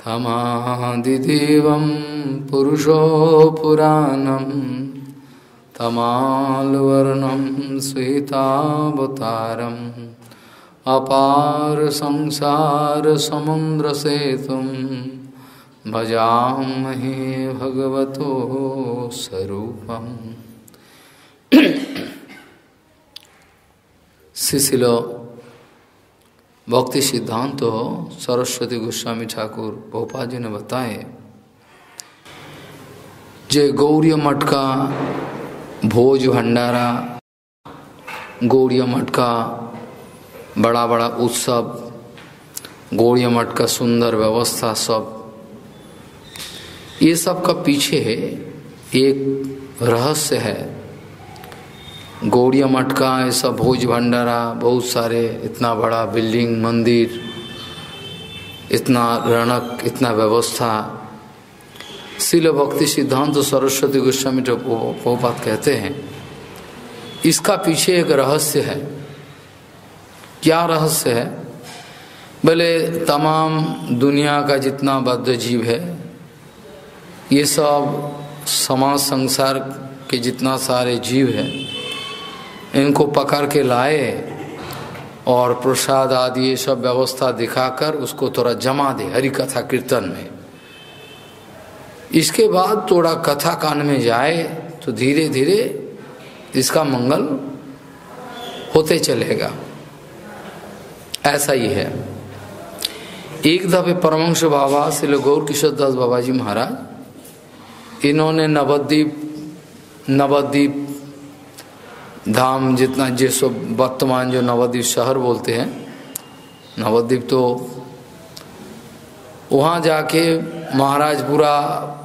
तमादिदेवं पुरुषो पुराणं तमालवर्णं श्वेतावतारम् अपार संसार समुद्र सेतुं भजामहे भगवतो स्वरूपम्। श्रीशिलो भक्ति सिद्धांत सरस्वती गोस्वामी ठाकुर भोपाल जी ने बताए, जे गौड़ीय मठ का भोज भंडारा, गौड़ीय मठ का बड़ा बड़ा उत्सव, गौड़ीय मठ का सुंदर व्यवस्था, सब ये सब का पीछे एक रहस्य है। गौड़ीय मठ का ऐसा भोज भंडारा, बहुत सारे, इतना बड़ा बिल्डिंग, मंदिर, इतना रौनक, इतना व्यवस्था। श्रील भक्ति सिद्धांत सरस्वती गोस्वामी प्रभुपाद कहते हैं, इसका पीछे एक रहस्य है। क्या रहस्य है? बोले तमाम दुनिया का जितना बद्ध जीव है, ये सब समाज संसार के जितना सारे जीव है, इनको पकड़ के लाए और प्रसाद आदि ये सब व्यवस्था दिखाकर उसको थोड़ा जमा दे हरि कथा कीर्तन में। इसके बाद थोड़ा कथा कान में जाए तो धीरे धीरे इसका मंगल होते चलेगा। ऐसा ही है। एक दफे परमहंस बाबा श्री गौर किशोर दास बाबा जी महाराज, इन्होंने नवद्वीप धाम जितना जैसो वर्तमान जो नवद्वीप शहर बोलते हैं, नवद्वीप, तो वहाँ जाके महाराज पूरा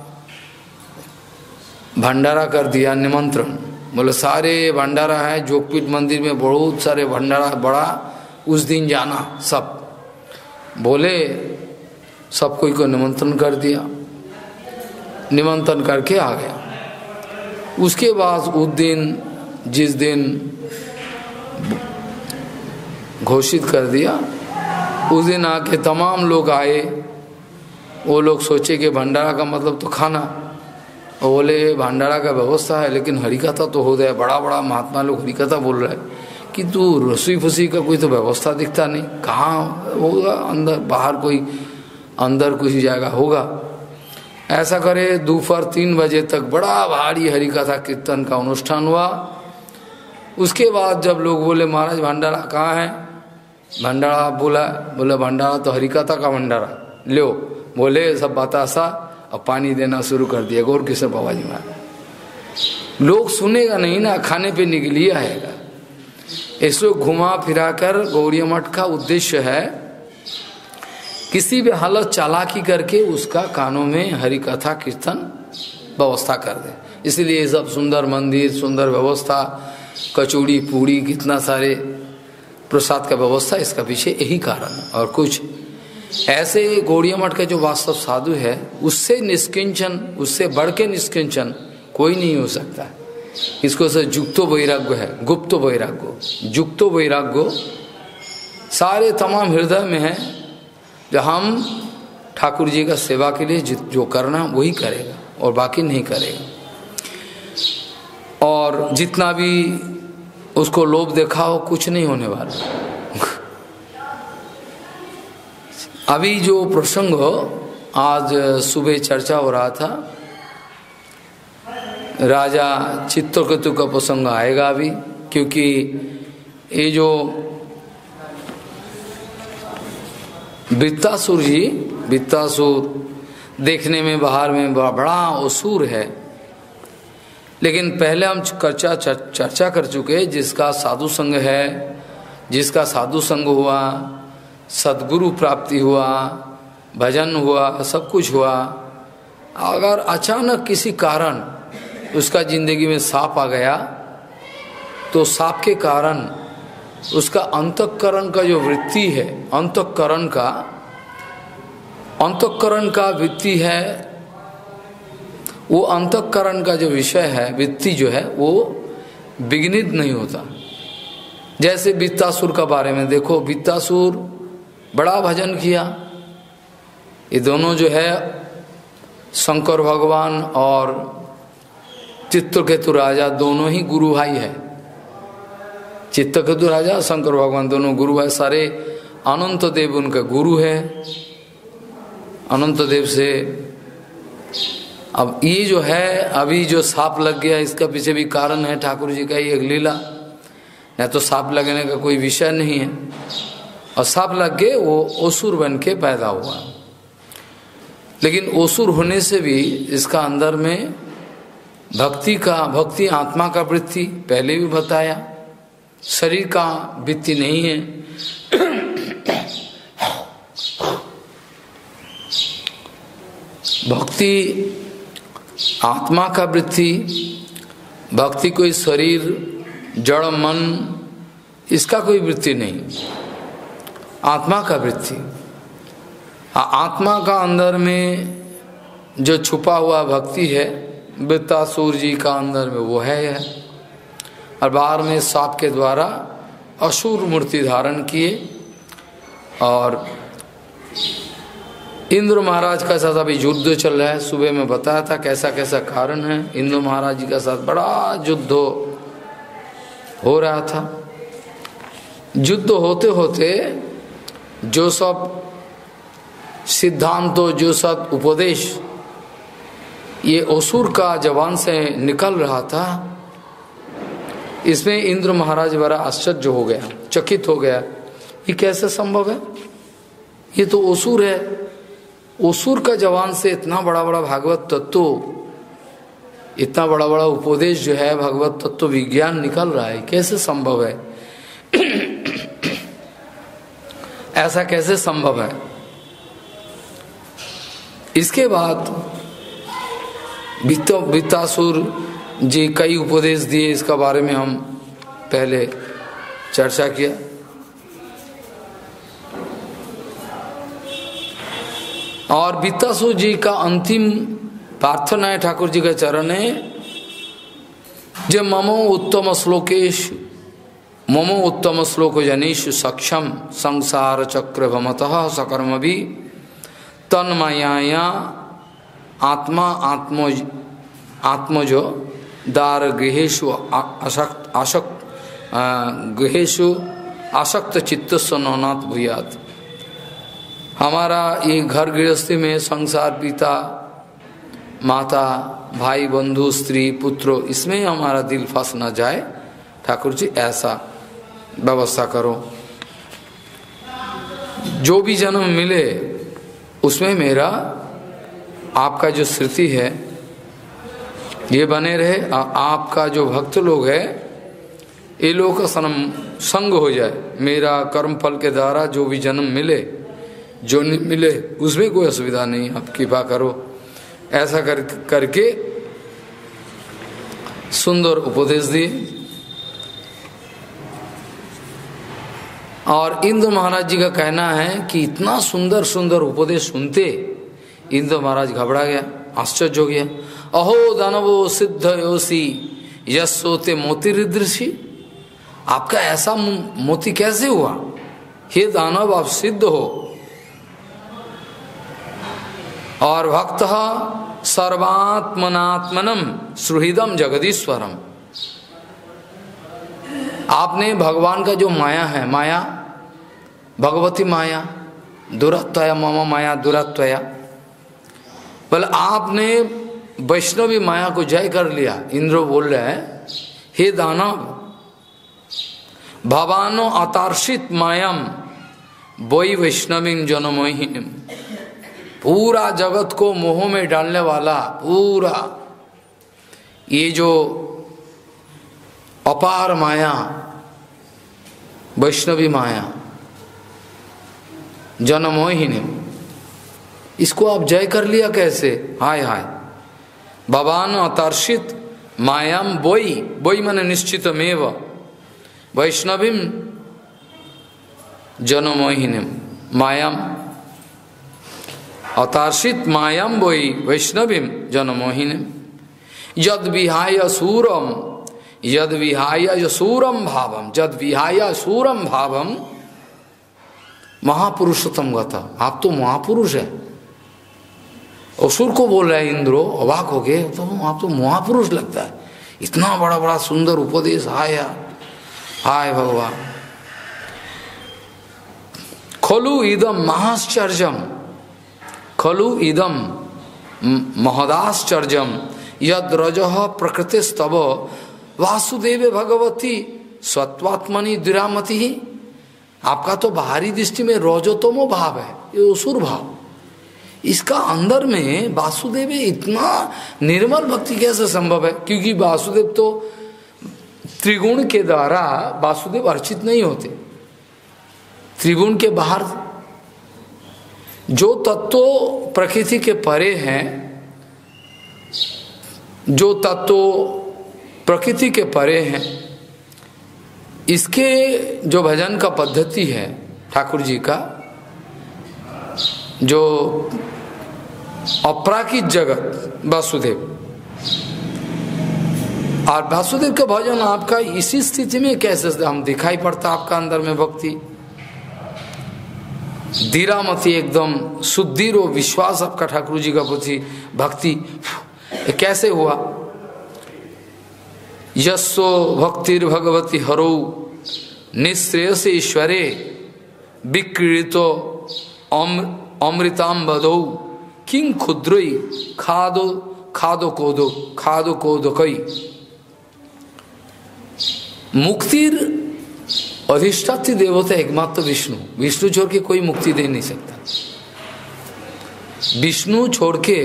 भंडारा कर दिया, निमंत्रण। बोले सारे भंडारा है, जोगपीठ मंदिर में बहुत सारे भंडारा बड़ा, उस दिन जाना सब। बोले सब कोई को निमंत्रण कर दिया, निमंत्रण करके आ गया। उसके बाद उस दिन, जिस दिन घोषित कर दिया, उस दिन आके तमाम लोग आए। वो लोग सोचे कि भंडारा का मतलब तो खाना, और बोले भंडारा का व्यवस्था है लेकिन हरिकथा तो हो गया। बड़ा बड़ा महात्मा लोग हरिकथा बोल रहे हैं कि तू रसोई फसी का कोई तो व्यवस्था दिखता नहीं, कहाँ होगा? अंदर बाहर कोई, अंदर कुछ जगह होगा। ऐसा करे दोपहर 3 बजे तक बड़ा भारी हरिकथा कीर्तन का अनुष्ठान हुआ। उसके बाद जब लोग बोले महाराज भंडारा कहाँ है? भंडारा बोला भंडारा तो हरिकथा का भंडारा लो। बोले सब बतासा और पानी देना शुरू कर दिया गौर किशोर बाबा जी महाराज। लोग सुनेगा नहीं ना, खाने पे निकली आएगा। इसको घुमा फिरा कर गौड़ीय मठ का उद्देश्य है किसी भी हालत चालाकी करके उसका कानों में हरि कथा कीर्तन व्यवस्था कर दे। इसलिए ये सब सुंदर मंदिर, सुंदर व्यवस्था, कचौड़ी पूड़ी, कितना सारे प्रसाद का व्यवस्था, इसका पीछे यही कारण है और कुछ। ऐसे गौड़ीय मठ के जो वास्तव साधु है, उससे निष्किंचन, उससे बढ़ के निष्किंचन कोई नहीं हो सकता। इसको से जुक्तो वैराग्य है, गुप्त वैराग्य, जुक्तो वैराग्य सारे तमाम हृदय में है। जो हम ठाकुर जी का सेवा के लिए जो करना वही करेगा और बाकी नहीं करेगा। और जितना भी उसको लोभ दिखाओ कुछ नहीं होने वाला। अभी जो प्रसंग आज सुबह चर्चा हो रहा था, राजा चित्रकेतु का प्रसंग आएगा अभी, क्योंकि ये जो वृत्तासुर जी, वृत्तासुर देखने में बाहर में बड़ा असुर है, लेकिन पहले हम चर्चा कर चुके, जिसका साधु संग है, जिसका साधु संग हुआ, सद्गुरु प्राप्ति हुआ, भजन हुआ, सब कुछ हुआ, अगर अचानक किसी कारण उसका जिंदगी में सांप आ गया, तो सांप के कारण उसका अंतःकरण का जो वृत्ति है, अंतःकरण का वृत्ति है, वो अंतःकरण का जो विषय है, वृत्ति जो है, वो विघ्नित नहीं होता। जैसे वृत्तासुर का बारे में देखो, वृत्तासुर बड़ा भजन किया, ये दोनों जो है शंकर भगवान और चित्रकेतु राजा दोनों ही गुरु भाई है। चित्रकेतु राजा शंकर भगवान दोनों गुरु भाई। सारे अनंत देव उनका गुरु है। अनंत देव से अब ये जो है अभी जो सांप लग गया, इसका पीछे भी कारण है ठाकुर जी का ये एक लीला। नहीं तो सांप लगने का कोई विषय नहीं है। और सांप लग के वो असुर बन के पैदा हुआ। लेकिन असुर होने से भी इसका अंदर में भक्ति आत्मा का वृत्ति पहले भी बताया, शरीर का वृत्ति नहीं है। भक्ति आत्मा का वृत्ति, भक्ति कोई शरीर जड़ मन इसका कोई वृत्ति नहीं, आत्मा का वृत्ति। आत्मा का अंदर में जो छुपा हुआ भक्ति है, वृत्तासुर जी का अंदर में वो है। और बाहर में सांप के द्वारा असुर मूर्ति धारण किए। और इंद्र महाराज का साथ अभी युद्ध चल रहा है। सुबह में बताया था कैसा कैसा कारण है। इंद्र महाराज जी का साथ बड़ा युद्ध हो रहा था। युद्ध होते होते जो सब सिद्धांतों, जो सब उपदेश ये असुर का जबान से निकल रहा था, इसमें इंद्र महाराज बड़ा आश्चर्य हो गया, चकित हो गया। ये कैसे संभव है? ये तो असुर है। असुर का जबान से इतना बड़ा बड़ा भागवत तत्व, इतना बड़ा बड़ा उपदेश जो है भगवत तत्व विज्ञान निकल रहा है, कैसे संभव है? ऐसा कैसे संभव है? इसके बाद वृत्तासुर जी कई उपदेश दिए। इसका बारे में हम पहले चर्चा किया। और वृत्तासुर जी का अंतिम प्रार्थना है ठाकुर जी के चरण है, जब ममो उत्तम श्लोक जनेषु सक्षम संसार चक्र भमतः सकर्म भी तन्मयाया आत्मजो दार गृहेशु आसक्त चित्तस्व नौनाथ भूयात। हमारा ये घर गृहस्थी में संसार, पिता माता भाई बंधु स्त्री पुत्र, इसमें हमारा दिल फंस न जाए। ठाकुर जी ऐसा व्यवस्था करो। जो भी जन्म मिले उसमें मेरा आपका जो स्मृति है ये बने रहे। आपका जो भक्त लोग है ये लोग का संग हो जाए। मेरा कर्म फल के द्वारा जो भी जन्म मिले, जो नहीं मिले उसमें कोई असुविधा नहीं, आप कृपा करो। ऐसा करके सुंदर उपदेश दिए। और इंद्र महाराज जी का कहना है कि इतना सुंदर सुंदर उपदेश सुनते इंद्र महाराज घबरा गया, आश्चर्य हो गया। अहो दानवो सिद्ध योसी यशोते मोतिरिदृषि। आपका ऐसा मोती कैसे हुआ? हे दानव, आप सिद्ध हो और भक्त सर्वात्मनात्मनम सुहृदम जगदीश्वरम। आपने भगवान का जो माया है, माया भगवती माया दुरत्वया मम माया दुरत्वया, बोले आपने वैष्णवी माया को जय कर लिया। इंद्र बोल रहे हैं, हे दानव, भवानो अतार्षित मायम वही वैष्णवी जनमोहिनी। पूरा जगत को मोह में डालने वाला पूरा ये जो अपार माया वैष्णवी माया जनमोहिनी, इसको आप जय कर लिया कैसे? हाय हाय। भवान अतर्षित मायाम बोई, बोई मन निश्चितमेव वैष्णवीम जनमोहिनी। मायाम अतर्षित मायाम बोई वैष्णवीम जनमोहिनी। यद विहाय सूरम, यद विहाय सूरम भावम, जद विहाय सूरम भावम महापुरुषोत्तम गता। आप तो महापुरुष है, असुर को बोल रहा है इंद्रो, अवाक हो गए, तो आप तो महापुरुष लगता है, इतना बड़ा बड़ा सुंदर उपदेश आया, हाय भगवान। खलु इदम महाश्चर्यम, खलु इदम महदाश्चर्यम यद रजः प्रकृतिस्तव वासुदेव भगवती सत्वात्मनि दुरामति ही। आपका तो बाहरी दृष्टि में रजोतमो भाव है, ये असुर भाव, इसका अंदर में वासुदेव इतना निर्मल भक्ति कैसे संभव है? क्योंकि वासुदेव तो त्रिगुण के द्वारा वासुदेव अर्चित नहीं होते। त्रिगुण के बाहर जो तत्व प्रकृति के परे हैं, जो तत्व प्रकृति के परे हैं, इसके जो भजन का पद्धति है ठाकुर जी का, जो अपराकित जगत वासुदेव, और वासुदेव का भजन आपका इसी स्थिति में कैसे हम दिखाई पड़ता आपका अंदर में भक्ति, धीरामती एकदम शुद्धिर विश्वास आपका ठाकुर जी का प्रति भक्ति कैसे हुआ? यस्सो भक्तिर भगवती हरो निःश्रेयसे ईश्वरे विक्रीतो अमृतांबदौ किं क्षुद्रई खादो खादो कोदो खादो कोदकई। मुक्तिर अधिष्ठात्री देवता एकमात्र विष्णु, विष्णु छोड़ के कोई मुक्ति दे नहीं सकता। विष्णु छोड़ के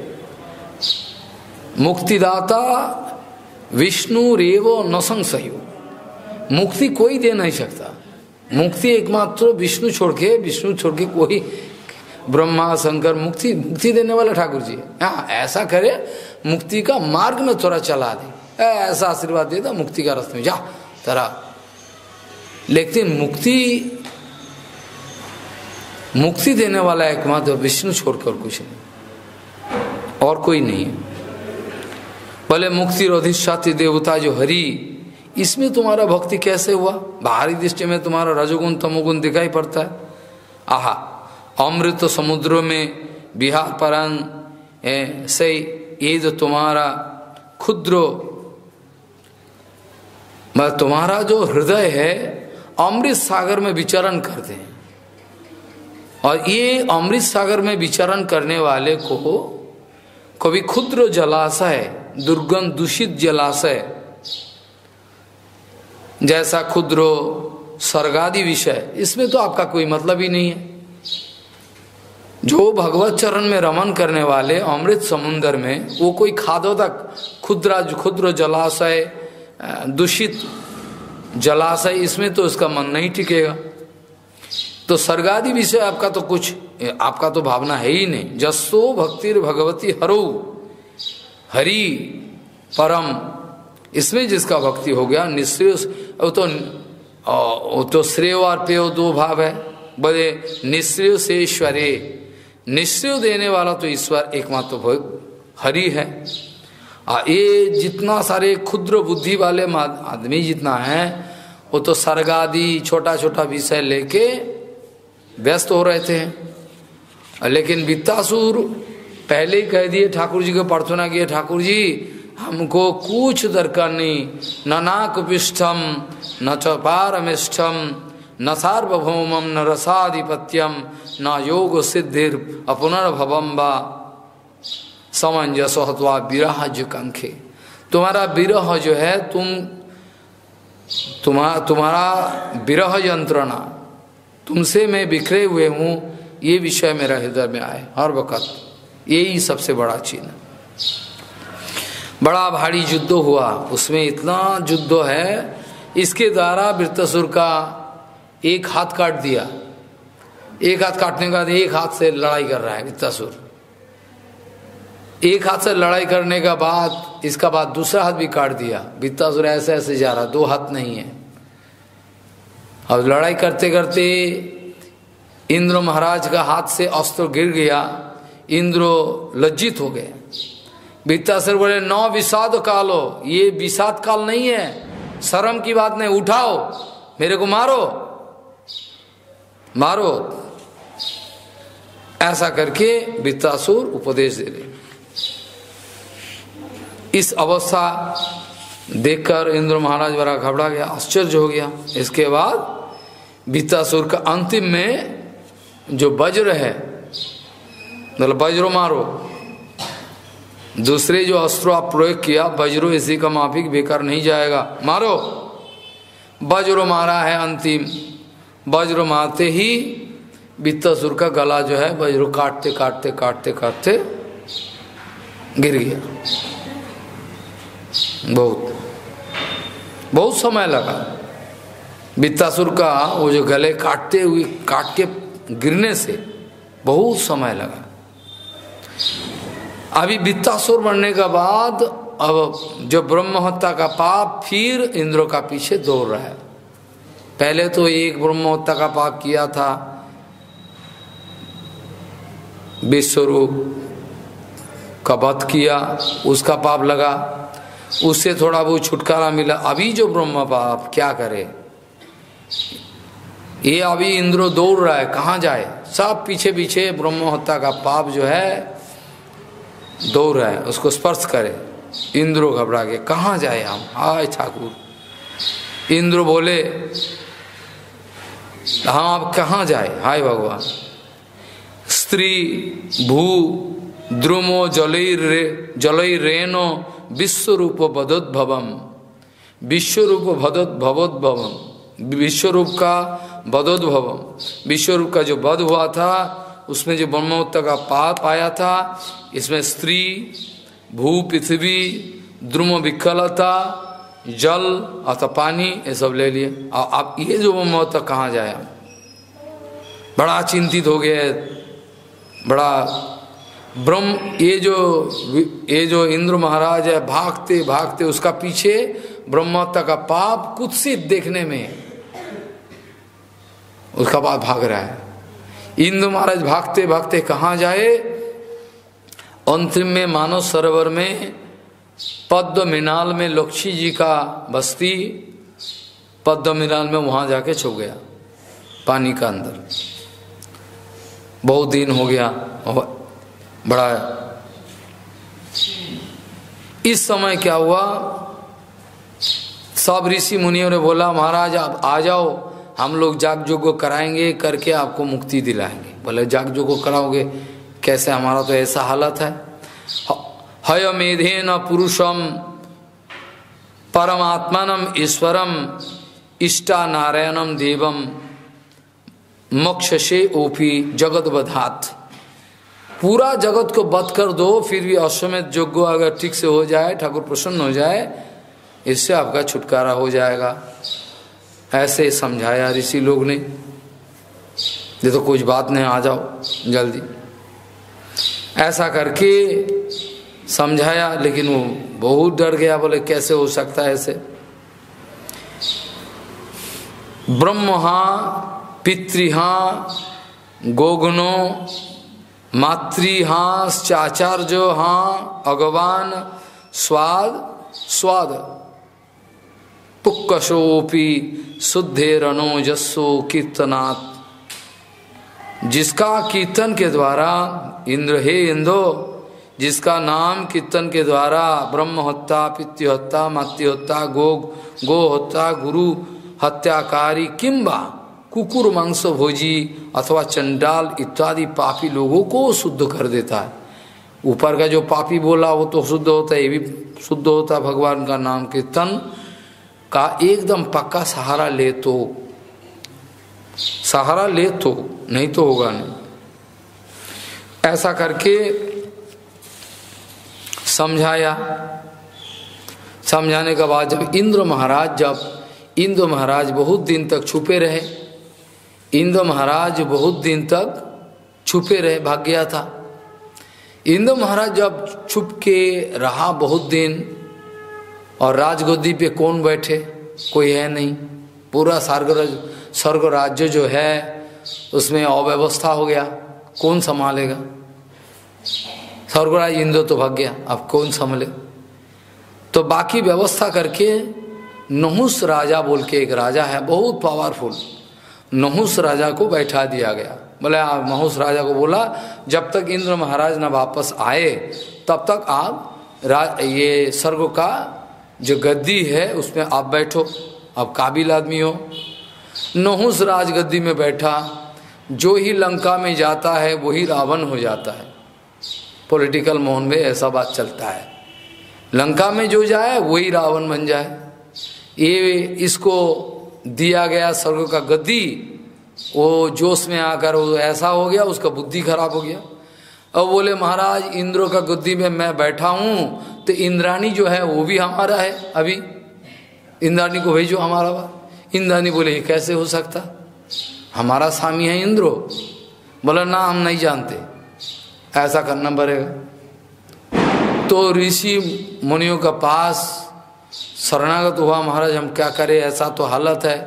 मुक्तिदाता विष्णु रेवो न संशयो, मुक्ति कोई दे नहीं सकता। मुक्ति एकमात्र विष्णु छोड़ के कोई, ब्रह्मा शंकर मुक्ति देने वाला ठाकुर जी। हाँ, ऐसा करे मुक्ति का मार्ग में थोड़ा चला दे, ऐसा आशीर्वाद दे दो मुक्ति का रास्ते में जा तेरा। लेकिन मुक्ति देने वाला एकमात्र विष्णु छोड़कर कुछ नहीं, और कोई नहीं है। भले मुक्ति अधिष्ठात्री देवता जो हरि, इसमें तुम्हारा भक्ति कैसे हुआ? बाहरी दृष्टि में तुम्हारा रजोगुण तमोगुण दिखाई पड़ता है। आहा, अमृत समुद्र में विहार परंग से ये जो तुम्हारा क्षुद्र, तुम्हारा जो हृदय है अमृत सागर में विचरण करते हैं, और ये अमृत सागर में विचरण करने वाले को कभी क्षुद्र जलाशय, दुर्गंध दूषित जलाशय जैसा क्षुद्र स्वर्गादि विषय, इसमें तो आपका कोई मतलब ही नहीं है। जो भगवत चरण में रमन करने वाले अमृत समुद्र में, वो कोई खादोदक क्षुद्र जलाशय, दूषित जलाशय, इसमें तो उसका मन नहीं टिकेगा। तो स्वर्गादि विषय आपका तो कुछ, आपका तो भावना है ही नहीं। जस्सो भक्तिर भगवती हरो, हरि परम, इसमें जिसका भक्ति हो गया निश्रेय, वो तो श्रेय और पेय दो भाव है। बोले निश्रेय से ईश्वरे, निश्रेय देने वाला तो ईश्वर एकमात्र हरि है। ये जितना सारे क्षुद्र बुद्धि वाले आदमी जितना है, वो तो सर्गादि छोटा छोटा विषय लेके व्यस्त हो रहे थे। लेकिन वित्तासुर पहले ही कह दिए, ठाकुर जी को प्रार्थना किए, ठाकुर जी हमको कुछ दरकार नहीं, न नाकपिष्ठम न च पारमिष्ठम न सार्वभौमम न रसाधिपत्यम न योग सिद्धिर अपुनर्भवम वा समंजस हत्वा विरह जुकांखे। तुम्हारा विरह जो है, तुम्हारा विरह यंत्रणा, तुमसे मैं बिखरे हुए हूँ, ये विषय मेरा हृदय में आए हर वक्त। यही सबसे बड़ा चीज है। बड़ा भारी युद्ध हुआ, उसमें इतना युद्ध है, इसके द्वारा वृत्तासुर का एक हाथ काट दिया। एक हाथ काटने के बाद एक हाथ से लड़ाई कर रहा है वृत्तासुर। एक हाथ से लड़ाई करने का बाद इसका बाद दूसरा हाथ भी काट दिया। वृत्तासुर ऐसे ऐसे जा रहा, दो हाथ नहीं है। अब लड़ाई करते करते इंद्र महाराज का हाथ से अस्त्र गिर गया, इंद्र लज्जित हो गए। वृत्तासुर बोले नौ विषाद कालो, ये विषाद काल नहीं है, शर्म की बात नहीं, उठाओ मेरे को मारो मारो। ऐसा करके वृत्रासुर उपदेश दे रहे। इस अवस्था देखकर इंद्र महाराज बड़ा घबरा गया, आश्चर्य हो गया। इसके बाद वृत्रासुर का अंतिम में जो वज्र है, मतलब वज्रो मारो, दूसरे जो अस्त्र आप प्रयोग किया, वज्रो इसी का माफिक बेकार नहीं जाएगा, मारो। वज्रो मारा है अंतिम, वज्र मारते ही वृत्रासुर का गला जो है वज्रो काटते काटते काटते काटते गिर गया। बहुत समय लगा वृत्रासुर का वो जो गले काटते हुए काट के गिरने से बहुत समय लगा। अभी वृत्रासुर बनने के बाद अब जो ब्रह्म हत्या का पाप फिर इंद्र का पीछे दौड़ रहा है। पहले तो एक ब्रह्म हत्या का पाप किया था, विश्वरूप का वध किया, उसका पाप लगा, उससे थोड़ा बहुत छुटकारा मिला। अभी जो ब्रह्म पाप क्या करे, ये अभी इंद्र दौड़ रहा है, कहाँ जाए, सब पीछे पीछे ब्रह्म हत्या का पाप जो है दौड़ रहा है, उसको स्पर्श करे। इंद्र घबरा के कहाँ जाए हम, हाय ठाकुर। इंद्र बोले हम आप कहाँ जाए, हाय भगवान। स्त्री भू द्रुमो जलैरेनो विश्वरूप भदोद्भवम, विश्वरूप भवोद्भवम, विश्वरूप का भदोद्भवम, विश्वरूप का जो वध हुआ था उसमें जो ब्रह्मोत्तर का पाप आया था, इसमें स्त्री भू पृथ्वी द्रुम विकलता जल अथवा पानी ये सब ले लिए। अब ये जो ब्रह्मोत्तर कहाँ जाए, बड़ा चिंतित हो गए, बड़ा ब्रह्म ये जो इंद्र महाराज है भागते भागते उसका पीछे ब्रह्मोत्तर का पाप कुत्सित देखने में उसका पाप भाग रहा है। इंद्र महाराज भागते भागते कहाँ जाए, अंतिम में मानव सरोवर में पद्म मीनाल में लक्ष्मी जी का बस्ती, पद्म मीनाल में वहां जाके छुप गया पानी का अंदर। बहुत दिन हो गया, बड़ा इस समय क्या हुआ, सब ऋषि मुनियों ने बोला महाराज आप आ जाओ, हम लोग जाग जोग कराएंगे, करके आपको मुक्ति दिलाएंगे। बोले जाग जोग कराओगे कैसे, हमारा तो ऐसा हालत है। हयमेधेन पुरुषम परमात्मानम ईश्वरम इष्टा नारायणम देवम मोक्षसे ओपी जगत बधात। पूरा जगत को बध कर दो, फिर भी अश्वमेध यज्ञ अगर ठीक से हो जाए, ठाकुर प्रसन्न हो जाए, इससे आपका छुटकारा हो जाएगा। ऐसे समझाया ऋषि लोग ने। ये तो कुछ बात नहीं, आ जाओ जल्दी, ऐसा करके समझाया। लेकिन वो बहुत डर गया, बोले कैसे हो सकता है ऐसे। ब्रह्महा पितृहा गोगनो मातृहाश्चाचार्यो हाँ अगवान स्वाद पुक्कशोपी शुद्धे रणो जस्सो कीर्तनात्। जिसका कीर्तन के द्वारा इंद्र, हे इंद्रो, जिसका नाम कीर्तन के द्वारा ब्रह्म हत्या पितृ हत्या मातृ हत्या गो हत्या गुरु हत्याकारी किंबा कुकुर मांस भोजी अथवा चंडाल इत्यादि पापी लोगों को शुद्ध कर देता है। ऊपर का जो पापी बोला वो तो शुद्ध होता है, ये भी शुद्ध होता है। भगवान का नाम कीर्तन का एकदम पक्का सहारा ले तो नहीं तो होगा नहीं। ऐसा करके समझाया। समझाने के बाद जब इंद्र महाराज बहुत दिन तक छुपे रहे, इंद्र महाराज बहुत दिन तक छुपे रहे, भाग गया था। इंद्र महाराज जब छुप के रहा बहुत दिन, और राजगद्दी पे कौन बैठे, कोई है नहीं। पूरा स्वर्ग राज्य जो है उसमें अव्यवस्था हो गया, कौन संभालेगा। स्वर्गराज इंद्र तो भाग गया, अब कौन संभाले। तो बाकी व्यवस्था करके नहुस राजा बोल के एक राजा है बहुत पावरफुल, नहुस राजा को बैठा दिया गया। बोले महूस राजा को बोला जब तक इंद्र महाराज न वापस आए तब तक आप ये स्वर्ग का जो गद्दी है उसमें आप बैठो, आप काबिल आदमी हो। नहुस राज गद्दी में बैठा, जो ही लंका में जाता है वही रावण हो जाता है। पॉलिटिकल मोहन में ऐसा बात चलता है, लंका में जो जाए वही रावण बन जाए। ये इसको दिया गया स्वर्ग का गद्दी, वो जोश में आकर वो ऐसा हो गया, उसका बुद्धि खराब हो गया। अब बोले महाराज इंद्र का गद्दी में मैं बैठा हूँ तो इंद्राणी जो है वो भी हमारा है, अभी इंद्राणी को भेजो हमारा बात। इंद्राणी बोले कैसे हो सकता, हमारा स्वामी है इंद्रो। बोला ना हम नहीं जानते, ऐसा करना पड़ेगा। तो ऋषि मुनियों का पास शरणागत हुआ, महाराज हम क्या करें, ऐसा तो हालत है।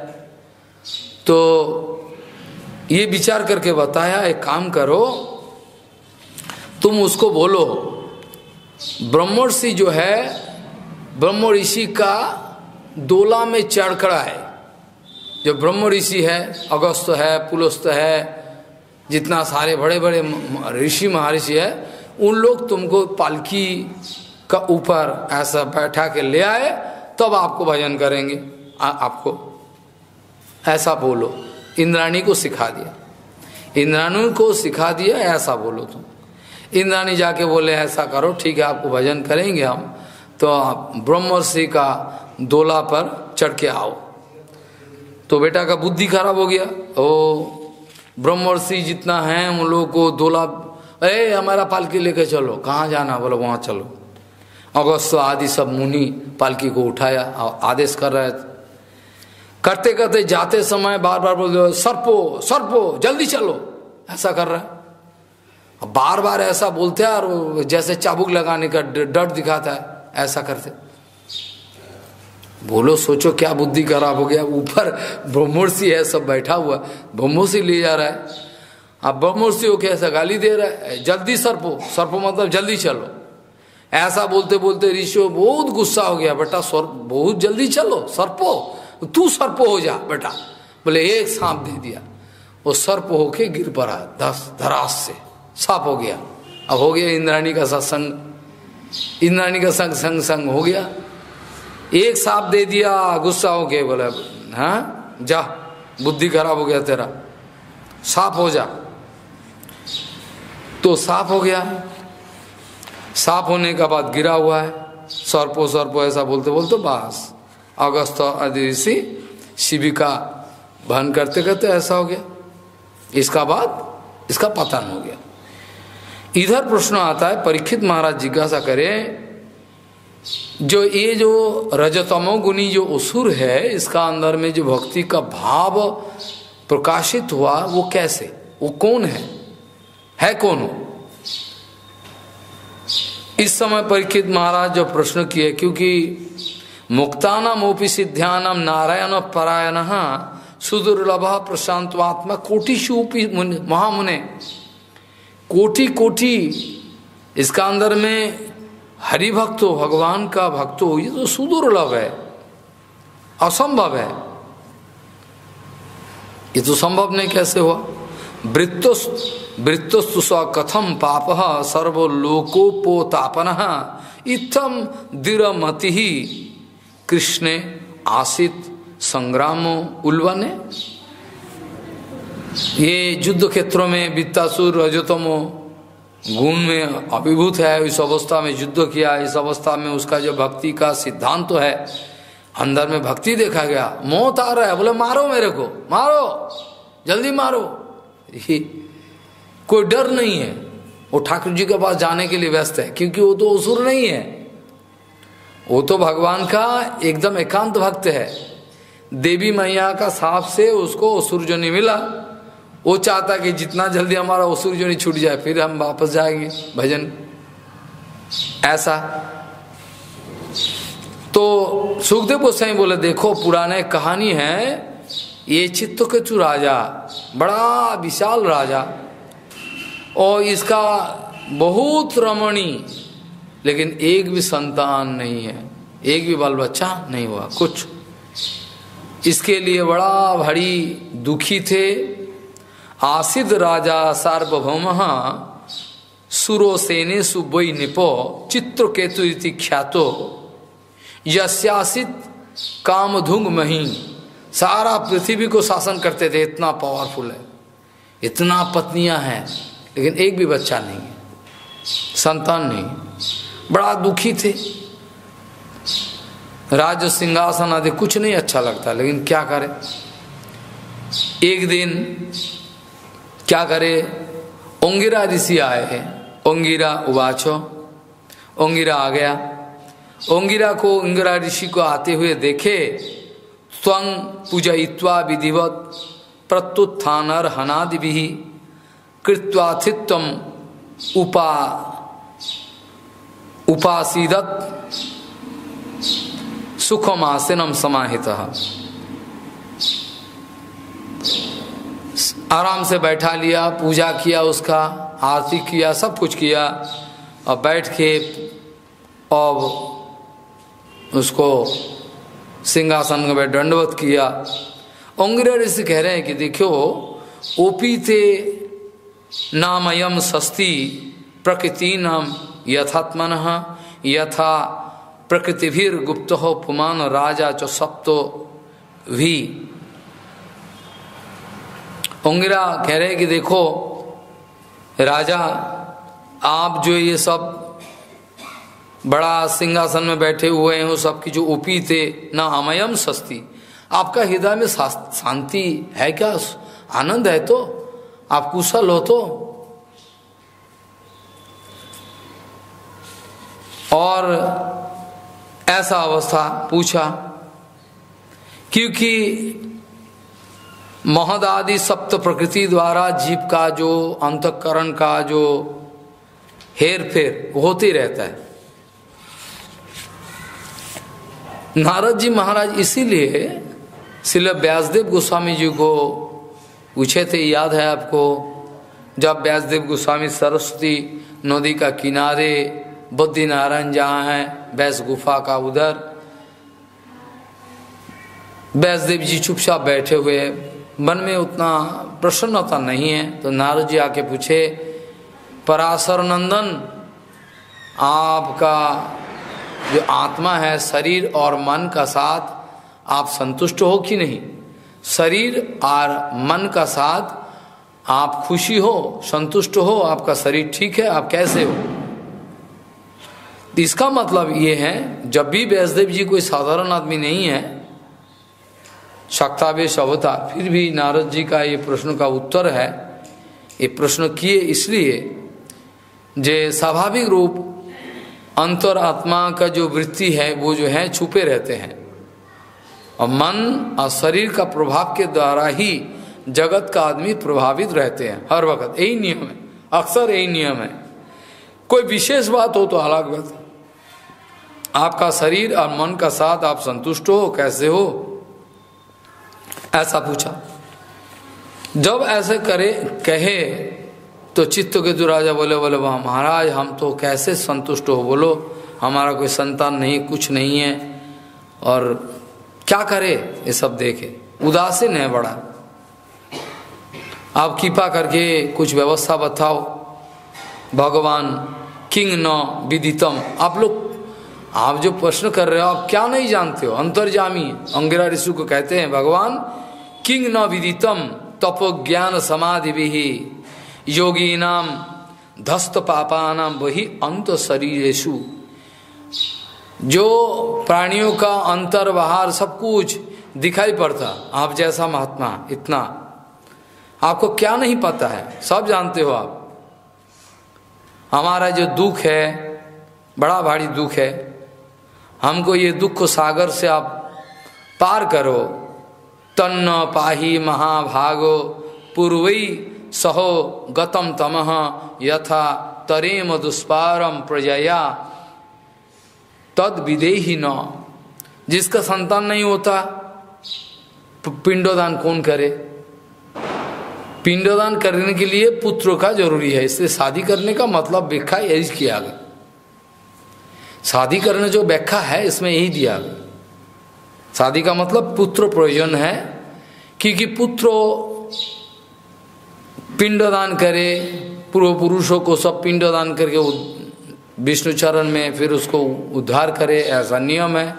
तो ये विचार करके बताया एक काम करो, तुम उसको बोलो ब्रह्मर्षि जो है, ब्रह्म ऋषि का दोला में चढ़कड़ा है। जो ब्रह्म ऋषि है, अगस्त है, पुलस्त है, जितना सारे बड़े बड़े ऋषि महर्षि है, उन लोग तुमको पालकी का ऊपर ऐसा बैठा के ले आए तब आपको भजन करेंगे। आपको ऐसा बोलो। इंद्राणी को सिखा दिया, इंद्राणी को सिखा दिया ऐसा बोलो तुम। इंद्राणी जाके बोले ऐसा करो, ठीक है आपको भजन करेंगे हम, तो आप ब्रह्मर्षि का दोला पर चढ़ के आओ। तो बेटा का बुद्धि खराब हो गया, ओ ब्रह्मर्षि जितना है उन लोगों को दोला, अरे हमारा पालकी लेके चलो, कहाँ जाना, बोलो वहाँ चलो। अगस्त आदि सब मुनि पालकी को उठाया, आदेश कर रहे थे। करते करते जाते समय बार बार बोल सर्पो सर्पो जल्दी चलो, ऐसा कर रहा है। बार बार ऐसा बोलते हैं और जैसे चाबुक लगाने का डर दिखाता है, ऐसा करते। बोलो सोचो क्या बुद्धि खराब हो गया। ऊपर ब्रह्मर्षि है, सब बैठा हुआ, ब्रह्मर्षि ले जा रहा है। अब ब्रह्मर्षि को कैसा गाली दे रहा है, जल्दी सर्पो, सर्पो मतलब जल्दी चलो। ऐसा बोलते बोलते ऋषि बहुत गुस्सा हो गया, बेटा सर्प बहुत जल्दी चलो, सर्पो तू सर्पो हो जा बेटा। बोले एक सांप दे दिया, वो सर्प होके गिर पड़ा, धरास से सांप हो गया। अब हो गया इंद्राणी का सत्संग, इंद्राणी का संग संग हो गया। एक सांप दे दिया, गुस्सा हो के बोला हाँ जा, बुद्धि खराब हो गया तेरा, सांप हो जा। तो सांप हो गया, सांप होने का बाद गिरा हुआ है, सर्पो सर्पो ऐसा बोलते बोलते बस अगस्त आदि ऋषि शिविका भन करते करते ऐसा हो गया। इसका बाद इसका पतन हो गया। इधर प्रश्न आता है, परीक्षित महाराज जिज्ञासा करें, जो ये जो रजतमो गुणी जो असुर है, इसका अंदर में जो भक्ति का भाव प्रकाशित हुआ वो कैसे, वो कौन है कौन हो? इस समय परीक्षित महाराज जो प्रश्न किए, क्योंकि मुक्तानाम ओपि सिद्ध्यानाम नारायण परायण सुदुर्लभ प्रशांतवात्मा कोटिषु महामुने, कोटि कोटि इसका अंदर में हरि भक्त हो, भगवान का भक्त हो, ये तो सुदुर्लभ है, असंभव है। ये तो संभव नहीं, कैसे हुआ? वृत्तस्तु स कथम पाप सर्वलोकोपोतापन इत्थम दिरमति कृष्णे आसित संग्रामो उल्वने। ये युद्ध क्षेत्रों में वित्तासुर रजतमो गुण में अभिभूत है, इस अवस्था में युद्ध किया, इस अवस्था में उसका जो भक्ति का सिद्धांत तो है, अंदर में भक्ति देखा गया। मौत आ रहा है, बोले मारो मेरे को, मारो जल्दी मारो, कोई डर नहीं है। वो ठाकुर जी के पास जाने के लिए व्यस्त है, क्योंकि वो तो असुर नहीं है, वो तो भगवान का एकदम एकांत भक्त है। देवी मैया का साप से उसको असुर जो नहीं मिला, वो चाहता कि जितना जल्दी हमारा असुर जो नहीं छूट जाए, फिर हम वापस जाएंगे भजन, ऐसा। तो सुखदेव गोस्वामी बोले देखो पुराने कहानी है, ये चित्तकेतु राजा बड़ा विशाल राजा, और इसका बहुत रमणी, लेकिन एक भी संतान नहीं है, एक भी बाल बच्चा नहीं हुआ कुछ। इसके लिए बड़ा भारी दुखी थे, आसिद राजा सार्वभौम सुरोसेने सुबई निपो चित्रकेतु इति ख्यातो यस्यासित कामधुंग मही। सारा पृथ्वी को शासन करते थे, इतना पावरफुल है, इतना पत्नियां हैं, लेकिन एक भी बच्चा नहीं है, संतान नहीं। बड़ा दुखी थे। राज सिंहासन आदि कुछ नहीं अच्छा लगता, लेकिन क्या करे। एक दिन क्या करे, ओंगिरा ऋषि आए हैं। ओंगिरा उवाचो, ओंगिरा आ गया। ओंगिरा को, ओंगिरा ऋषि को आते हुए देखे, त्वं पूजयित्वा विधिवत प्रत्युत्थानर हनादिभिः कृत्वाथित्वम उपासीदत सुखमासीनम समाहितः। आराम से बैठा लिया, पूजा किया, उसका आरती किया, सब कुछ किया, और बैठ के और उसको सिंहासन में दंडवत किया। ओंगिरा ऋषि कह रहे हैं कि देखो, ओपीते नामयम सस्ती प्रकृति नाम यथात्मन यथा प्रकृतिभिर गुप्त हो पुमान राजा च सप्तो भी। ओंगिरा कह रहे हैं कि देखो राजा, आप जो ये सब बड़ा सिंहासन में बैठे हुए हैं, वो सबकी जो उपी थे, ना अमयम सस्ती, आपका हृदय में शांति है क्या, आनंद है तो, आप कुशल हो तो। और ऐसा अवस्था पूछा, क्योंकि महदादि सप्त प्रकृति द्वारा जीव का जो अंतःकरण का जो हेर फेर होते रहता है। नारद जी महाराज इसीलिए श्रील व्यासदेव गोस्वामी जी को पूछे थे, याद है आपको, जब व्यासदेव गोस्वामी सरस्वती नदी का किनारे बुद्धि नारायण जहाँ है, व्यास गुफा का उधर, व्यासदेव जी चुपचाप बैठे हुए, मन में उतना प्रसन्नता नहीं है, तो नारद जी आके पूछे, पराशर नंदन, आपका जो आत्मा है, शरीर और मन का साथ आप संतुष्ट हो कि नहीं? शरीर और मन का साथ आप खुशी हो, संतुष्ट हो, आपका शरीर ठीक है, आप कैसे हो? इसका मतलब ये है, जब भी व्यासदेव जी कोई साधारण आदमी नहीं है, शक्तावेश अवतार, फिर भी नारद जी का ये प्रश्न का उत्तर है। ये प्रश्न किए इसलिए जे स्वाभाविक रूप अंतरात्मा का जो वृत्ति है वो जो है छुपे रहते हैं, और मन और शरीर का प्रभाव के द्वारा ही जगत का आदमी प्रभावित रहते हैं हर वक्त। यही नियम है, अक्सर यही नियम है। कोई विशेष बात हो तो अलग बात। आपका शरीर और मन का साथ आप संतुष्ट हो, कैसे हो, ऐसा पूछा। जब ऐसे करे कहे तो चित्त के जो राजा बोले वहाँ महाराज, हम तो कैसे संतुष्ट हो, बोलो हमारा कोई संतान नहीं, कुछ नहीं है, और क्या करे, ये सब देखे उदासीन है बड़ा। आप कृपा करके कुछ व्यवस्था बताओ। भगवान किंग न विदितम, आप जो प्रश्न कर रहे हो, आप क्या नहीं जानते हो, अंतर्जामी। अंगिरा ऋषि को कहते हैं भगवान किंग न विदितम तपो ज्ञान समाधि भी योगी नाम धस्त पापा नाम वही अंत शरीरेशु। जो प्राणियों का अंतर बाहर सब कुछ दिखाई पड़ता, आप जैसा महात्मा, इतना आपको क्या नहीं पता है, सब जानते हो आप। हमारा जो दुख है, बड़ा भारी दुख है, हमको ये दुख सागर से आप पार करो। तन्न पाही महाभागो पूर्वई सहो गतम तमह यथा तरेम दुष्पारम प्रजया तद विदेही न। जिसका संतान नहीं होता, पिंडोदान कौन करे? पिंडोदान करने के लिए पुत्र का जरूरी है, इसलिए शादी करने का मतलब व्याख्या यही किया गया। शादी करने जो व्याख्या है इसमें यही दिया गया। शादी का मतलब पुत्र प्रयोजन है, क्योंकि पुत्र पिंडदान करे, पूर्व पुरुषों को सब पिंडदान करके विष्णु चरण में फिर उसको उद्धार करे, ऐसा नियम है।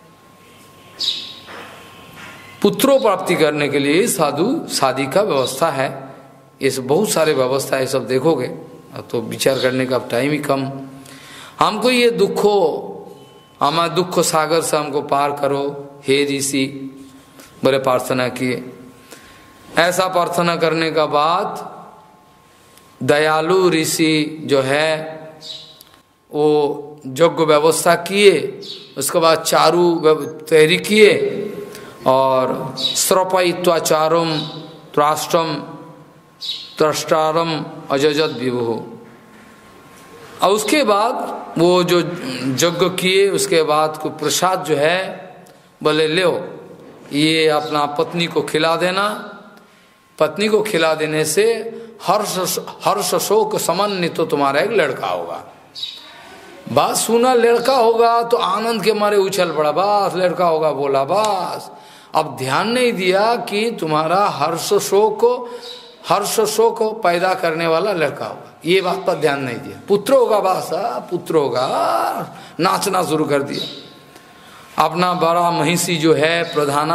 पुत्रों प्राप्ति करने के लिए साधु शादी का व्यवस्था है। ये सब बहुत सारे व्यवस्था है, सब देखोगे तो विचार करने का टाइम ही कम। हमको ये हमारे दुख सागर से हमको पार करो हे ऋषि, बड़े प्रार्थना किए। ऐसा प्रार्थना करने का बाद दयालु ऋषि जो है वो यज्ञ व्यवस्था किए, उसके बाद चारु तैयारी किए और स्रपयित्वाचारम त्राष्ट्रम त्रष्टारम अजजत विभु। और उसके बाद वो जो यज्ञ किए उसके बाद को प्रसाद जो है बोले लो ये अपना पत्नी को खिला देना। पत्नी को खिला देने से हर्ष शोक समन्वित तो तुम्हारा एक लड़का होगा। बात सुना लड़का होगा तो आनंद के मारे उछल पड़ा, बस लड़का होगा बोला बस। अब ध्यान नहीं दिया कि तुम्हारा हर्ष शोक पैदा करने वाला लड़का होगा, ये बात पर ध्यान नहीं दिया। पुत्र होगा बस, पुत्र होगा, नाचना शुरू कर दिया। अपना बड़ा महिषी जो है प्रधान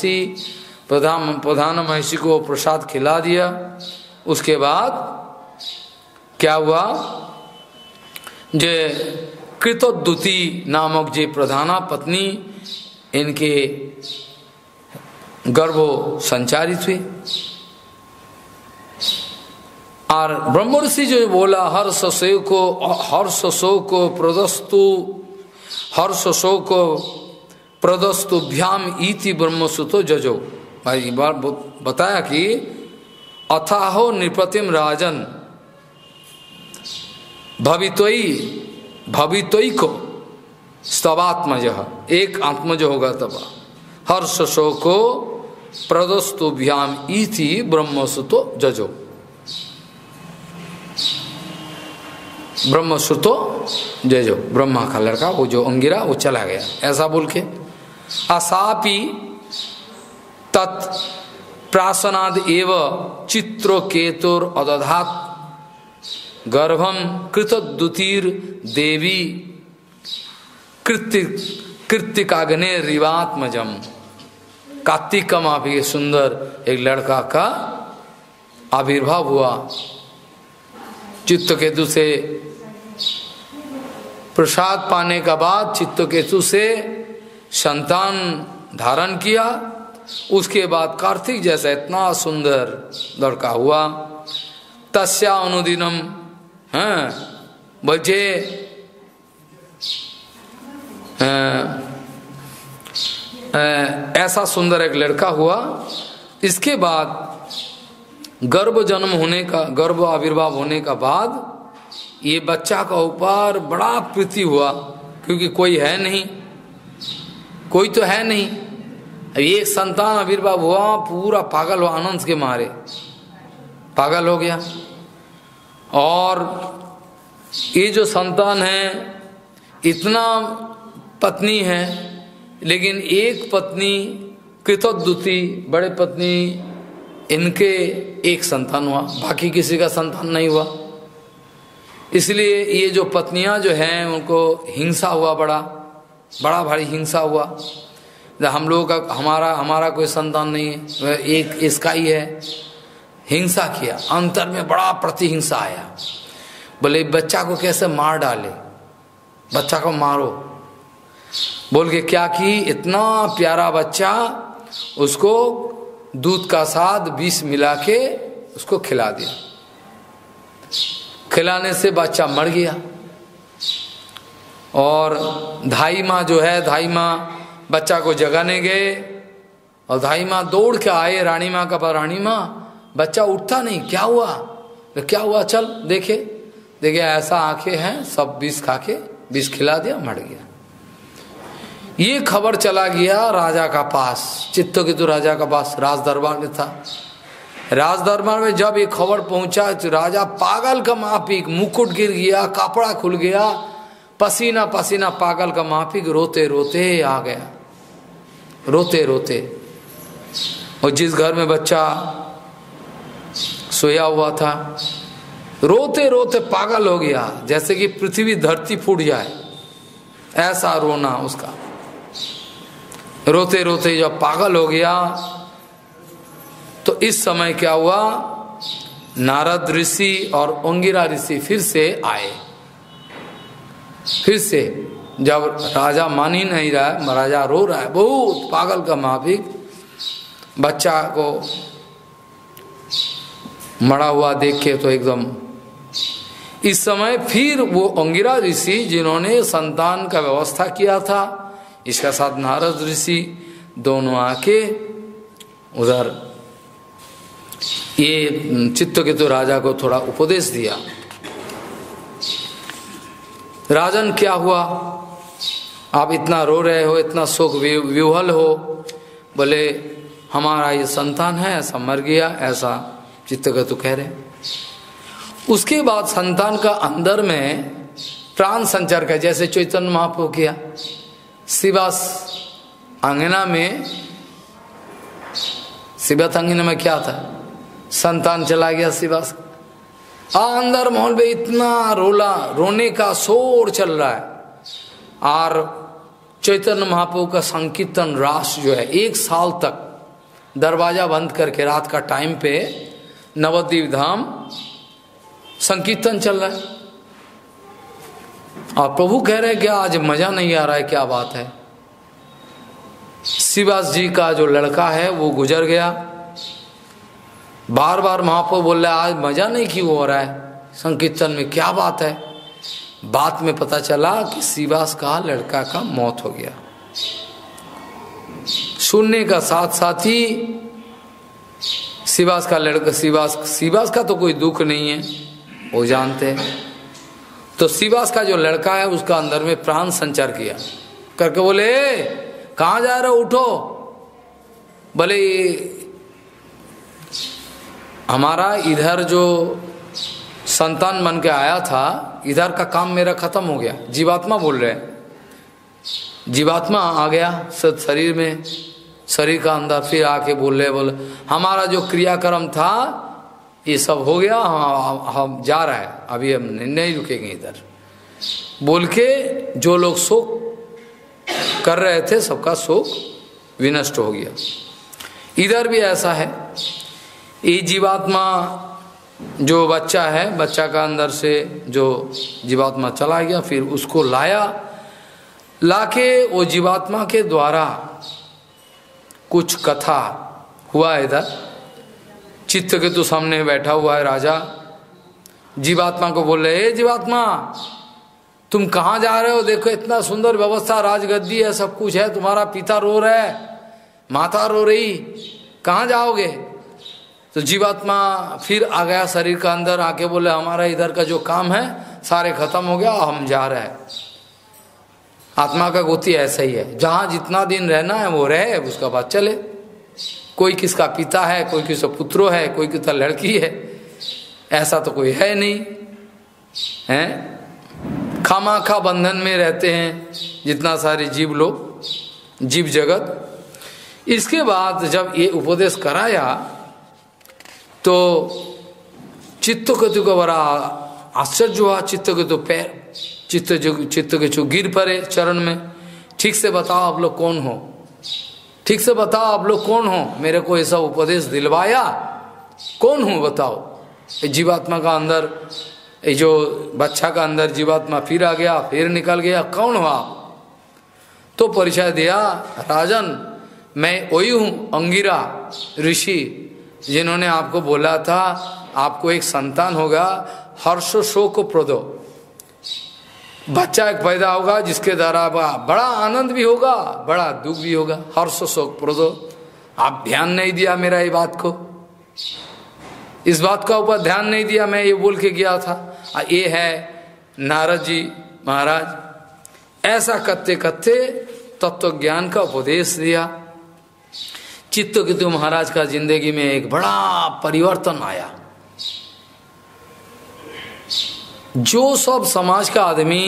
महिषी को प्रसाद खिला दिया। उसके बाद क्या हुआ, जे कृतोद्युति नामक जे प्रधाना पत्नी इनके गर्भो संचारित हुई। और ब्रह्मर्षि जो बोला हर्ष शोक प्रदस्तुभ्याम इति ब्रह्मसुतो जजो। भाई बार बताया कि अथाहो नृपतिम राजन भवितोई को स्तवात्मज, एक आत्मज होगा तब हर्ष शोको प्रदस्तुभ्याम इति ब्रह्मसुतो जजो। ब्रह्मसुतो जजो, ब्रह्मा का लड़का वो जो अंगिरा वो चला गया, ऐसा बोल के असापि तत् प्रासनाद एव चित्रो केतुर अदधात गर्भम कृतद्युतिर देवी कृत्तिकाग्ने रिवात्मजम। कार्तिक का माँ भी सुंदर एक लड़का का आविर्भाव हुआ। चित्तकेतु से प्रसाद पाने का बाद चित्तकेतु से संतान धारण किया। उसके बाद कार्तिक जैसा इतना सुंदर लड़का हुआ। तस्या अनुदिनम बचे ऐसा सुंदर एक लड़का हुआ। इसके बाद गर्भ आविर्भाव होने का बाद ये बच्चा का ऊपर बड़ा प्रीति हुआ, क्योंकि कोई है नहीं, कोई तो है नहीं। एक संतान आविर्भाव हुआ, पूरा पागल हुआ, आनंद के मारे पागल हो गया। और ये जो संतान है इतना पत्नी है, लेकिन एक पत्नी कृतोद्युति बड़े पत्नी इनके एक संतान हुआ, बाकी किसी का संतान नहीं हुआ। इसलिए ये जो पत्नियां जो हैं उनको हिंसा हुआ, बड़ा भारी हिंसा हुआ। हम लोगों का हमारा कोई संतान नहीं है, एक इसका ही है, हिंसा किया। अंतर में बड़ा प्रतिहिंसा आया, बोले बच्चा को कैसे मार डाले, बच्चा को मारो बोल के क्या की, इतना प्यारा बच्चा उसको दूध का साथ विष मिला के उसको खिला दिया। खिलाने से बच्चा मर गया। और धाई माँ जो है, धाई माँ बच्चा को जगाने गए और धाई माँ दौड़ के आए रानी माँ का पास। रानी माँ बच्चा उठता नहीं, क्या हुआ? तो क्या हुआ, चल देखे ऐसा आंखें हैं, सब विष खा के विष खिला दिया, मर गया। ये खबर चला गया राजा का पास, चित्तकेतु राजा का पास, राज दरबार में था। राज दरबार में जब ये खबर पहुंचा तो राजा पागल का माफिक, मुकुट गिर गया, कपड़ा खुल गया, पसीना पसीना, पागल का माफिक रोते रोते आ गया, रोते रोते। और जिस घर में बच्चा सोया हुआ था, रोते रोते पागल हो गया, जैसे कि पृथ्वी धरती फूट जाए, ऐसा रोना उसका। रोते रोते जब पागल हो गया तो इस समय क्या हुआ, नारद ऋषि और अंगिरा ऋषि फिर से आए। फिर से जब राजा मान ही नहीं रहा है, राजा रो रहा है बहुत, पागल का माफिक, बच्चा को मरा हुआ देख के तो एकदम। इस समय फिर वो अंगिरा ऋषि जिन्होंने संतान का व्यवस्था किया था, इसका साथ नारद ऋषि दोनों आके उधर ये चित्तकेतु राजा को थोड़ा उपदेश दिया। राजन क्या हुआ, आप इतना रो रहे हो, इतना शोक विह्वल हो। बोले हमारा ये संतान है, ऐसा मर गया, ऐसा चित्तकेतु कह रहे। उसके बाद संतान का अंदर में प्राण संचार का, जैसे चैतन्य महाप्रभु किया, शिवास अंगना में, शिवास अंगना में क्या था, संतान चला गया शिवास, अंदर माहौल में इतना रोने का शोर चल रहा है। और चैतन्य महाप्रभु का संकीर्तन रास जो है 1 साल तक दरवाजा बंद करके रात का टाइम पे नवद्वीप धाम संकीर्तन चल रहा है। और प्रभु कह रहे हैं कि आज मजा नहीं आ रहा है, क्या बात है। शिवास जी का जो लड़का है वो गुजर गया, बार बार महाप्रभु बोल रहा है आज मजा नहीं क्यों हो रहा है संकीर्तन में, क्या बात है। बात में पता चला कि शिवास का लड़का का मौत हो गया। सुनने का साथ साथ ही शिवास का लड़का, शिवास का तो कोई दुख नहीं है, वो जानते हैं। तो शिवास का जो लड़का है उसका अंदर में प्राण संचार किया करके बोले कहाँ जा रहे हो, उठो। बोले हमारा इधर जो संतान बन के आया था, इधर का काम मेरा खत्म हो गया। जीवात्मा बोल रहे हैं, जीवात्मा आ गया शरीर में, शरीर का अंदर फिर आके बोले हमारा जो क्रियाक्रम था ये सब हो गया, हम जा रहा है, अभी हम नहीं रुकेंगे इधर। बोल के जो लोग शोक कर रहे थे सबका शोक विनष्ट हो गया। इधर भी ऐसा है, ये जीवात्मा जो बच्चा है, बच्चा का अंदर से जो जीवात्मा चला गया, फिर उसको लाके वो जीवात्मा के द्वारा कुछ कथा हुआ। इधर चित्तकेतु सामने बैठा हुआ है राजा, जीवात्मा को बोल रहे जीवात्मा तुम कहाँ जा रहे हो, देखो इतना सुंदर व्यवस्था, राजगद्दी है, सब कुछ है, तुम्हारा पिता रो रहा है, माता रो रही, कहाँ जाओगे। तो जीवात्मा फिर आ गया शरीर का अंदर, आके बोले हमारा इधर का जो काम है सारे खत्म हो गया, हम जा रहे हैं। आत्मा का गति ऐसा ही है, जहां जितना दिन रहना है वो रहे, उसका बाद चले। कोई किसका पिता है, कोई किसका पुत्रो है, कोई किसका लड़की है, ऐसा तो कोई है नहीं है। खामाखा बंधन में रहते हैं जितना सारे जीव लोग, जीव जगत। इसके बाद जब ये उपदेश कराया तो चित्तकेतु को बड़ा आश्चर्य हुआ। चित्तकेतु पैर चित्तकेतु गिर पड़े चरण में, ठीक से बताओ आप लोग कौन हो, ठीक से बताओ आप लोग कौन हो, मेरे को ऐसा उपदेश दिलवाया, कौन हूं बताओ। जीवात्मा का अंदर, ये जो बच्चा का अंदर जीवात्मा फिर आ गया, फिर निकल गया, कौन हो आप। तो परिचय दिया, राजन मैं वही हूं अंगिरा ऋषि, जिन्होंने आपको बोला था आपको एक संतान होगा, हर्ष शोक प्रदो, बच्चा एक पैदा होगा जिसके द्वारा बड़ा आनंद भी होगा, बड़ा दुख भी होगा, हर्ष शोक प्रदो। आप ध्यान नहीं दिया मेरा ये बात को, इस बात का ऊपर ध्यान नहीं दिया, मैं ये बोल के गया था। ये है नारद जी महाराज, ऐसा करते करते तत्व ज्ञान का उपदेश दिया। चित्तकेतु महाराज का जिंदगी में एक बड़ा परिवर्तन आया। जो सब समाज का आदमी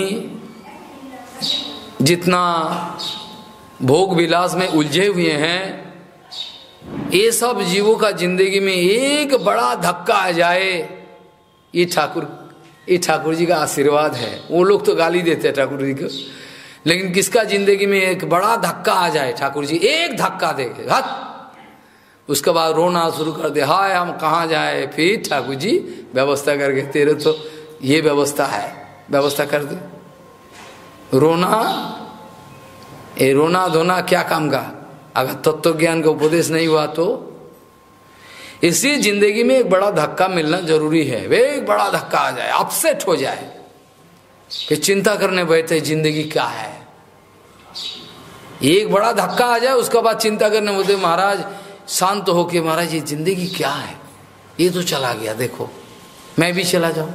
जितना भोग विलास में उलझे हुए हैं, ये सब जीवों का जिंदगी में एक बड़ा धक्का आ जाए, ये ठाकुर जी का आशीर्वाद है। वो लोग तो गाली देते हैं ठाकुर जी को, लेकिन किसका जिंदगी में एक बड़ा धक्का आ जाए, ठाकुर जी एक धक्का दे हट, उसके बाद रोना शुरू कर दे, हाय हम कहाँ जाए, फिर ठाकुर जी व्यवस्था करके, तेरे तो ये व्यवस्था है, व्यवस्था कर दे। रोना धोना क्या काम का, अगर तत्व ज्ञान का उपदेश नहीं हुआ तो। इसी जिंदगी में एक बड़ा धक्का मिलना जरूरी है, वे एक बड़ा धक्का आ जाए, अपसेट हो जाए कि चिंता करने बैठे जिंदगी क्या है। एक बड़ा धक्का आ जाए, उसके बाद चिंता करने बोलते महाराज शांत होके, महाराज ये जिंदगी क्या है, ये तो चला गया, देखो मैं भी चला जाऊं।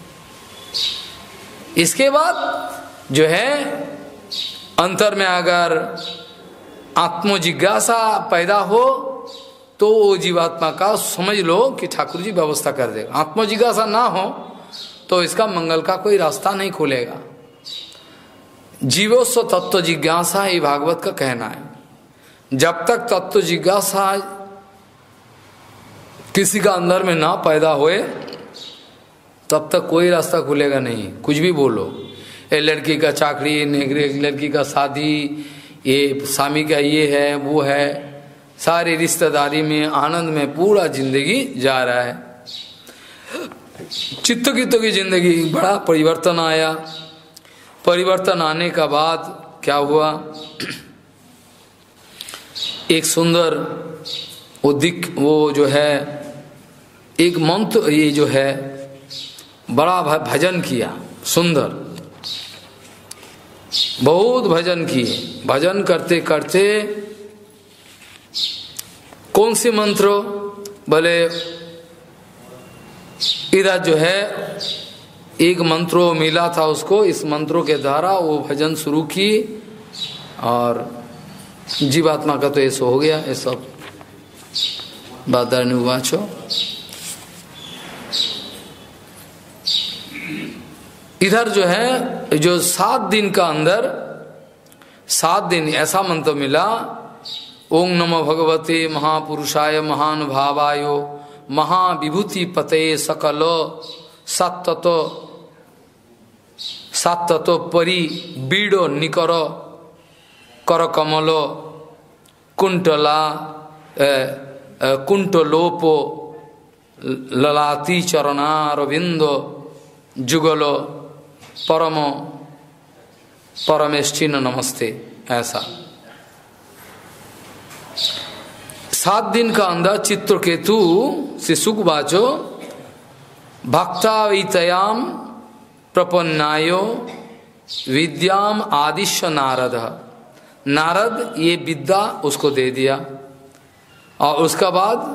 इसके बाद जो है अंतर में अगर आत्मजिज्ञासा पैदा हो तो वो जीवात्मा का समझ लो कि ठाकुर जी व्यवस्था कर देगा। आत्मजिज्ञासा ना हो तो इसका मंगल का कोई रास्ता नहीं खुलेगा। जीवोस्व तत्व जिज्ञासा ये भागवत का कहना है। जब तक तत्व जिज्ञासा किसी का अंदर में ना पैदा होए तब तक कोई रास्ता खुलेगा नहीं। कुछ भी बोलो, ये लड़की का चाकरी, लड़की का शादी, ये स्वामी का ये है वो है, सारी रिश्तेदारी में आनंद में पूरा जिंदगी जा रहा है। चित्त की जिंदगी बड़ा परिवर्तन आया। परिवर्तन आने का बाद क्या हुआ, एक सुंदर वो जो है एक मंत्र, ये जो है बड़ा भजन किया, सुंदर बहुत भजन किए। भजन करते करते कौन से मंत्र, बोले इधर जो है एक मंत्रो मिला था उसको, इस मंत्रों के द्वारा वो भजन शुरू की और जीवात्मा का तो ऐसा हो गया। ये सब बादरनुवाचो। इधर जो है जो 7 दिन का अंदर 7 दिन ऐसा मंत्र मिला, ओम नमो भगवते महापुरुषाय महानुभावायो महाविभूति पते सकलो सत्ततो परि बीड़ो निकर कर कमलो कुंटला कुंटलोपो ललाती चरणारविंदो जुगलो परमो परमेष्ठिन नमस्ते। ऐसा 7 दिन का अंदर चित्रकेतु से सुखवाचो भक्तावितयाम प्रपन्नायो विद्याम आदिश्य नारद। नारद ये विद्या उसको दे दिया और उसका बाद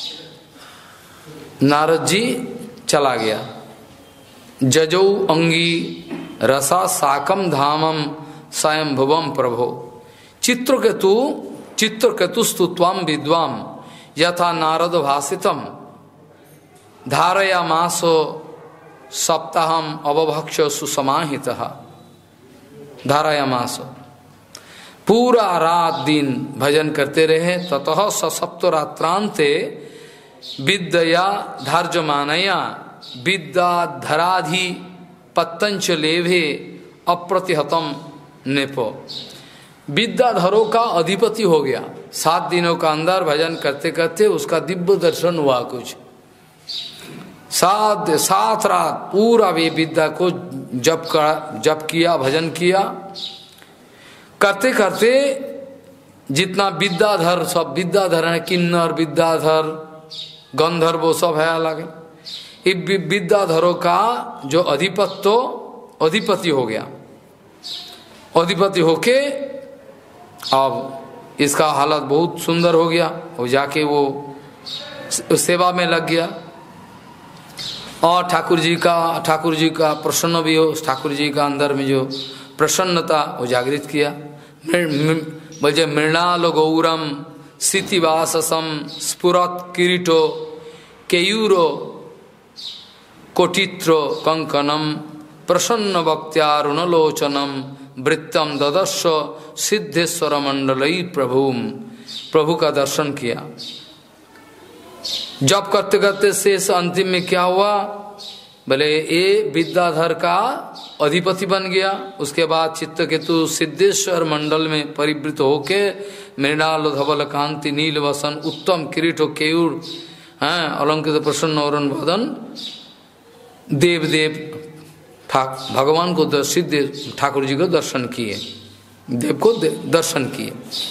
नारद जी चला गया। जजौ अंगी रसा साकम धामम स्वयं भुवम प्रभो। चित्रकेतु स्तुत्वाम विद्वाम यथा नारद भाषितम धारयामासो सप्ताहम अवभक्ष सुसमाहित। धारयामासो पूरा रात दिन भजन करते रहे। ततः सप्तरात्रांते विद्या धार्यमानया विद्या धराधि पत्तंच लेभे अप्रतिहतम नेपो। विद्याधरों का अधिपति हो गया। 7 दिनों का अंदर भजन करते करते उसका दिव्य दर्शन हुआ। कुछ 7 रात पूरा वे विद्या को जप किया, भजन किया। करते करते जितना विद्याधर, सब विद्याधर है, किन्नर विद्याधर गंधर्व वो सब है अलग। विद्याधरों का जो अधिपति हो गया। अधिपति होके अब इसका हालत बहुत सुंदर हो गया। वो जाके वो सेवा में लग गया और ठाकुर जी का प्रसन्न भी हो। ठाकुर जी का अंदर में जो प्रसन्नता वो जागृत किया। बोले मृणाल गौरम सितिवाससम स्फुरत किरीटो केयूरो कोटित्रो कंकनम प्रसन्न भक्त्यारुणलोचनम वृत्तम ददर्श सिद्धेश्वर मंडलई प्रभु का दर्शन किया। जब करते करते शेष अंतिम में क्या हुआ, बोले ये विद्याधर का अधिपति बन गया। उसके बाद चित्तकेतु सिद्धेश्वर मंडल में परिवृत होके मृणाल धवल कांति नील वसन उत्तम किरीट केयूर अलंकृत प्रसन्न और वदन देव भगवान को सिद्ध ठाकुर जी को दर्शन किए, देव को दर्शन किए।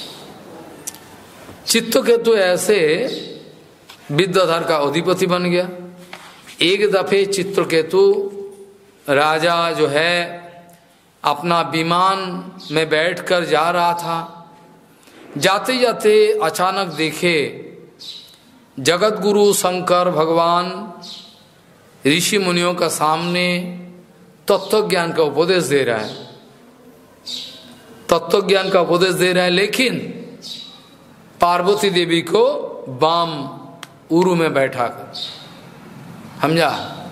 चित्तकेतु ऐसे विद्याधर का अधिपति बन गया। एक दफे चित्रकेतु राजा जो है अपना विमान में बैठकर जा रहा था। जाते जाते अचानक देखे जगत गुरु शंकर भगवान ऋषि मुनियों का सामने तत्व ज्ञान का उपदेश दे रहा है, तत्व ज्ञान का उपदेश दे रहा है, लेकिन पार्वती देवी को बाम उरु में बैठा कर, समझा,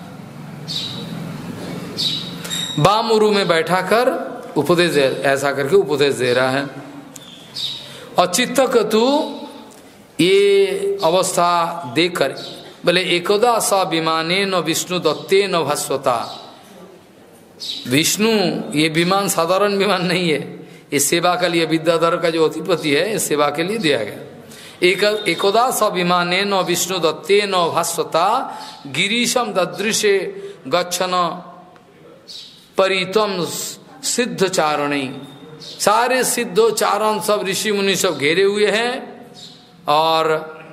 बाम उरु में बैठा कर उपदेश ऐसा करके उपदेश दे रहा है। और चित्तकेतु ये अवस्था देखकर बोले एकदा स विमाने न विष्णु दत्ते न भास्वता। विष्णु ये विमान साधारण विमान नहीं है, ये सेवा के लिए विद्याधर का जो अधिपति है इस सेवा के लिए दिया गया। एकदा स विमाने न विष्णु दत्ते न भास्वता गिरीशम ददृशे गच्छन परितम सिद्ध चारणी। सारे सिद्धो चारण सब ऋषि मुनि सब घेरे हुए हैं और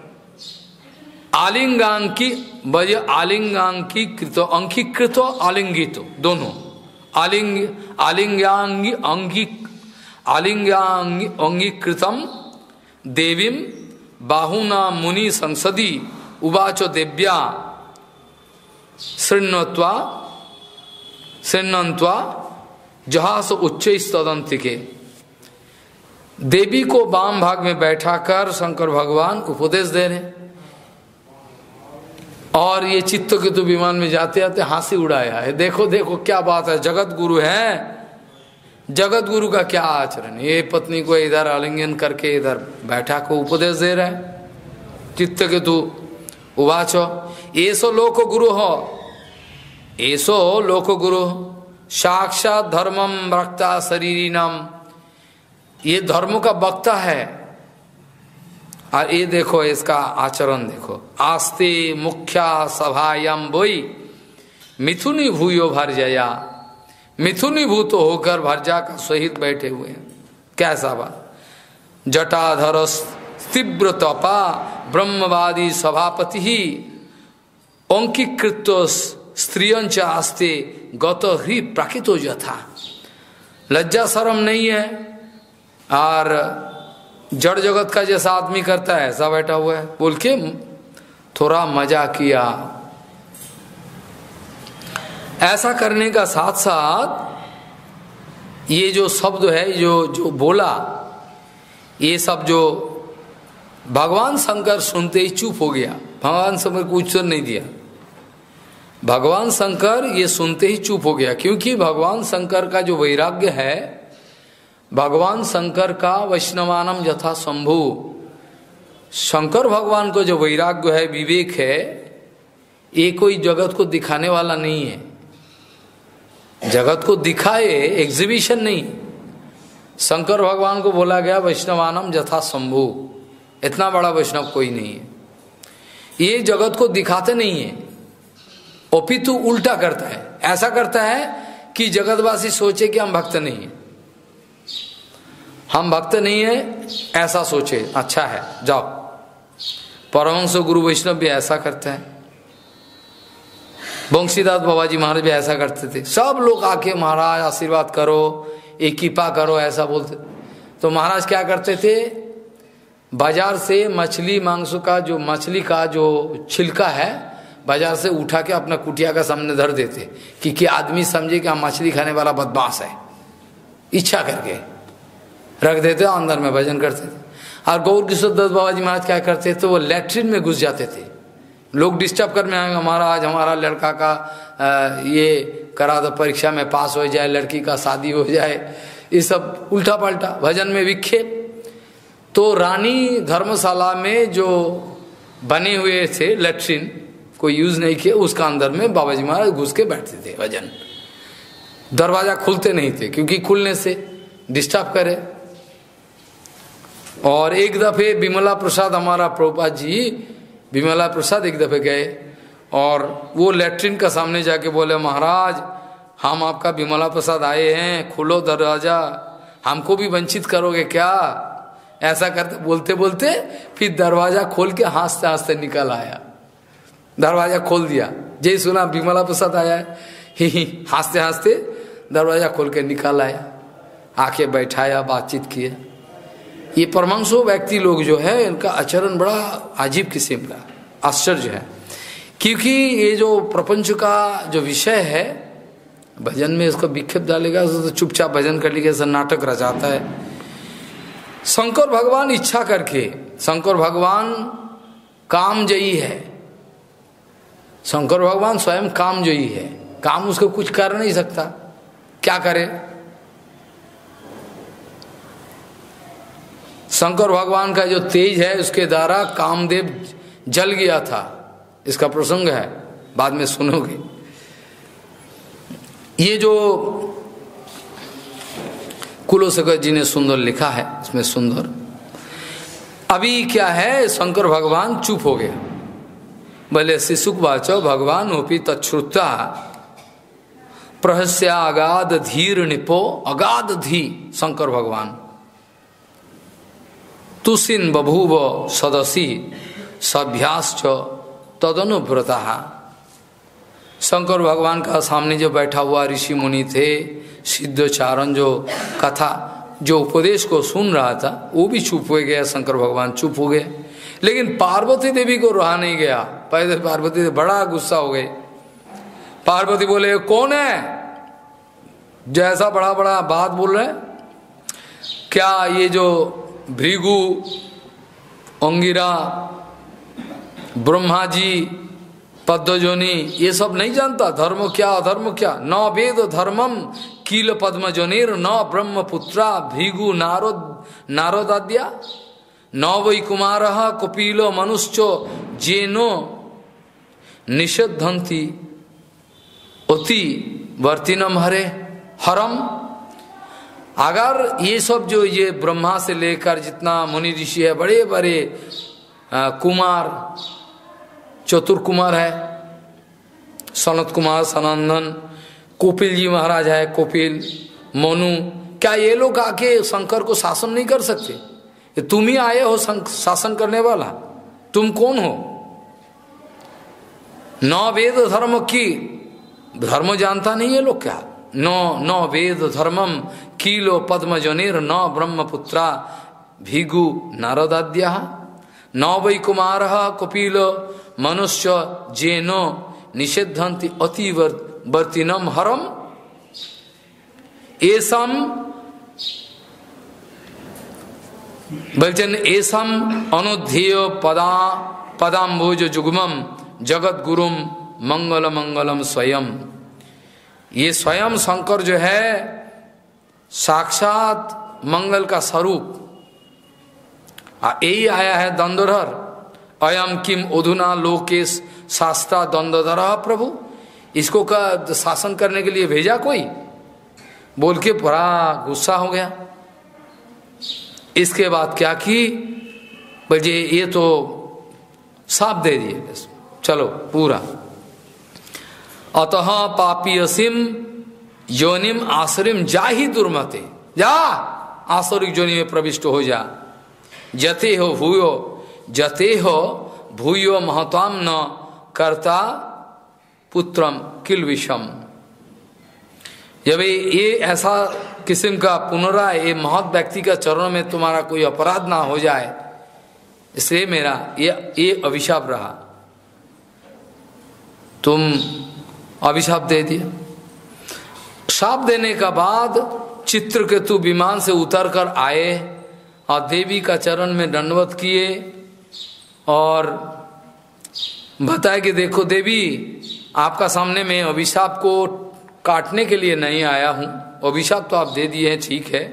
आलिंगांकी बज आलिंगांकी कृतो अंकीकृतो आलिंगितो दोनों आलिंगांगी अंगीकृतम देवीम बाहुना मुनि संसदी उवाचो देव्या शृण्वत्वा जहास उच्च तदंतिके। देवी को वाम भाग में बैठाकर शंकर भगवान उपदेश दे रहे और ये चित्तकेतु विमान में जाते आते हंसी उड़ाया है। देखो देखो क्या बात है, जगत गुरु है, जगत गुरु का क्या आचरण। ये पत्नी को इधर आलिंगन करके इधर बैठा को उपदेश दे रहा है। चित्तकेतु उवाचो ऐसो लोक गुरु हो, ऐसो लोक गुरु साक्षात धर्मम वक्ता शरीरिनम। ये धर्म का वक्ता है और ये देखो इसका आचरण देखो। आस्ते मुख्या सभायाम बोई मिथुनी भूयो भरजया। मिथुनी भूत होकर भरजा का सहित बैठे हुए हैं। कैसा बात। जटाधर तीव्र तपा ब्रह्मवादी सभापति ही अंकीकृत स्त्रियंच आस्ते गत ही प्राकृतो यथा। लज्जा शर्म नहीं है और जड़ जगत का जैसा आदमी करता है ऐसा बैठा हुआ है बोल के थोड़ा मजा किया। ऐसा करने का साथ साथ ये जो शब्द है जो बोला, ये सब जो भगवान शंकर सुनते ही चुप हो गया। भगवान शंकर को उत्तर नहीं दिया। भगवान शंकर ये सुनते ही चुप हो गया, क्योंकि भगवान शंकर का जो वैराग्य है, भगवान शंकर का वैष्णवानम यथा शंभु, शंकर भगवान को जो वैराग्य है, विवेक है, ये कोई जगत को दिखाने वाला नहीं है। जगत को दिखाए एग्जीबिशन नहीं। शंकर भगवान को बोला गया वैष्णवानम यथा शंभु, इतना बड़ा वैष्णव कोई नहीं है। ये जगत को दिखाते नहीं है, अपितु उल्टा करता है। ऐसा करता है कि जगतवासी सोचे कि हम भक्त नहीं है, हम भक्त नहीं है, ऐसा सोचे। अच्छा है जाओ। परमहंस गुरु वैष्णव भी ऐसा करते हैं, बंशीदास बाबाजी महाराज भी ऐसा करते थे। सब लोग आके महाराज आशीर्वाद करो, एक कृपा करो, ऐसा बोलते। तो महाराज क्या करते थे, बाजार से मछली मांस का जो मछली का जो छिलका है बाजार से उठा के अपना कुटिया का सामने धर देते कि आदमी समझे कि हम मछली खाने वाला बदमाश है, इच्छा करके रख देते, अंदर में भजन करते थे। और गौर किशोर दत्त बाबा जी महाराज क्या करते थे, वो लैट्रिन में घुस जाते थे। लोग डिस्टर्ब करने आएंगे, महाराज हमारा लड़का का ये करा दो, परीक्षा में पास हो जाए, लड़की का शादी हो जाए, ये सब उल्टा पल्टा भजन में विक्षेप। तो रानी धर्मशाला में जो बने हुए थे लैट्रिन, कोई यूज नहीं किया, उसका अंदर में बाबा जी महाराज घुस के बैठते थे भजन। दरवाजा खुलते नहीं थे क्योंकि खुलने से डिस्टर्ब करे। और एक दफे विमला प्रसाद, हमारा प्रभुपाद जी विमला प्रसाद एक दफे गए और वो लैट्रिन का सामने जाके बोले, महाराज हम आपका विमला प्रसाद आए हैं, खोलो दरवाजा, हमको भी वंचित करोगे क्या? ऐसा करते बोलते बोलते फिर दरवाजा खोल के हंसते हंसते निकल आया। दरवाजा खोल दिया, जय सुना विमला प्रसाद आया है, ही हंसते हंसते दरवाजा खोल के निकल आया, आके बैठाया, बातचीत किए। ये परमांशो व्यक्ति लोग जो है इनका आचरण बड़ा अजीब किस्म का, आश्चर्य है। क्योंकि ये जो प्रपंच का जो विषय है, भजन में इसको विक्षेप डालेगा तो चुपचाप भजन कर लीजिए, ऐसा नाटक रचाता है। शंकर भगवान इच्छा करके, शंकर भगवान कामजयी है, शंकर भगवान स्वयं कामजयी है, काम उसको कुछ कर नहीं सकता, क्या करे? शंकर भगवान का जो तेज है उसके द्वारा कामदेव जल गया था, इसका प्रसंग है, बाद में सुनोगे। ये जो कुलोसकर जी ने सुंदर लिखा है, इसमें सुंदर अभी क्या है, शंकर भगवान चुप हो गया, बोले शिशुक वाचो भगवान ओपी तच्छ्रुता प्रहस्या अगाध धीर निपो, अगाध धी शंकर भगवान तुसिन बभूव सदसी सभ्याश्च तदनुव्रता। शंकर भगवान का सामने जो बैठा हुआ ऋषि मुनि थे, सिद्धचारण जो कथा जो उपदेश को सुन रहा था वो भी चुप हो गया, शंकर भगवान चुप हो गए। लेकिन पार्वती देवी को रहा नहीं गया, पहले पार्वती देवी बड़ा गुस्सा हो गए। पार्वती बोले कौन है जैसा बड़ा बड़ा बात बोल रहे, क्या ये जो भृगु अंगिरा ब्रह्मा जी पद्मजोनि ये सब नहीं जानता धर्म क्या अधर्म क्या? न वेद धर्मम कील पद्मजोनिर न ब्रह्मपुत्रा भृगु नारदाद्या न वै कुमार कपिलो मनुष्यो जेनो निषेधंती अति वर्तिनम हरे हरम। अगर ये सब जो ये ब्रह्मा से लेकर जितना मुनि ऋषि है, बड़े बड़े कुमार, चतुर्कुमार है, सनत कुमार, सनंदन, कपिल जी महाराज है, कपिल, मनु, क्या ये लोग आके शंकर को शासन नहीं कर सकते? ये तुम ही आए हो शासन करने वाला, तुम कौन हो? न वेद धर्म की, धर्म जानता नहीं है लोग क्या? न वेद धर्मम कीलो पद्मजनिर न ब्रह्मपुत्रा भृगु नारदाद्या न वै कुमार कपिलो मनुष्य जेनो निषेधंति अतिवर्तिनम हरम। एसम बलचन एसम अनुध्येय पदाम्बुज जुगमम जगत गुरुम मंगल मंगलम स्वयं। ये स्वयं शंकर जो है साक्षात मंगल का स्वरूप, यही आया है दंडोधर। अयम किम उधुना लोकेश शास्त्रा दंडोधर प्रभु, इसको का शासन करने के लिए भेजा कोई? बोल के बड़ा गुस्सा हो गया। इसके बाद क्या की, बोले ये तो साफ दे दिए, चलो पूरा। अतः पापीयसिम योनिम आसरिम जा ही दुर्मते, जा आसुरिक योनि में प्रविष्ट हो जा। जते हो भूयो महताम न कर्ता पुत्रम किल विषम। जब ये ऐसा किस्म का पुनराय ये महत व्यक्ति का चरणों में तुम्हारा कोई अपराध ना हो जाए, इसलिए मेरा ये अभिशाप रहा। तुम अभिशाप दे दिया। शाप देने का बाद चित्रकेतु विमान से उतरकर आए और देवी का चरण में दंडवत किए और बताया कि देखो देवी, आपका सामने में अभिशाप को काटने के लिए नहीं आया हूं, अभिशाप तो आप दे दिए हैं, ठीक है,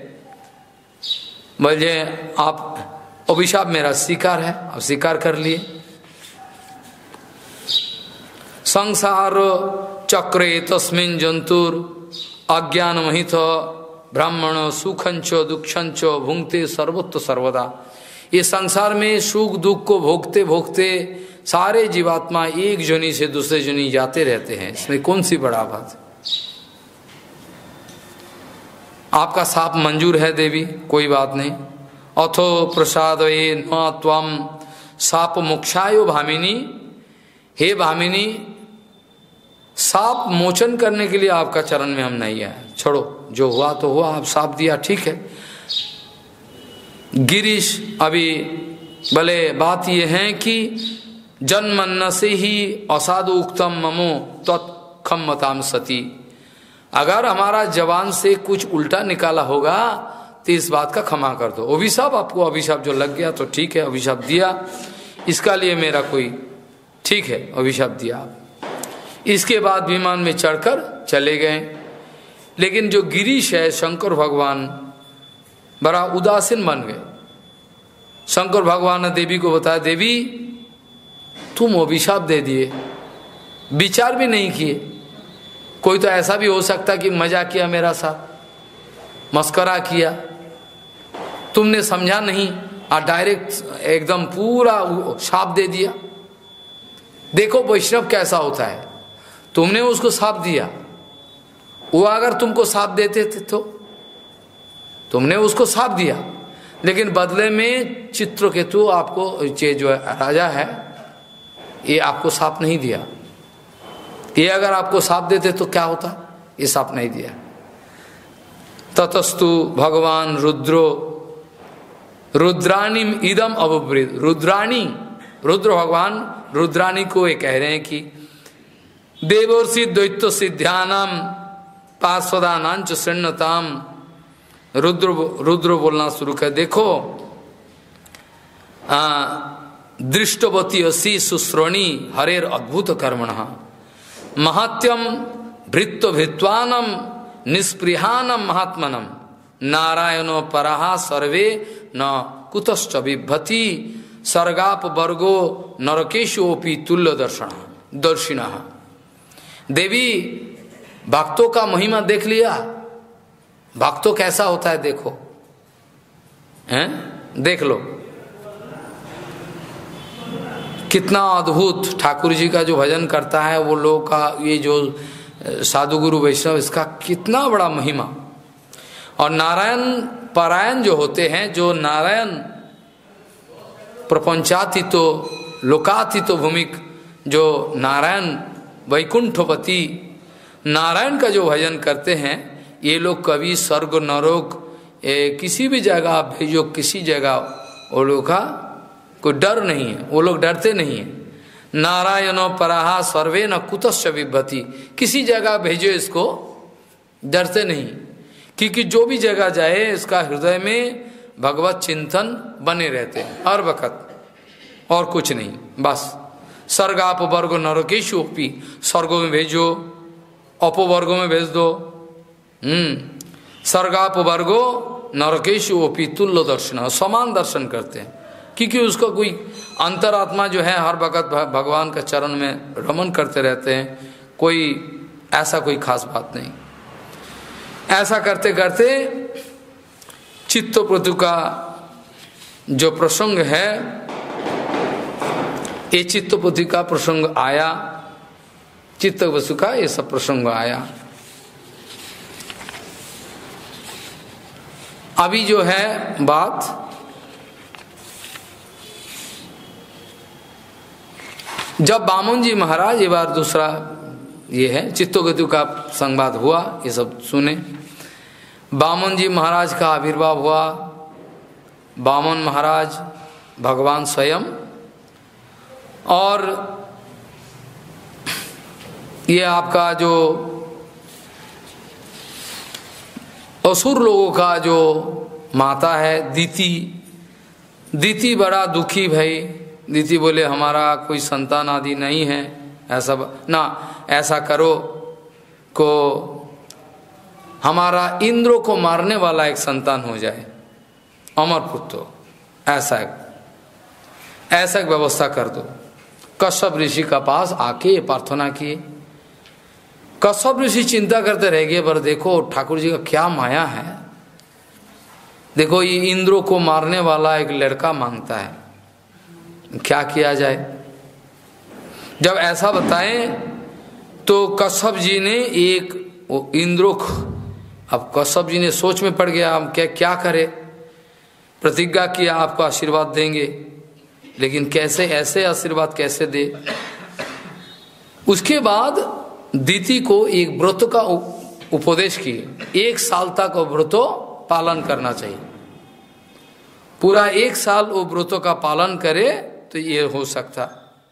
बोले आप अभिशाप मेरा स्वीकार है, आप स्वीकार कर लिए। संसार चक्रे तस्मिन् जंतुर अज्ञान महित ब्राह्मण सुखंच दुखंच भुंगते सर्वत्र सर्वदा। ये संसार में सुख दुख को भोगते भोगते सारे जीवात्मा एक जोनी से दूसरे जोनी जाते रहते हैं, इसमें कौन सी बड़ा बात है। आपका साप मंजूर है देवी, कोई बात नहीं। अथो प्रसाद न त्वम साप मोक्षायो भामिनी, हे भामिनी साप मोचन करने के लिए आपका चरण में हम नहीं आए, छोड़ो जो हुआ तो हुआ, आप साप दिया ठीक है। गिरीश अभी भले बात यह है कि जन्मन्न से ही असाधु उक्तम ममो तत्खम्मताम सती, अगर हमारा जवान से कुछ उल्टा निकाला होगा तो इस बात का क्षमा कर दो। अभिशाप आपको अभिशाप जो लग गया तो ठीक है, अभिशाप दिया, इसका लिए मेरा कोई ठीक है, अभिशाप दिया आप। इसके बाद विमान में चढ़कर चले गए। लेकिन जो गिरीश है शंकर भगवान बड़ा उदासीन बन गए। शंकर भगवान ने देवी को बताया, देवी तुम अभिशाप दे दिए, विचार भी नहीं किए। कोई तो ऐसा भी हो सकता कि मजाक किया मेरा साथ, मस्करा किया, तुमने समझा नहीं और डायरेक्ट एकदम पूरा शाप दे दिया। देखो वैष्णव कैसा होता है, तुमने उसको शाप दिया, वो अगर तुमको शाप देते थे तो तुमने उसको शाप दिया, लेकिन बदले में चित्रकेतु आपको जो राजा है ये आपको शाप नहीं दिया। ये अगर आपको शाप देते तो क्या होता, ये शाप नहीं दिया। ततस्तु भगवान रुद्रो रुद्राणीम इदम अवब्रीत, रुद्राणी रुद्र भगवान रुद्राणी को ये कह रहे हैं कि देवर्षि द्वैत्य सिद्ध्यानाम पार्षदानांच शृण्यताम। रुद्र बोलना शुरू कर, देखो दृष्टवती असी सुश्रोणी हरेर अद्भुत कर्मण महत्यम भृत्त भृत्वानम निष्पृहानम महात्मनम नारायणो पराहा सर्वे न कुतश्च बिभ्यति सर्गाप वर्गो नरकेशोपि तुल्य दर्शिना। देवी भक्तों का महिमा देख लिया, भक्तों कैसा होता है देखो, हैं देख लो कितना अद्भुत। ठाकुर जी का जो भजन करता है वो लोग का, ये जो साधु गुरु वैष्णव, इसका कितना बड़ा महिमा। और नारायण परायण जो होते हैं, जो नारायण प्रपंचातीतो लोकातीतो भूमिक, जो नारायण वैकुंठपति नारायण का जो भजन करते हैं, ये लोग कभी स्वर्ग नरक किसी भी जगह आप भेजो, किसी जगह वो लोग का कोई डर नहीं है, वो लोग डरते नहीं है। नारायणो पराहा सर्वे न कुतश्च बिभ्यति, किसी जगह भेजो इसको डरते नहीं, क्योंकि जो भी जगह जाए इसका हृदय में भगवत चिंतन बने रहते हैं हर वक्त, और कुछ नहीं। बस स्वर्गाप वर्ग नरकेशोपि, स्वर्गों में भेजो, अपवर्गों में भेज दो। स्वर्गाप वर्गो नरकेशोपि तुल्य दर्शन, समान दर्शन करते हैं, क्योंकि उसका कोई अंतरात्मा जो है हर वक्त भगवान का चरण में रमन करते रहते हैं, कोई ऐसा कोई खास बात नहीं। ऐसा करते करते चित्तप्रतु का जो प्रसंग है, ये चित्तप्रतु का प्रसंग आया, चित्तवसु का ये सब प्रसंग आया। अभी जो है बात जब बामन जी महाराज, ये बार दूसरा ये है चित्तकेतु का संवाद हुआ, ये सब सुने। बामन जी महाराज का आविर्भाव हुआ। बामन महाराज भगवान स्वयं, और ये आपका जो असुर लोगों का जो माता है दीति, दीति बड़ा दुखी भाई। दीति बोले हमारा कोई संतान आदि नहीं है, ऐसा ना ऐसा करो को हमारा इंद्र को मारने वाला एक संतान हो जाए, अमर पुत्र, ऐसा एक व्यवस्था कर दो। कश्यप ऋषि का पास आके प्रार्थना किए। कश्यप ऋषि चिंता करते रह गए, पर देखो ठाकुर जी का क्या माया है। देखो ये इंद्र को मारने वाला एक लड़का मांगता है, क्या किया जाए। जब ऐसा बताए तो कश्यप जी ने एक इंद्र, अब कश्यप जी ने सोच में पड़ गया, हम क्या करे। प्रतिज्ञा किया आपको आशीर्वाद देंगे, लेकिन कैसे, ऐसे आशीर्वाद कैसे दे। उसके बाद दीति को एक व्रत का उपदेश किए, 1 साल तक वो व्रत पालन करना चाहिए। पूरा 1 साल वो व्रतों का पालन करे तो ये हो सकता।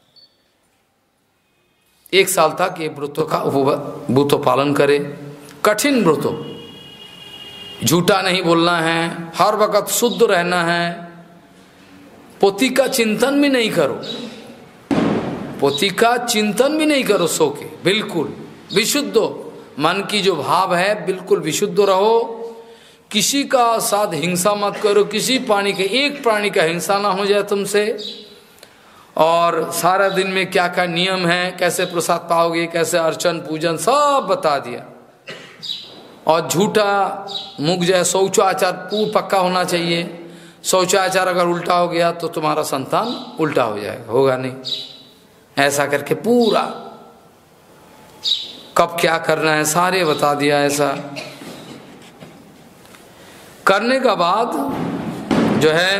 1 साल तक ये व्रतों का व्रत पालन करे, कठिन व्रतों, झूठा नहीं बोलना है, हर वक्त शुद्ध रहना है, पोती का चिंतन भी नहीं करो, पोती का चिंतन भी नहीं करो सो के, बिल्कुल विशुद्ध मन की जो भाव है बिल्कुल विशुद्ध रहो। किसी का साथ हिंसा मत करो, किसी प्राणी के, एक प्राणी का हिंसा ना हो जाए तुमसे। और सारा दिन में क्या क्या नियम है, कैसे प्रसाद पाओगे, कैसे अर्चन पूजन सब बता दिया। और झूठा मुख जाए, शौचाचार पूर्ण पक्का होना चाहिए। शौचाचार अगर उल्टा हो गया तो तुम्हारा संतान उल्टा हो जाएगा, होगा नहीं। ऐसा करके पूरा कब क्या करना है सारे बता दिया। ऐसा करने का बाद जो है,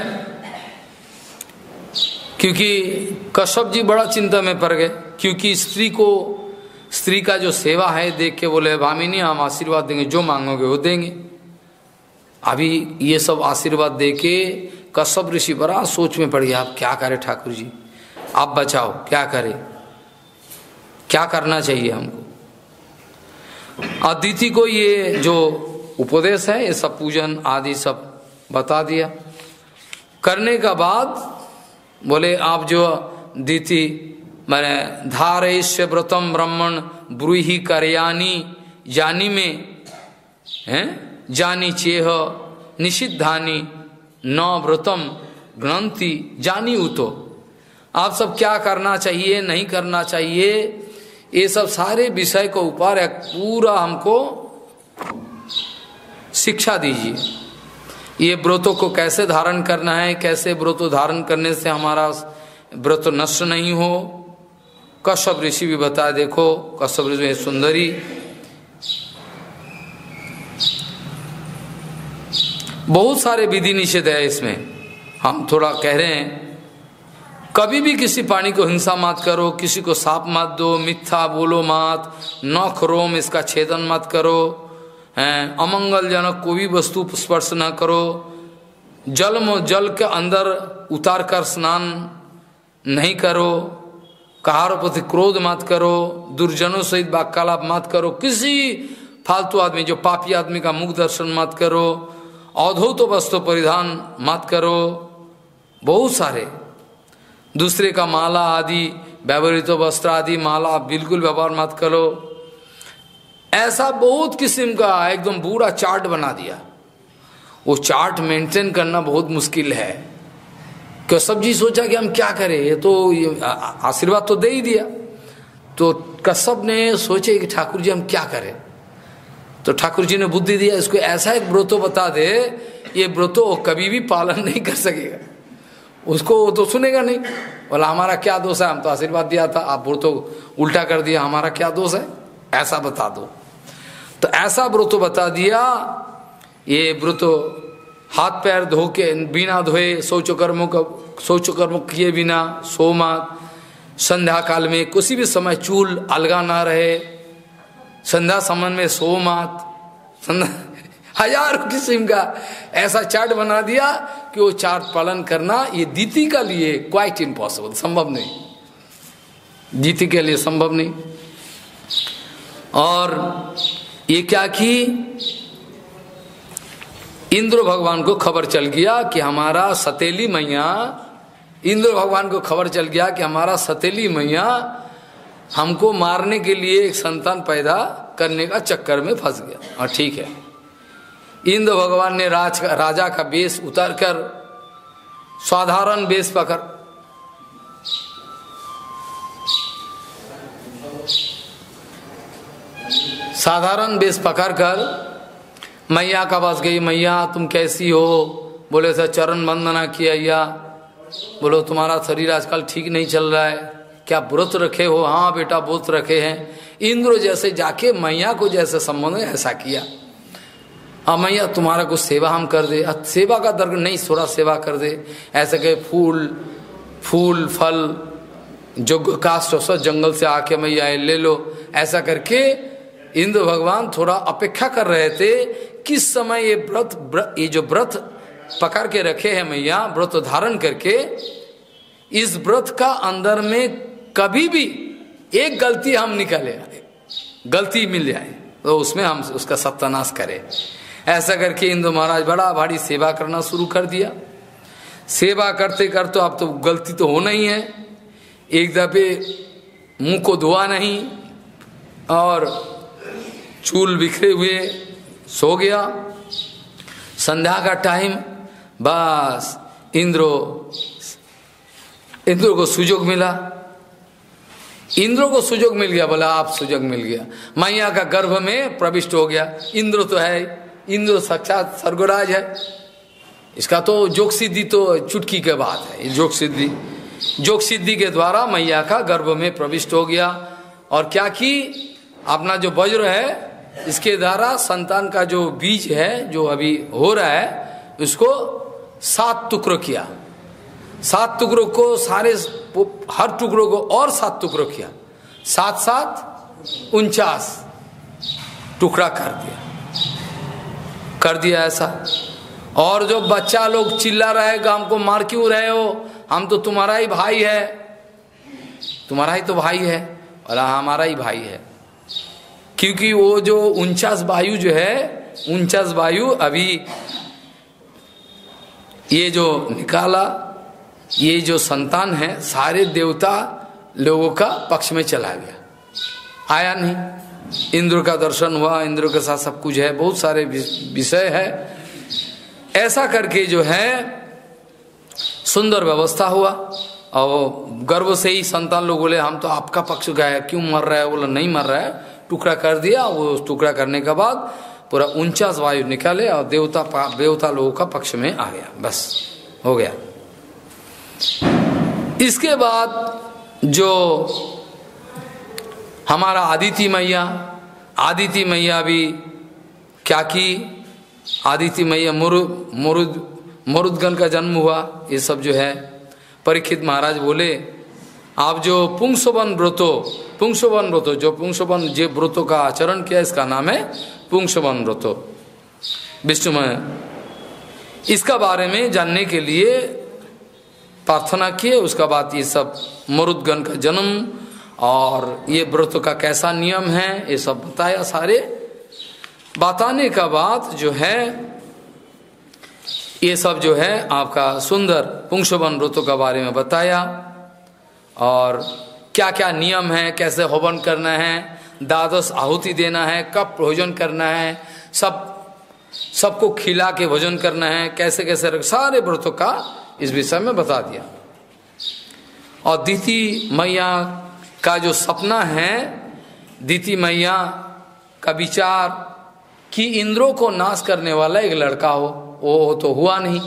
क्योंकि कश्यप जी बड़ा चिंता में पड़ गए, क्योंकि स्त्री का जो सेवा है देख के बोले, भामिनी हम आशीर्वाद देंगे, जो मांगोगे वो देंगे। अभी ये सब आशीर्वाद देके कश्यप ऋषि बड़ा सोच में पड़ गया, आप क्या करें ठाकुर जी, आप बचाओ, क्या करें, क्या करना चाहिए हमको। अदिति को ये जो उपदेश है, ये सब पूजन आदि सब बता दिया। करने का बाद बोले, आप जो दीति मैंने धारयिष्य व्रतम ब्रह्मण ब्रूहि करयानी जानी में हैं, जानी चेह निषिद्धानी न व्रतम ग्रंथि जानी उतो। आप सब क्या करना चाहिए, नहीं करना चाहिए, ये सब सारे विषय को ऊपर एक पूरा हमको शिक्षा दीजिए। ये व्रतों को कैसे धारण करना है, कैसे व्रतों धारण करने से हमारा व्रत नष्ट नहीं हो। कश्यप ऋषि भी बताया, देखो कश्यप ऋषि सुंदरी बहुत सारे विधि निषेध है इसमें, हम थोड़ा कह रहे हैं। कभी भी किसी प्राणी को हिंसा मत करो, किसी को साप मत दो, मिथ्या बोलो मत, नख रोम इसका छेदन मत करो, अमंगलजनक कोई भी वस्तु स्पर्श न करो, जल के अंदर उतार कर स्नान नहीं करो, कहारों प्रति क्रोध मत करो, दुर्जनों सहित वाक्यालाप मत करो, किसी फालतू आदमी जो पापी आदमी का मुख दर्शन मत करो, अधौत वस्त्र परिधान मत करो, बहुत सारे दूसरे का माला आदि व्यवहृत वस्त्र आदि माला बिल्कुल व्यवहार मत करो। ऐसा बहुत किस्म का एकदम पूरा चार्ट बना दिया। वो चार्ट मेंटेन करना बहुत मुश्किल है। कश्यप जी सोचा कि हम क्या करें, ये तो आशीर्वाद तो दे ही दिया। तो कश्यप ने सोचे कि ठाकुर जी हम क्या करें। तो ठाकुर जी ने बुद्धि दिया, इसको ऐसा एक व्रतो बता दे, ये व्रतो कभी भी पालन नहीं कर सकेगा, उसको वो तो सुनेगा नहीं। बोला हमारा क्या दोष है, हम तो आशीर्वाद दिया था, आप व्रतो उल्टा कर दिया, हमारा क्या दोष है, ऐसा बता दो। तो ऐसा व्रतो बता दिया। ये व्रतो हाथ पैर धो के बिना धोए, शौच कर्म किए बिना सो मत, संध्या काल में किसी भी समय चूल अलगा ना रहे, संध्या समय में सो मत, हजारों किस्म का ऐसा चार्ट बना दिया कि वो चार्ट पालन करना ये दीति का लिए क्वाइट इम्पॉसिबल, संभव नहीं, दीति के लिए संभव नहीं। और ये क्या कि इंद्र भगवान को खबर चल गया कि हमारा सतेली मैया, इंद्र भगवान को खबर चल गया कि हमारा सतेली मैया हमको मारने के लिए एक संतान पैदा करने का चक्कर में फंस गया। और ठीक है, इंद्र भगवान ने राजा का वेश उतारकर साधारण वेश पकड़ साधारण वेश पकड़ कर मैया का पास गई। मैया तुम कैसी हो? बोले सर चरण वंदना किया या बोलो तुम्हारा शरीर आजकल ठीक नहीं चल रहा है, क्या व्रत रखे हो? हाँ बेटा व्रत रखे हैं। इंद्र जैसे जाके मैया को जैसे संबोधन ऐसा किया। हाँ मैया तुम्हारा कुछ सेवा हम कर दे। सेवा का दर्द नहीं, थोड़ा सेवा कर दे। ऐसे के फूल फल जो काष्ठ जंगल से आके मैया ले लो। ऐसा करके इंद्र भगवान थोड़ा अपेक्षा कर रहे थे किस समय ये जो व्रत पकड़ के रखे हैं मैया, व्रत धारण करके, इस व्रत का अंदर में कभी भी एक गलती हम निकाले, गलती मिल जाए तो उसमें हम उसका सत्यानाश करें। ऐसा करके इंद्र महाराज बड़ा भारी सेवा करना शुरू कर दिया। सेवा करते करते अब तो गलती तो होना ही है। एक दफे मुंह को धोआ नहीं और चूल बिखरे हुए सो गया। संध्या का टाइम, बस इंद्र को सुजोग मिला। इंद्र को सुजोग मिल गया। बोला आप सुजोग मिल गया, मैया का गर्भ में प्रविष्ट हो गया। इंद्र तो है, इंद्र साक्षात स्वर्गराज है। इसका तो जोग सिद्धि तो चुटकी के बात है। जोग सिद्धि के द्वारा मैया का गर्भ में प्रविष्ट हो गया। और क्या कि अपना जो वज्र है इसके द्वारा संतान का जो बीज है जो अभी हो रहा है उसको 7 टुकड़ों किया। 7 टुकड़ों को सारे हर टुकड़ों को और 7 टुकड़ों किया। 7 49 टुकड़ा कर दिया ऐसा। और जो बच्चा लोग चिल्ला रहेगा हमको मार क्यों रहे हो, हम तो तुम्हारा ही भाई है, तुम्हारा ही तो भाई है। और हमारा ही भाई है, क्योंकि वो जो 49 वायु जो है, 49 वायु अभी ये जो निकाला, ये जो संतान है सारे देवता लोगों का पक्ष में चला गया, आया नहीं। इंद्र का दर्शन हुआ, इंद्र के साथ सब कुछ है, बहुत सारे विषय है। ऐसा करके जो है सुंदर व्यवस्था हुआ। और गर्व से ही संतान लोग बोले हम तो आपका पक्ष का है, क्यों मर रहा है? बोला नहीं मर रहा है, टुकड़ा कर दिया। वो टुकड़ा करने के बाद पूरा 49 वायु निकाले और देवता लोगों का पक्ष में आ गया, बस हो गया। इसके बाद जो हमारा आदिति मैया भी क्या की, आदिति मैया मरुदगण का जन्म हुआ। ये सब जो है परीक्षित महाराज बोले आप जो पुंसवन व्रतो जो पुंसवन जे व्रतों का आचरण किया इसका नाम है पुंसवन व्रतो विष्णुमय। इसका बारे में जानने के लिए प्रार्थना किए। उसका बाद ये सब मरुदगण का जन्म और ये व्रतों का कैसा नियम है ये सब बताया। सारे बताने का बाद जो है ये सब जो है आपका सुंदर पुंसवन व्रतों का बारे में बताया। और क्या क्या नियम है, कैसे हवन करना है, द्वादश आहुति देना है, कब भोजन करना है, सबको खिला के भोजन करना है, कैसे कैसे सारे व्रतों का इस विषय में बता दिया। और दीति मैया का जो सपना है, दीति मैया का विचार कि इंद्रों को नाश करने वाला एक लड़का हो, वो तो हुआ नहीं।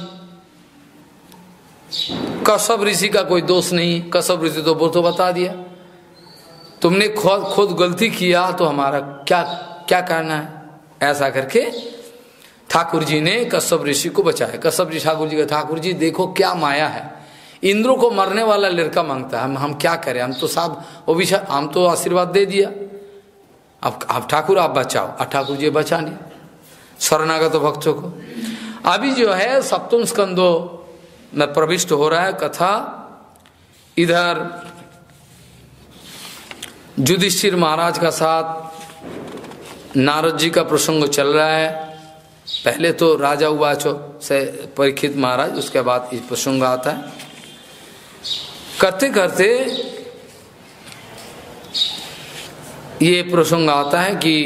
कश्यप ऋषि का कोई दोष नहीं, कश्यप ऋषि तो वो तो बता दिया तुमने खुद गलती किया तो हमारा क्या करना है। ऐसा करके ठाकुर जी ने कश्यप ऋषि को बचाया। कश्यप जी ठाकुर जी का, ठाकुर जी देखो क्या माया है, इंद्रों को मरने वाला लड़का मांगता है, हम क्या करें, हम तो साहब वो भी हम तो आशीर्वाद दे दिया, अब ठाकुर आप बचाओ। और ठाकुर जी बचा नहीं शरणागत भक्तों को। अभी जो है सप्तम स्कंदों में प्रविष्ट हो रहा है कथा। इधर युधिष्ठिर महाराज का साथ नारद जी का प्रसंग चल रहा है। पहले तो राजा उवाचो से परीक्षित महाराज, उसके बाद इस प्रसंग आता है। करते करते ये प्रसंग आता है कि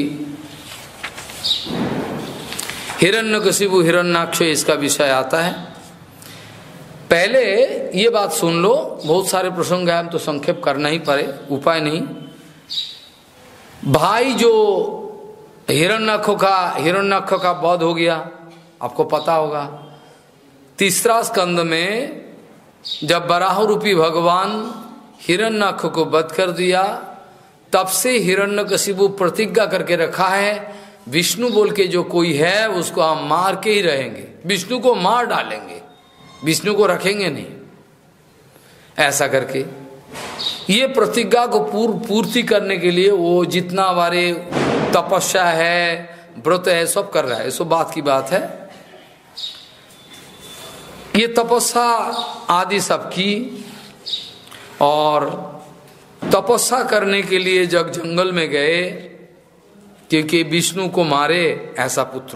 हिरण्यकशिपु हिरण्याक्ष इसका विषय आता है। पहले ये बात सुन लो, बहुत सारे प्रसंग है, हम तो संक्षेप करना ही पड़े, उपाय नहीं। भाई जो हिरण्यक्ष का वध हो गया, आपको पता होगा। तीसरा स्कंद में जब वराह रूपी भगवान हिरण्यक्ष को वध कर दिया, तब से हिरण्यकशिपु प्रतिज्ञा करके रखा है, विष्णु बोल के जो कोई है उसको हम मार के ही रहेंगे, विष्णु को मार डालेंगे, विष्णु को रखेंगे नहीं। ऐसा करके ये प्रतिज्ञा को पूर्ति करने के लिए वो जितना बारे तपस्या है, व्रत है, सब कर रहा है। सो बात की बात है, ये तपस्या आदि सब की। और तपस्या करने के लिए जब जंगल में गए, क्योंकि विष्णु को मारे ऐसा पुत्र,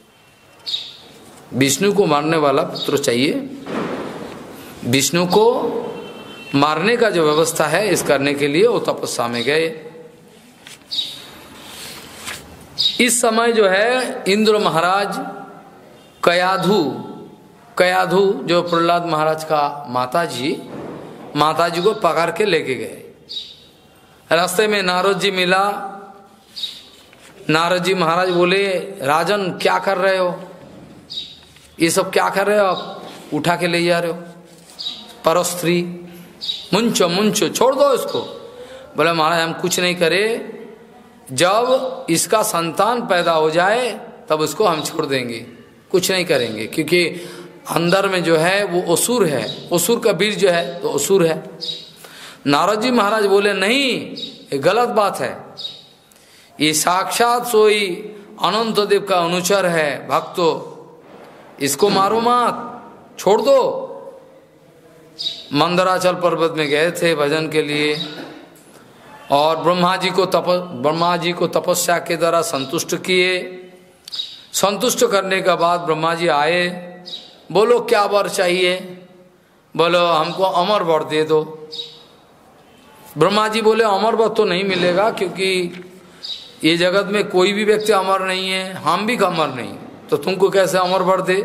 विष्णु को मारने वाला पुत्र चाहिए, विष्णु को मारने का जो व्यवस्था है इस करने के लिए वो तपस्या में गए। इस समय जो है इंद्र महाराज कयाधु जो प्रहलाद महाराज का माताजी को पकड़ के लेके गए। रास्ते में नारद जी मिला, नारद जी महाराज बोले, राजन क्या कर रहे हो, ये सब क्या कर रहे हो आप, उठा के ले जा रहे हो परस्त्री, मुंचो छोड़ दो इसको। बोले महाराज हम कुछ नहीं करे, जब इसका संतान पैदा हो जाए तब उसको हम छोड़ देंगे, कुछ नहीं करेंगे, क्योंकि अंदर में जो है वो असुर है, असुर का बीज जो है तो असुर है। नारद जी महाराज बोले नहीं, ये गलत बात है, ये साक्षात सोई अनंत देव का अनुचर है, भक्तो, इसको मारो मत, छोड़ दो। मंदराचल पर्वत में गए थे भजन के लिए, और ब्रह्मा जी को तपस्या के द्वारा संतुष्ट किए। संतुष्ट करने के बाद ब्रह्मा जी आए, बोलो क्या वर चाहिए, बोलो हमको अमर वर दे दो। ब्रह्मा जी बोले अमर वर तो नहीं मिलेगा, क्योंकि ये जगत में कोई भी व्यक्ति अमर नहीं है, हम भी अमर नहीं, तो तुमको कैसे अमर वर दे।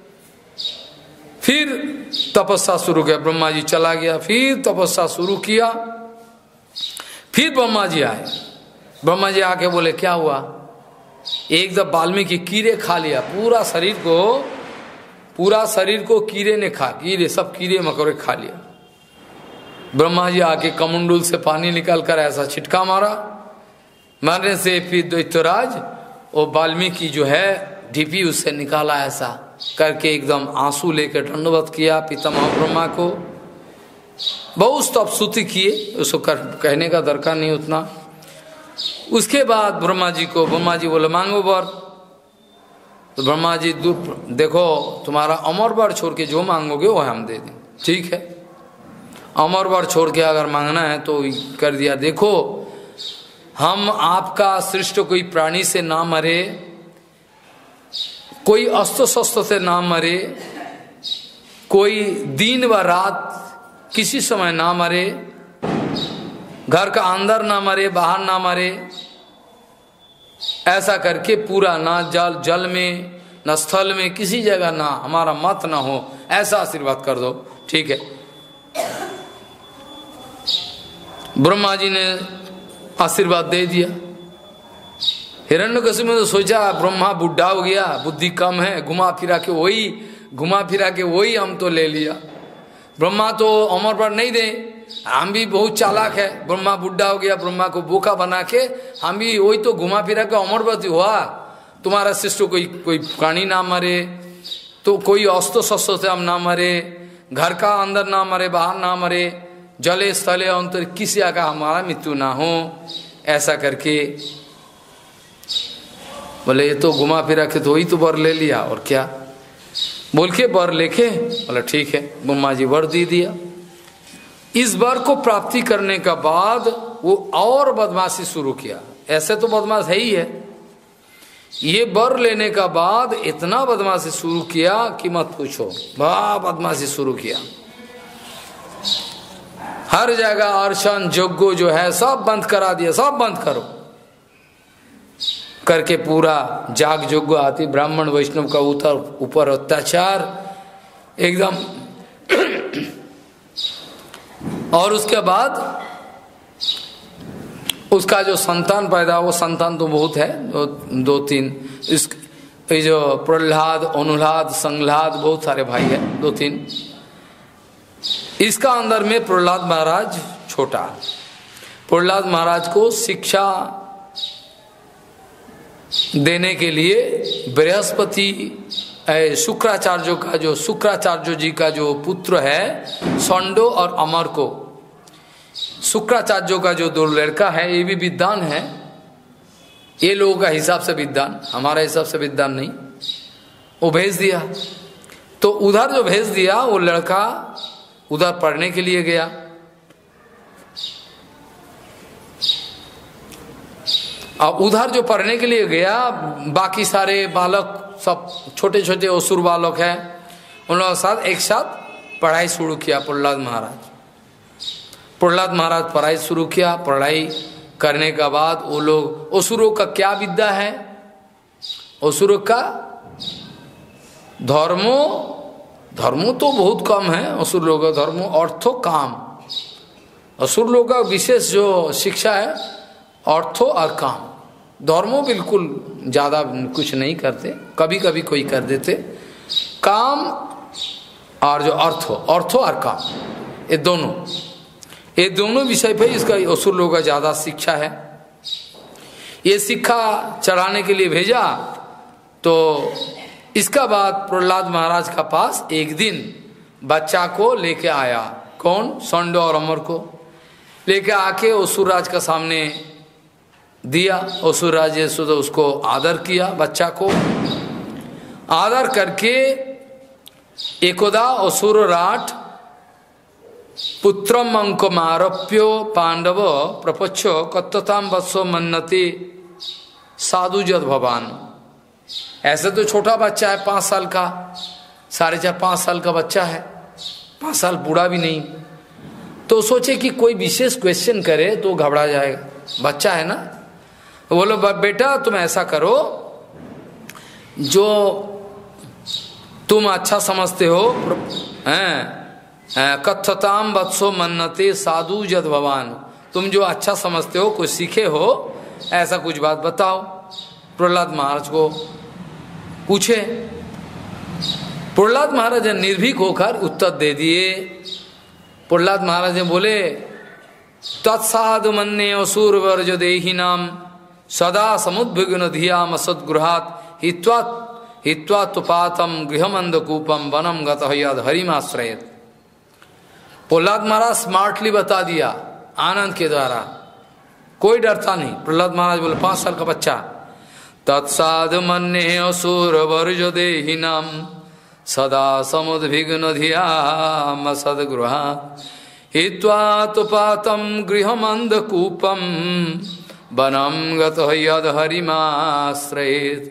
फिर तपस्या शुरू किया, ब्रह्मा जी चला गया, फिर तपस्या शुरू किया। फिर ब्रह्मा जी आए, ब्रह्मा जी आके बोले क्या हुआ, एकदम वाल्मीकि कीड़े खा लिया, पूरा शरीर को कीड़े ने कीड़े सब कीड़े मकोड़े खा लिया। ब्रह्मा जी आके कमंडूल से पानी निकाल कर ऐसा छिटका मारा, मारने से फिर दैत्यराज और वाल्मीकि जो है ढिपी उससे निकाला, ऐसा करके एकदम आंसू लेकर दंडवत किया पितामह ब्रह्मा को। बहुत स्तव स्तुति किए, उसको कहने का दरकार नहीं उतना। उसके बाद ब्रह्मा जी बोले मांगो वर। तो ब्रह्मा जी देखो तुम्हारा अमर वर छोड़ के जो मांगोगे वो हम दे दें, ठीक है। अमर वर छोड़ के अगर मांगना है तो कर दिया। देखो हम आपका सृष्ट कोई प्राणी से ना मरे, कोई अस्त्र शस्त्र से ना मरे, कोई दिन व रात किसी समय ना मरे, घर का अंदर ना मरे, बाहर ना मरे, ऐसा करके पूरा ना जल में न स्थल में किसी जगह ना हमारा मत ना हो, ऐसा आशीर्वाद कर दो, ठीक है। ब्रह्मा जी ने आशीर्वाद दे दिया। हिरण्यकशिपु ने तो सोचा ब्रह्मा बुढ़ा हो गया, बुद्धि कम है, घुमा फिरा के वही हम तो ले लिया। ब्रह्मा तो अमर पर नहीं दे, हम भी बहुत चालाक है, ब्रह्मा बुढ़ा हो गया, ब्रह्मा को बोका बना के हम भी वही तो घुमा फिरा के अमरवती हुआ। तुम्हारा शिष्ट कोई प्राणी ना मरे, तो कोई अस्त्र शस्त्र से हम ना मरे, घर का अंदर ना मरे, बाहर ना मरे, जले स्थले अंतर किसी का हमारा मृत्यु ना हो, ऐसा करके बोले ये तो घुमा फिरा के तो वही तो वर ले लिया, और क्या बोल के वर लेके बोला ठीक है। ब्रह्मा जी वर दे दिया। इस वर को प्राप्ति करने का बाद वो और बदमाशी शुरू किया। ऐसे तो बदमाश है ही है, ये वर लेने का बाद इतना बदमाशी शुरू किया कि मत पूछो, बड़ा बदमाशी शुरू किया। हर जगह अर्चन यज्ञ जो है सब बंद करा दिया, सब बंद करो करके पूरा जाग यज्ञ आती, ब्राह्मण वैष्णव का ऊपर अत्याचार एकदम। और उसके बाद उसका जो संतान पैदा, वो संतान तो बहुत है, दो तीन, इस ये जो प्रहलाद, अनुलाद, संघलाद, बहुत सारे भाई है, दो तीन। इसका अंदर में प्रहलाद महाराज छोटा। प्रहलाद महाराज को शिक्षा देने के लिए बृहस्पति शुक्राचार्य का जो, शुक्राचार्य जी का जो पुत्र है संडो और अमर को, शुक्राचार्य का जो दो लड़का है, ये भी विद्वान है, ये लोगों का हिसाब से विद्वान, हमारा हिसाब से विद्वान नहीं, वो भेज दिया। तो उधर जो भेज दिया, वो लड़का उधर पढ़ने के लिए गया। और उधर जो पढ़ने के लिए गया, बाकी सारे बालक सब छोटे छोटे असुर बालक हैं, उन लोगों के साथ एक साथ पढ़ाई शुरू किया प्रहलाद महाराज। प्रहलाद महाराज पढ़ाई शुरू किया। पढ़ाई करने के बाद वो लोग, असुरों का क्या विद्या है, असुरों का धर्मो तो बहुत कम है असुर लोगों का, धर्मो अर्थो काम। असुर लोगों का विशेष जो शिक्षा है अर्थो और काम, धर्मो बिल्कुल ज्यादा कुछ नहीं करते, कभी कभी कोई कर देते। काम और जो अर्थो और काम, ये दोनों विषय पे इसका असुर लोगों का ज्यादा शिक्षा है। ये शिक्षा चढ़ाने के लिए भेजा। तो इसका बाद प्रहलाद महाराज का पास एक दिन बच्चा को लेके आया, कौन, संडो और अमर को लेके आके असुरराज का सामने दिया। असुरराज तो उसको आदर किया, बच्चा को आदर करके एकोदा असुरराट पुत्रम अंकमारोप्यो पांडव प्रपच्छ कत्तताम वत्सो मन्नति साधु जद भवान। ऐसे तो छोटा बच्चा है, 5 साल का, 4.5-5 साल का बच्चा है, 5 साल बूढ़ा भी नहीं। तो सोचे कि कोई विशेष क्वेश्चन करे तो घबरा जाएगा, बच्चा है ना। बोलो बेटा तुम ऐसा करो, जो तुम अच्छा समझते हो, कथताम वत्सो मन्नते साधु जद भवान, तुम जो अच्छा समझते हो, कुछ सीखे हो, ऐसा कुछ बात बताओ। प्रहलाद महाराज को पूछे। प्रहलाद महाराज ने निर्भीक होकर उत्तर दे दिए। प्रहलाद महाराज ने बोले, तत्साधु मन्ये असुर वर्ज देहि नाम सदा समुद्विग्न धियाम सद्गृहात हित्वा तुपातम गृहमंदकूपम वनम गतहयद हरिमाश्रयत। प्रहलाद महाराज स्मार्टली बता दिया, आनंद के द्वारा, कोई डरता नहीं। प्रहलाद महाराज बोले, 5 साल का बच्चा, तत्साधु मन्ये असुर वर्ज देहि नाम सदा समुद्विग्न धियाम सद्गृहात हित्वा तुपातम गृहमंदकूपम वनम गतहयद हरिमाश्रयेत।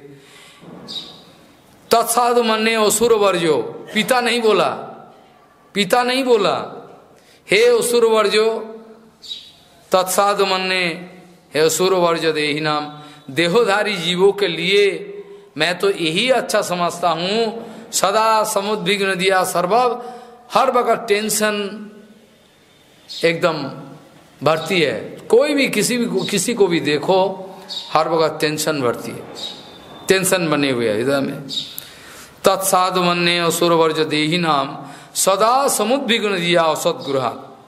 तत्साधु मन्ये असुर वर्जो, पिता नहीं बोला, पिता नहीं बोला, हे असुर वर्जो, तत्साधु मन्ये, हे असुर वर्ज देहि नाम, देहोधारी जीवों के लिए मैं तो यही अच्छा समझता हूं, सदा समुद्विग्न दिया सर्वव, हर वक्त टेंशन एकदम बढ़ती है। कोई भी किसी को भी देखो, हर वक्त टेंशन बढ़ती है, टेंशन बने हुए है हृदय में। तत्साधु मन्ये असुर वर्ज देहि नाम सदा समुद्विग्न दिया असदगृह।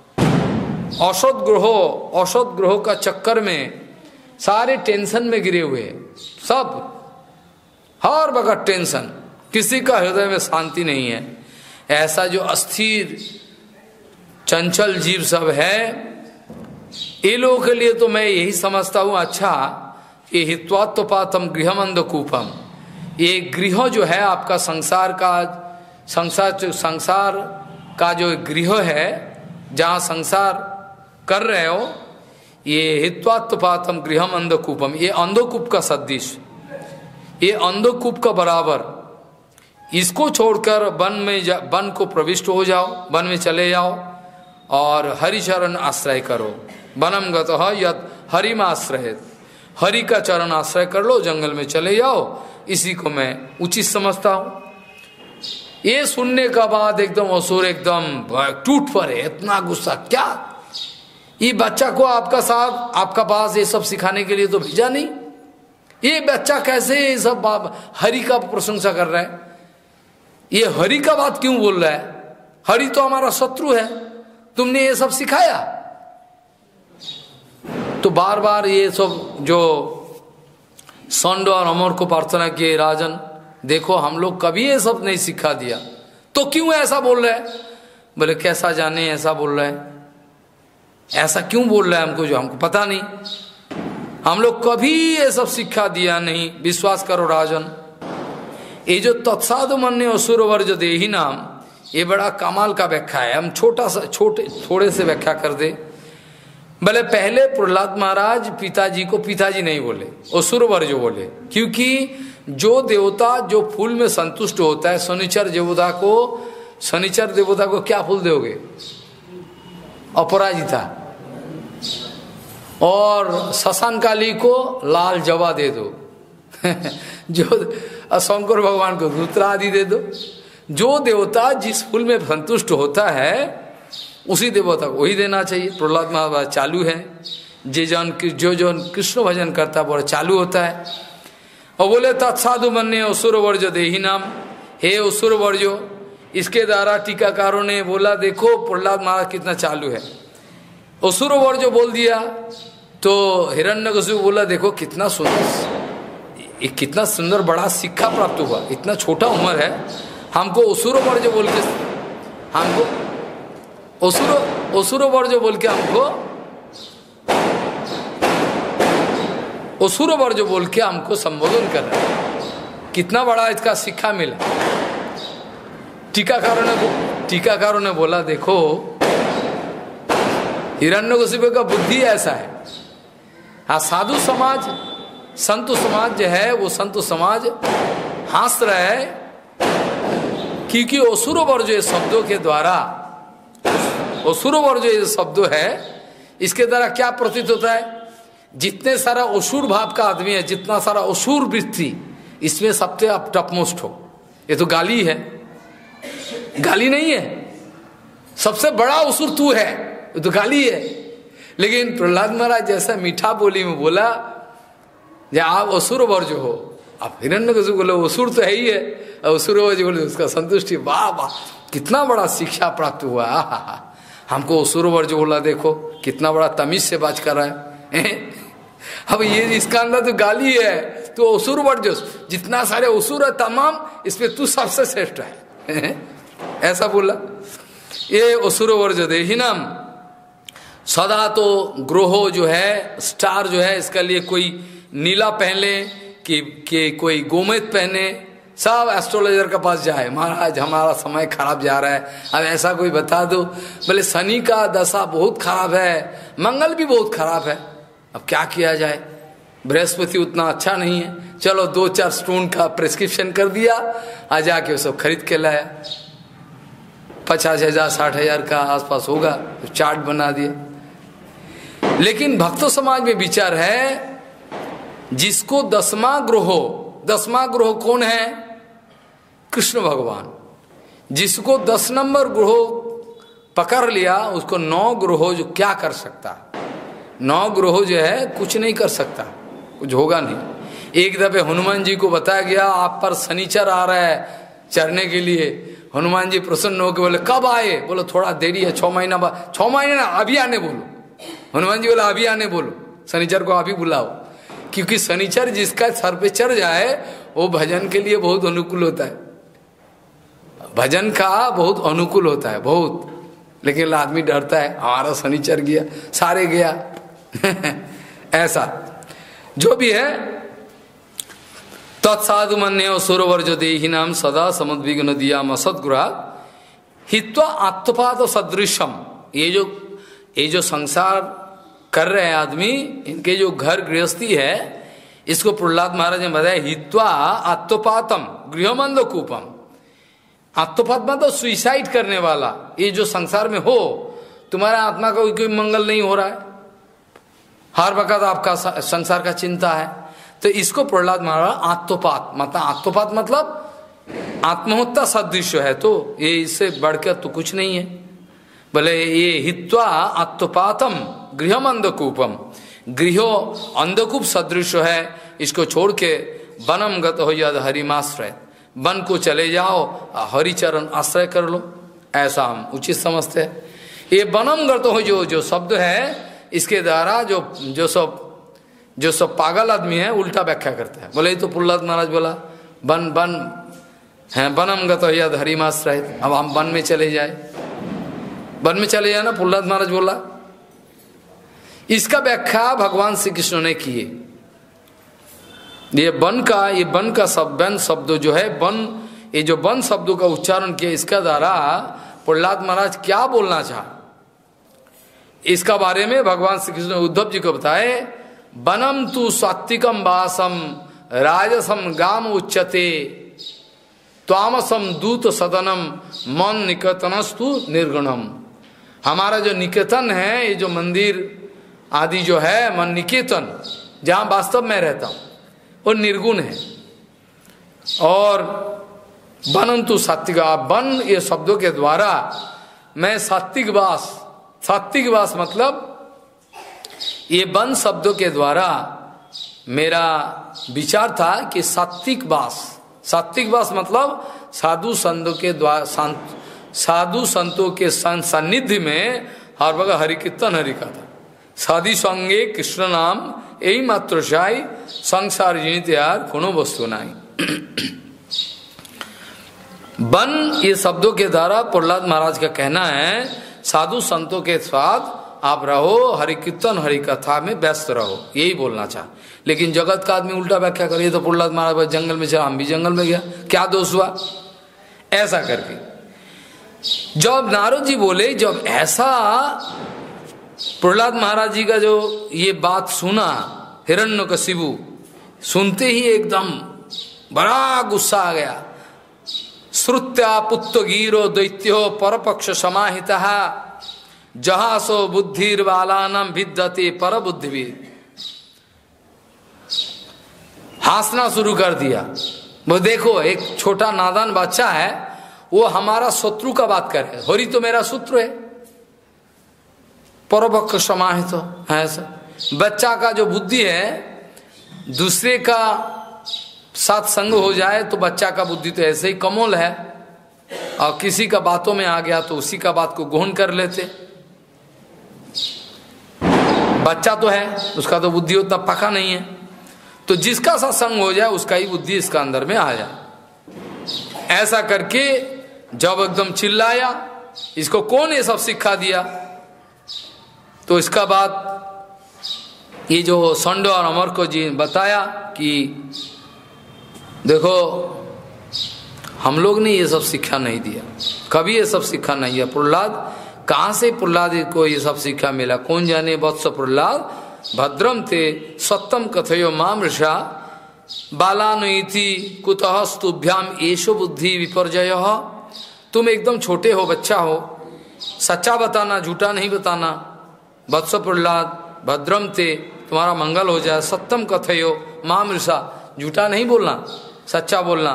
असदगृह का चक्कर में सारे टेंशन में गिरे हुए, सब हर वक्त टेंशन, किसी का हृदय में शांति नहीं है। ऐसा जो अस्थिर चंचल जीव सब है, ये लोगों के लिए तो मैं यही समझता हूं अच्छा, ये हित्वात्पातम गृहमंदकूपम, ये गृह जो है आपका संसार का जो गृह है, जहाँ संसार कर रहे हो, ये हित्वात्पातम गृहम अंधकूपम, ये अंधकूप का सदृश, ये अंधकूप का बराबर, इसको छोड़कर वन को प्रविष्ट हो जाओ, वन में चले जाओ और हरिचरण आश्रय करो। वनम गतः यद हरिम आश्रय, हरि का चरण आश्रय कर लो, जंगल में चले जाओ, इसी को मैं उचित समझता हूं। ये सुनने का बाद एकदम असुर एकदम टूट पड़े, इतना गुस्सा, क्या ये बच्चा को आपका साथ आपका पास ये सब सिखाने के लिए तो भेजा नहीं। ये बच्चा कैसे ये सब हरि का प्रशंसा कर रहा है, ये हरि का बात क्यों बोल रहा है? हरि तो हमारा शत्रु है, तुमने ये सब सिखाया। तो बार बार ये सब जो संड और अमर को प्रार्थना किए, राजन देखो हम लोग कभी ये सब नहीं सिखा दिया, तो क्यों ऐसा बोल रहे हैं? बोले कैसा जाने ऐसा बोल रहे हैं, ऐसा क्यों बोल रहा है हमको, जो हमको पता नहीं, हम लोग कभी ये सब सिखा दिया नहीं। विश्वास करो राजन, ये जो तत्साधु मन्य असुर वर्ज देहि नाम, ये बड़ा कमाल का व्याख्या है। हम थोड़े से व्याख्या कर दे। भले पहले प्रहलाद महाराज पिताजी को पिताजी नहीं बोले, असुर वर्ज बोले, क्योंकि जो देवता जो फूल में संतुष्ट होता है, शनिचर देवता को क्या फूल दोगे? अपराजिता। और शशांकाली को लाल जवा दे दो जो शंकर भगवान को दूसरा आदि दे दो। जो देवता जिस फूल में संतुष्ट होता है उसी देवता को वही देना चाहिए। प्रहलाद महाराज चालू है, जो जन कृष्ण भजन करता है वो चालू होता है। और बोले तत्साधु मन्य असुर वर्ज देहि नाम, हे असुर वर्जो। इसके द्वारा टीकाकारों ने बोला देखो प्रहलाद महाराज कितना चालू है। असुर वर्जो बोल दिया तो हिरण्यकशिपु बोला देखो कितना सुंदर बड़ा शिक्षा प्राप्त हुआ, इतना छोटा उम्र है, हमको असुर वर्जो बोल के असुर वर्जो बोल के हमको संबोधन कर रहा है। कितना बड़ा इसका शिक्षा मिला। टीकाकारों ने बोला देखो हिरण्यकशिपु का बुद्धि ऐसा है। हाँ, साधु समाज संत समाज जो है वो संत समाज हंस रहा है, क्योंकि असुर वर्जो ये शब्दों के द्वारा, असुर वर्जो ये शब्दों है, इसके द्वारा क्या प्रतीत होता है? जितने सारा असुर भाव का आदमी है, जितना सारा असुर वृत्ति, इसमें सबसे आप टॉपमोस्ट हो। ये तो गाली है, गाली नहीं है। सबसे बड़ा असुर तू है, ये तो गाली है। लेकिन प्रहलाद महाराज जैसा मीठा बोली में बोला, जब आप असुर वर्ज हो, आप हिरण्यकशिपु बोले असुर तो है ही है, असुर वर्ज बोले उसका संतुष्टि, वाह वाह कितना बड़ा शिक्षा प्राप्त हुआ। हमको असुर वर्ज बोला, देखो कितना बड़ा तमीज से बात कर रहा है। अब ये इसका अंदर तो गाली है, तो असुर वर्ज, जितना सारे असुर है तमाम, इसमें तू सबसे श्रेष्ठ है ऐसा बोला। ये असुर वर्ज देहि नाम। सदा तो ग्रह जो है, स्टार जो है, इसका लिए कोई नीला पहने कि कोई गोमेद पहने, सब एस्ट्रोलॉजर के पास जाए, महाराज हमारा समय खराब जा रहा है, अब ऐसा कोई बता दो। बोले शनि का दशा बहुत खराब है, मंगल भी बहुत खराब है, अब क्या किया जाए? बृहस्पति उतना अच्छा नहीं है, चलो 2-4 स्टोन का प्रिस्क्रिप्शन कर दिया, आ जाके वो सब खरीद के लाया। 50,000 60,000 का आसपास होगा, तो चार्ट बना दिया। लेकिन भक्तों समाज में विचार है, जिसको 10वां ग्रह कौन है? कृष्ण भगवान। जिसको 10 नंबर ग्रह पकड़ लिया, उसको 9 ग्रह जो क्या कर सकता? 9 ग्रह जो है कुछ नहीं कर सकता, कुछ होगा नहीं। एक दफे हनुमान जी को बताया गया आप पर शनिचर आ रहा है चरने के लिए। हनुमान जी प्रसन्न होकर बोले कब आए? बोलो थोड़ा देरी है, 6 महीना बाद। 6 महीने ना, अभी आने बोलो। हनुमान जी बोला अभी आने बोलो, शनिचर को अभी बुलाओ, क्योंकि शनिचर जिसका सर पे चढ़ जाए वो भजन के लिए बहुत अनुकूल होता है, भजन का बहुत अनुकूल होता है बहुत। लेकिन आदमी डरता है, हमारा शनिचर गया, सारे गया ऐसा जो भी है। तत्साधु मन्य असुर वर्ज देहि नाम सदा समुद्विग्न दिया असद्गुरा हित्वा आत्मपात सदृशम। ये जो संसार कर रहे हैं आदमी, इनके जो घर गृहस्थी है, इसको प्रहलाद महाराज ने बताया हित्वा आत्मपातम गृहमंद कूपम। आत्मपात मतलब सुइसाइड करने वाला। ये जो संसार में हो, तुम्हारा आत्मा का कोई मंगल नहीं हो रहा है, हर वक्त आपका संसार का चिंता है, तो इसको प्रहलाद महाराज आत्मपात मतलब आत्महत्या सदृश है। तो ये इससे बढ़कर तो कुछ नहीं है। बोले ये हित्वा आत्मपातम गृहम अंधकूपम, गृह अंधकूप सदृश है, इसको छोड़ के वनम गत हो यद हरिमाश्रय, वन को चले जाओ, हरिचरण आश्रय कर लो, ऐसा हम उचित समझते हैं। ये वनम गत हो जो शब्द है, इसके द्वारा जो सब पागल आदमी है उल्टा व्याख्या करता है। बोले तो प्रहलाद महाराज बोला वन है, वनम गत हो यद हरिमाश्रय, अब हम वन में चले जाए, वन में चले जाए ना, प्रहलाद महाराज बोला। इसका व्याख्या भगवान श्री कृष्ण ने किए। ये वन का शब्द जो है वन, ये जो वन शब्दों का उच्चारण किया, इसका द्वारा प्रहलाद महाराज क्या बोलना चाहा, इसका बारे में भगवान श्री कृष्ण उद्धव जी को बताए। वनम तु सात्विकम वासम राजसम गाम उच्यते, त्वामसम दूत सदनम मन निकेतनस्तु निर्गुणम। हमारा जो निकेतन है, ये जो मंदिर आदि जो है, मन निकेतन जहां वास्तव में रहता हूं, वो निर्गुण है। और वनम तु सात्विक, वन ये शब्दों के द्वारा मैं सात्विक वास मतलब ये वन शब्दों के द्वारा मेरा विचार था कि सात्विक वास मतलब साधु संतों के सानिध्य में हर वगह हरि कीर्तन हरि कथा, साधि संगे कृष्ण नाम यही मात्र चाई, संसार जीवित यार कोनो वस्तु नहीं। वन ये शब्दों के द्वारा प्रहलाद महाराज का कहना है, साधु संतों के साथ आप रहो, हरि कीर्तन हरि कथा में व्यस्त रहो, यही बोलना चाह। लेकिन जगत का आदमी उल्टा व्याख्या करे, तो प्रहलाद महाराज जंगल में चला, हम भी जंगल में गया, क्या दोष हुआ, ऐसा करके। जब नारद जी बोले, जब ऐसा प्रहलाद महाराज जी का जो ये बात सुना, हिरण्यकशिपु सुनते ही एकदम बड़ा गुस्सा आ गया। श्रुत्या पुत्तगीरो दैत्यो परपक्ष समाहितः जहासो बुद्धिर्बालानां विद्यते पर बुद्धिवीर। हंसना शुरू कर दिया। वो देखो, एक छोटा नादान बच्चा है, वो हमारा शत्रु का बात करे, हरि तो मेरा शत्रु है, परपक्ष समाहित है ऐसा। बच्चा का जो बुद्धि है, दूसरे का साथ संग हो जाए तो बच्चा का बुद्धि तो ऐसे ही कमोल है, और किसी का बातों में आ गया तो उसी का बात को ग्रहण कर लेते। बच्चा तो है, उसका तो बुद्धि उतना पका नहीं है, तो जिसका साथ संग हो जाए उसका ही बुद्धि इसका अंदर में आ जाए। ऐसा करके जब एकदम चिल्लाया, इसको कौन ये सब शिक्षा दिया, तो इसका बाद ये जो संडो और अमर को जी बताया कि देखो हम लोग ने ये सब शिक्षा नहीं दिया, कभी ये सब शिक्षा नहीं दिया। प्रहलाद कहाँ से प्रहलाद को ये सब शिक्षा मिला, कौन जाने। वत्स प्रहलाद भद्रम थे सत्यम कथयो माम ऋषा बालानुइति कुतः स्तुभ्याम एषो बुद्धि विपर्जय। तुम एकदम छोटे हो, बच्चा हो, सच्चा बताना, झूठा नहीं बताना। वत्स प्रहलाद भद्रम थे, तुम्हारा मंगल हो जाए। सत्यम कथयो माम ऋषा, झूठा नहीं बोलना, सच्चा बोलना।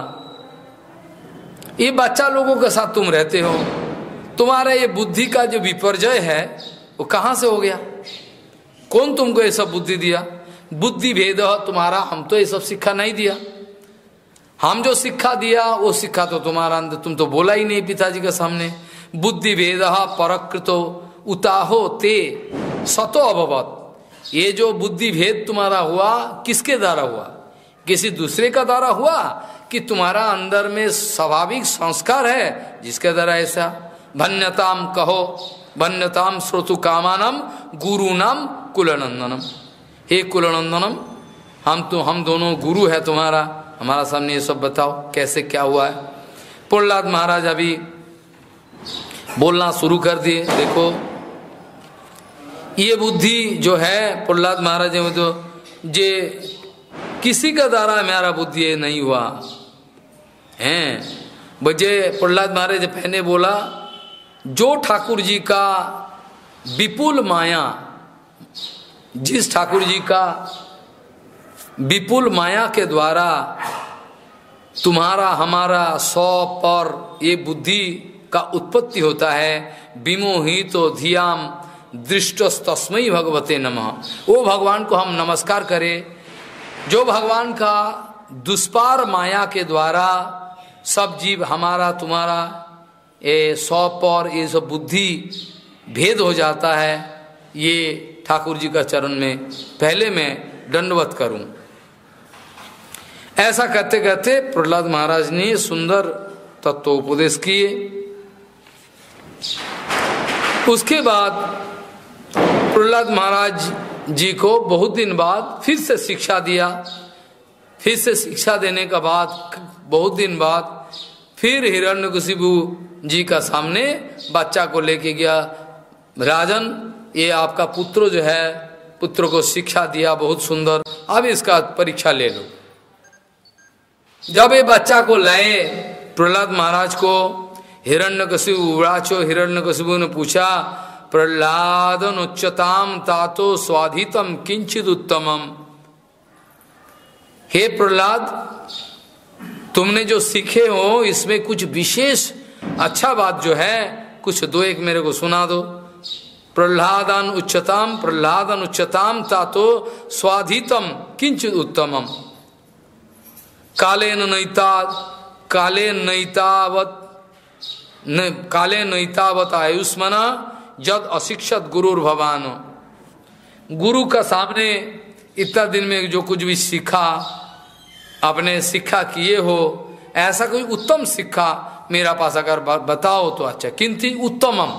ये बच्चा लोगों के साथ तुम रहते हो, तुम्हारा ये बुद्धि का जो विपर्जय है वो कहां से हो गया, कौन तुमको ये सब बुद्धि दिया। बुद्धि भेद तुम्हारा, हम तो ये सब शिक्षा नहीं दिया। हम जो शिक्षा दिया वो शिक्षा तो तुम्हारा अंदर, तुम तो बोला ही नहीं पिताजी के सामने। बुद्धि भेद परकृतो उताहो ते सतो अभवत। ये जो बुद्धि भेद तुम्हारा हुआ, किसके द्वारा हुआ, किसी दूसरे का द्वारा हुआ कि तुम्हारा अंदर में स्वाभाविक संस्कार है जिसके द्वारा ऐसा। भन्यताम कहो, भन्यताम श्रोतु कामानम गुरुनाम कुलनंदनम। हे कुलनंदनम, हम दोनों गुरु है तुम्हारा, हमारा सामने ये सब बताओ कैसे क्या हुआ है। प्रहलाद महाराज अभी बोलना शुरू कर दिए। देखो ये बुद्धि जो है प्रहलाद महाराज में, तो जे किसी का द्वारा मेरा बुद्धि ये नहीं हुआ है। बजे प्रहलाद महाराज पहले बोला, जो ठाकुर जी का विपुल माया, जिस ठाकुर जी का विपुल माया के द्वारा तुम्हारा हमारा सौ पर ये बुद्धि का उत्पत्ति होता है। विमोहितो धियाम दृष्टस्तस्मै भगवते नमः। वो भगवान को हम नमस्कार करें जो भगवान का दुष्पार माया के द्वारा सब जीव हमारा तुम्हारा ये सौप और ये सब बुद्धि भेद हो जाता है। ये ठाकुर जी का चरण में पहले मैं दंडवत करूं। ऐसा करते करते प्रहलाद महाराज ने सुंदर तत्वोपदेश किए। उसके बाद प्रहलाद महाराज जी को बहुत दिन बाद फिर से शिक्षा दिया। फिर से शिक्षा देने का बाद बहुत दिन बाद फिर हिरण्यकशिपु जी का सामने बच्चा को लेके गया। राजन, ये आपका पुत्र जो है, पुत्र को शिक्षा दिया बहुत सुंदर, अब इसका परीक्षा ले लो। जब ये बच्चा को लाए प्रहलाद महाराज को, हिरण्यकशिपु उवाचो, हिरण्यकशिपु ने पूछा, प्रहलादन उच्चताम तातो स्वाधितम किंचित उत्तमम। हे प्रहलाद, तुमने जो सीखे हो इसमें कुछ विशेष अच्छा बात जो है कुछ दो एक मेरे को सुना दो। प्रहलादन उच्चताम तातो स्वाधितम किंचित उत्तमम। काले नैतावत आयुष्मना जद अशिक्षत गुरुर्भवान। गुरु का सामने इतना दिन में जो कुछ भी सीखा, अपने शिक्षा किए हो, ऐसा कोई उत्तम शिक्षा मेरा पास अगर बताओ तो अच्छा। किंतु उत्तमम,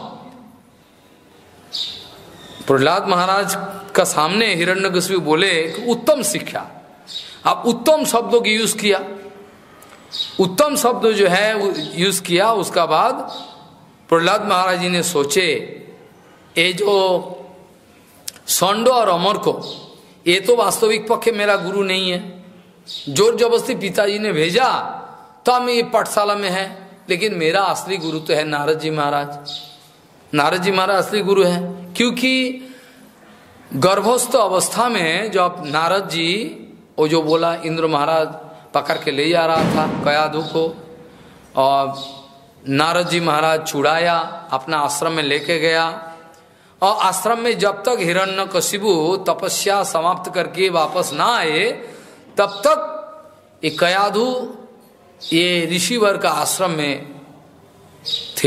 प्रहलाद महाराज का सामने हिरण्यकशिपु बोले कि उत्तम शिक्षा। अब उत्तम शब्दों की यूज किया, उत्तम शब्द जो है यूज किया। उसका बाद प्रहलाद महाराज जी ने सोचे, ये जो सौंडो और अमर को, ये तो वास्तविक पक्ष मेरा गुरु नहीं है, जोर जबरदस्ती पिताजी ने भेजा तो हम ये पाठशाला में है, लेकिन मेरा असली गुरु तो है नारद जी महाराज। नारद जी महाराज असली गुरु है, क्योंकि गर्भस्थ अवस्था में जब नारद जी वो जो बोला, इंद्र महाराज पकड़ के ले जा रहा था कयाधु को, और नारद जी महाराज छुड़ाया, अपना आश्रम में लेके गया। और आश्रम में जब तक हिरण्यकशिपु तपस्या समाप्त करके वापस ना आए, तब तक ये कयाधु ये ऋषिवर का आश्रम में थे।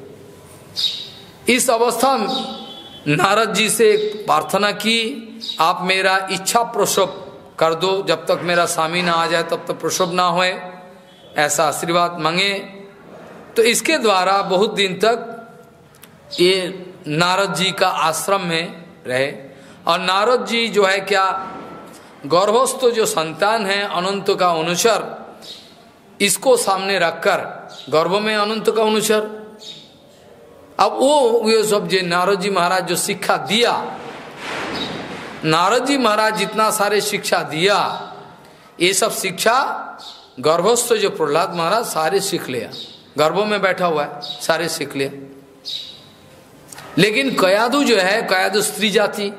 इस अवस्था में नारद जी से प्रार्थना की, आप मेरा इच्छा प्रसव कर दो, जब तक मेरा स्वामी ना आ जाए तब तक प्रसव ना होए, ऐसा आशीर्वाद मांगे। तो इसके द्वारा बहुत दिन तक ये नारद जी का आश्रम में रहे। और नारद जी जो है क्या, गर्भस्थ जो संतान है अनंत का अनुचर, इसको सामने रखकर गर्भ में अनंत का अनुचर। अब वो ये सब जो नारद जी महाराज जो शिक्षा दिया, नारद जी महाराज जितना सारे शिक्षा दिया, ये सब शिक्षा गर्भस्थ जो प्रहलाद महाराज सारे सीख लिया, गर्भों में बैठा हुआ है, सारे सीख लिया। लेकिन कयाधु जो है, कयाधु स्त्री जाति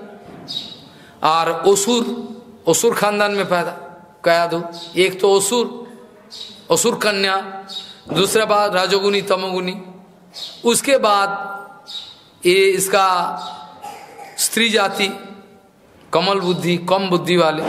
और असुर खानदान में पैदा कयाधु। एक तो असुर कन्या, दूसरा बात राजोगुनी तमोगुनी, उसके बाद ये इसका स्त्री जाति, कमल बुद्धि, कम बुद्धि वाले।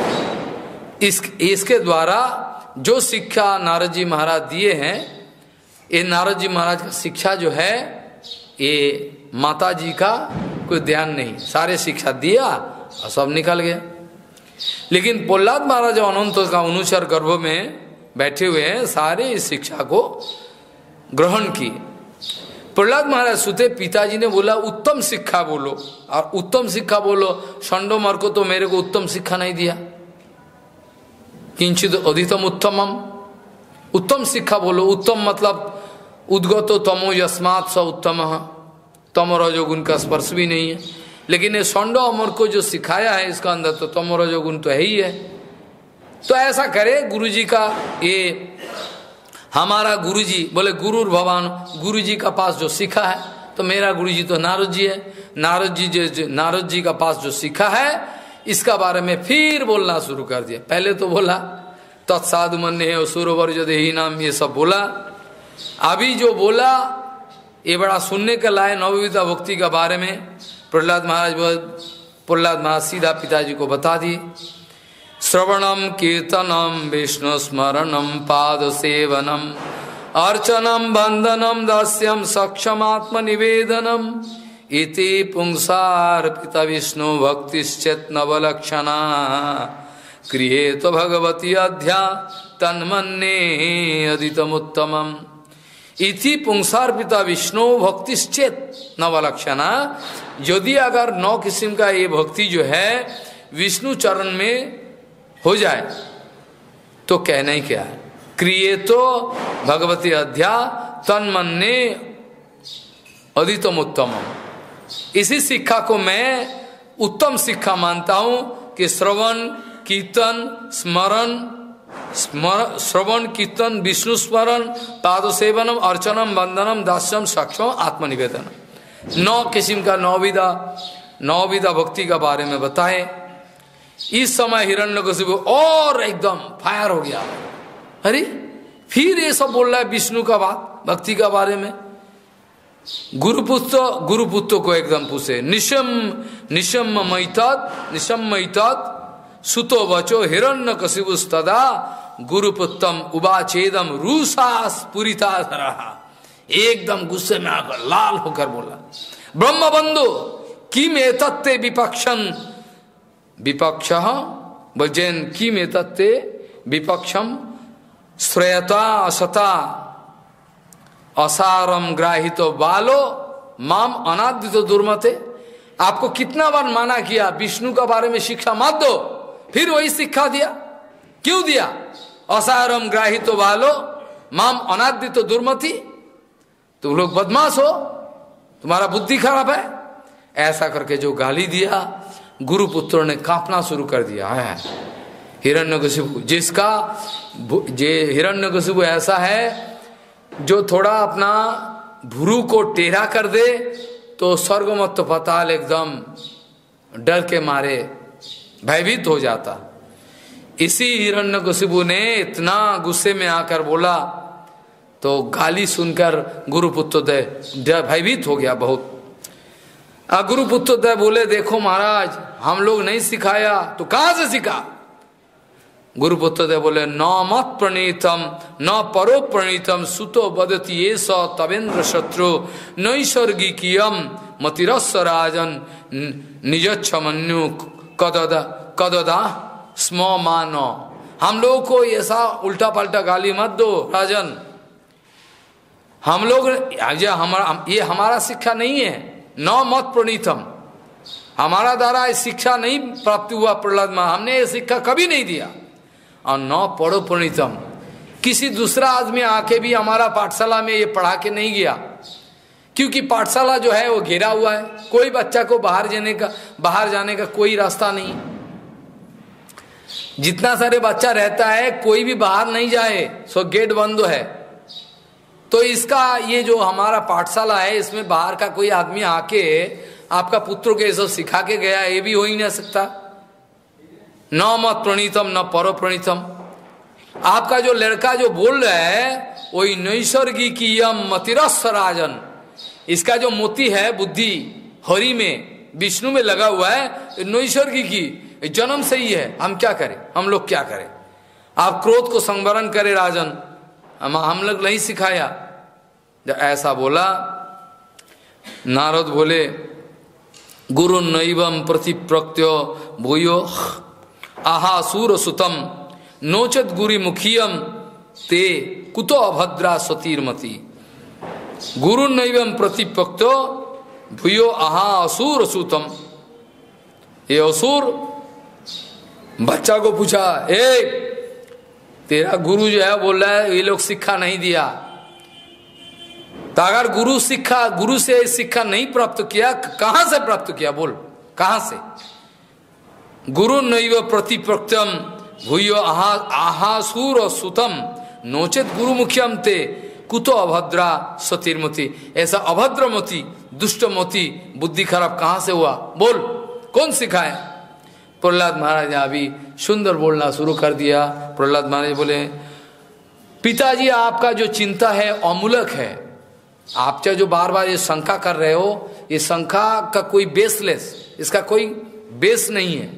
इसके द्वारा जो शिक्षा नारद जी महाराज दिए हैं, ये नारद जी महाराज का शिक्षा जो है, ये माता जी का कोई ध्यान नहीं, सारे शिक्षा दिया और सब निकल गया। लेकिन प्रहलाद महाराज अनंत का अनुचर गर्भ में बैठे हुए हैं, सारे इस शिक्षा को ग्रहण की। प्रहलाद महाराज सुते, पिताजी ने बोला उत्तम शिक्षा बोलो, और उत्तम शिक्षा बोलो। षंडोमर को तो मेरे को उत्तम शिक्षा नहीं दिया, किंचित अधितम उत्तमम, उत्तम शिक्षा बोलो। उत्तम मतलब उद्गतो तमो यस्मात् स उत्तमः, तमो रजोगुण का स्पर्श भी नहीं है। लेकिन ये षंडो अमर को जो सिखाया है, इसका अंदर तो तमो रजोगुण तो है ही है। तो ऐसा करे गुरुजी का, ये हमारा गुरुजी बोले गुरुर भगवान, गुरुजी का पास जो सीखा है, तो मेरा गुरुजी तो नारद जी है। नारद जी का पास जो सीखा है, इसका बारे में फिर बोलना शुरू कर दिया। पहले तो बोला तत्साधु मन्य है असुरवर जो देही नाम, ये सब बोला। अभी जो बोला ये बड़ा सुनने के लायक नवविधा भक्ति के बारे में। प्रहलाद महाराज सीधा पिताजी को बता दिए। श्रवणम कीर्तनम विष्णु स्मरणम पाद सेवनम अर्चनम बंदनम दास्यम सक्षमात्म निवेदनम इति पुंसार्पित विष्णु भक्तिश्चेत नवलक्षणा क्रिये तो भगवती अध्या तन्मन्ये अदितमुत्तमम्। इति पुंसार्पिता विष्णु भक्तिश्चेत नवलक्षणा, यदि अगर 9 किस्म का ये भक्ति जो है विष्णु चरण में हो जाए तो कहना ही क्या है। क्रिये तो भगवती अध्या तन्मन्ये अदितमुत्तमम्। इसी शिक्षा को मैं उत्तम शिक्षा मानता हूं कि श्रवण कीर्तन श्रवण कीर्तन विष्णु स्मरण पाद सेवनम अर्चनम बंदनम दास्यम सक्षम आत्मनिवेदनम। 9 किस्म का 9 विधा भक्ति का बारे में बताए। इस समय हिरण्यकशिपु और एकदम फायर हो गया। अरे फिर ये सब बोल रहा है विष्णु का बात, भक्ति का बारे में। गुरुपुत्र को एकदम पूछे, निशम मैतात सुतो वचो हिरण्यकशिपुस्तदा गुरुपुत्रम उवाचेदम रूसास पुरिताधरा। एकदम गुस्से में आकर लाल होकर बोला, ब्रह्मबंधु किम एतत्ते विपक्षः वजन किम एतत्ते विपक्षम श्रेयता असता असारम ग्राहितो बालो माम अनादितो दुर्मते। आपको कितना बार माना किया विष्णु का बारे में शिक्षा मत दो, फिर वही शिक्षा दिया। क्यों दिया? असारम ग्राहितो बालो माम अनादितो दुर्मति। तुम लोग बदमाश हो, तुम्हारा बुद्धि खराब है। ऐसा करके जो गाली दिया गुरुपुत्र ने कांपना शुरू कर दिया है। हिरण्यकशिपु हिरण्यकशिपु ऐसा है जो थोड़ा अपना भुरु को टेढ़ा कर दे तो स्वर्ग मत पाताल एकदम डर के मारे भयभीत हो जाता। इसी हिरण्यकशिपु ने इतना गुस्से में आकर बोला तो गाली सुनकर गुरुपुत्र भयभीत हो गया बहुत। गुरुपुत्र बोले, देखो महाराज हम लोग नहीं सिखाया तो कहां से सीखा? गुरुपुत्र बोले, न मत प्रणीतम न परो प्रणीतम सुतो बदती ये स तवेन्द्र शत्रु नैसर्गिकीयम मतिरस्व राजन निजच्छमन्यु कददा स्म मानो। हम लोग को ऐसा उल्टा पल्टा गाली मत दो राजन। हम लोग ये हमारा शिक्षा नहीं है। न मत प्रणीतम, हमारा द्वारा शिक्षा नहीं प्राप्त हुआ प्रहलाद में, हमने ये शिक्षा कभी नहीं दिया। और न पढ़ो प्रणीतम, किसी दूसरा आदमी आके भी हमारा पाठशाला में ये पढ़ा के नहीं गया, क्योंकि पाठशाला जो है वो घेरा हुआ है। कोई बच्चा को बाहर जाने का कोई रास्ता नहीं। जितना सारे बच्चा रहता है कोई भी बाहर नहीं जाए, सो गेट बंद है। तो इसका ये जो हमारा पाठशाला है इसमें बाहर का कोई आदमी आके आपका पुत्र को ये सब सिखा के गया, ये भी हो ही नहीं सकता। न मत प्रणीतम न परो प्रणीतम। आपका जो लड़का जो बोल रहा है वही नैसर्गिकीयम मतिरस्व राजन, इसका जो मोती है बुद्धि हरि में विष्णु में लगा हुआ है, नैसर्गिकी जन्म से ही है। हम क्या करें, हम लोग क्या करें? आप क्रोध को संवरण करें राजन, हम लोग नहीं सिखाया। जब ऐसा बोला नारद बोले, गुरु नैवम प्रतिप्रत्यो भूयो आहा सूर सुतम नोचत गुरी मुखियम ते कुतो अभद्रा सतीर्मति। गुरु नैवम प्रतिपक्तो भूयो आहा असुर सुतम। ये असुर बच्चा को पूछा, तेरा गुरु जो है बोल रहा है ये लोग शिक्षा नहीं दिया। तो अगर गुरु से शिक्षा नहीं प्राप्त किया, कहां से प्राप्त किया? बोल कहां से? गुरु नैव प्रतिपक्तम भूयो आहासूर सुतम नोचेत गुरु मुख्यम ते कुतो अभद्रा सतीर्मति। ऐसा अभद्रमति दुष्टमति बुद्धि खराब कहां से हुआ? बोल कौन सिखाए? प्रहलाद महाराज ने अभी सुंदर बोलना शुरू कर दिया। प्रहलाद महाराज बोले, पिताजी आपका जो चिंता है अमूलक है, आप चाहे जो बार बार ये शंका कर रहे हो, ये शंका का कोई बेसलेस, इसका कोई बेस नहीं है।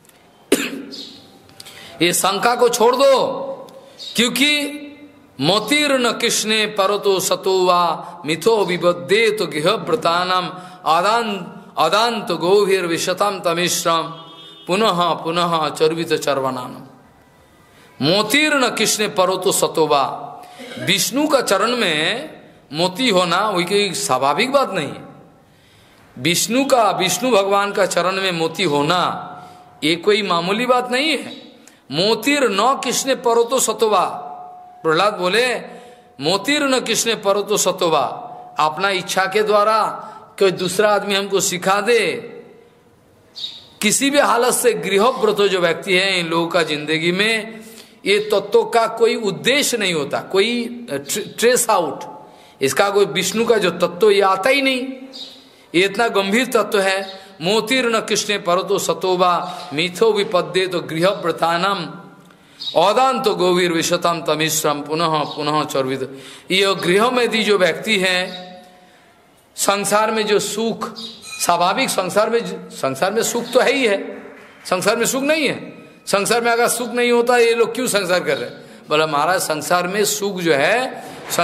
ये शंका को छोड़ दो, क्योंकि मोतीर न कृष्णे परतो सतो वा मिथो विबद्धे तो गृह व्रतानम अदांत गोभीर विशतम तमिश्रम पुनः पुनः चर्वित चर्वनानम। मोतीर न कृष्णे परतो सतो वा, विष्णु का चरण में मोती होना वही कोई स्वाभाविक बात नहीं है। विष्णु भगवान का चरण में मोती होना ये कोई मामूली बात नहीं है। मोतीर न कृष्ण परोतो सतोवा, प्रहलाद बोले मोतीर न कृष्ण परोतो सतोवा, अपना इच्छा के द्वारा कोई दूसरा आदमी हमको सिखा दे, किसी भी हालत से गृहव्रत जो व्यक्ति है इन लोगों का जिंदगी में ये तत्वों का कोई उद्देश्य नहीं होता, कोई ट्रेस आउट, इसका कोई विष्णु का जो तत्व ये आता ही नहीं। ये इतना गंभीर तत्व है। मोतीर न कृष्ण परतो सतोबा मिथो विपद्ये तो गृह व्रतानम औदान तो गोवीर विशतम तमिश्रम पुनः पुनः चर्वित। ये गृह में दी जो व्यक्ति है, संसार में जो सुख स्वाभाविक, संसार में सुख तो है ही है, संसार में सुख नहीं है। संसार में अगर सुख नहीं होता ये लोग क्यों संसार कर रहे हैं? बोला महाराज संसार में सुख जो है,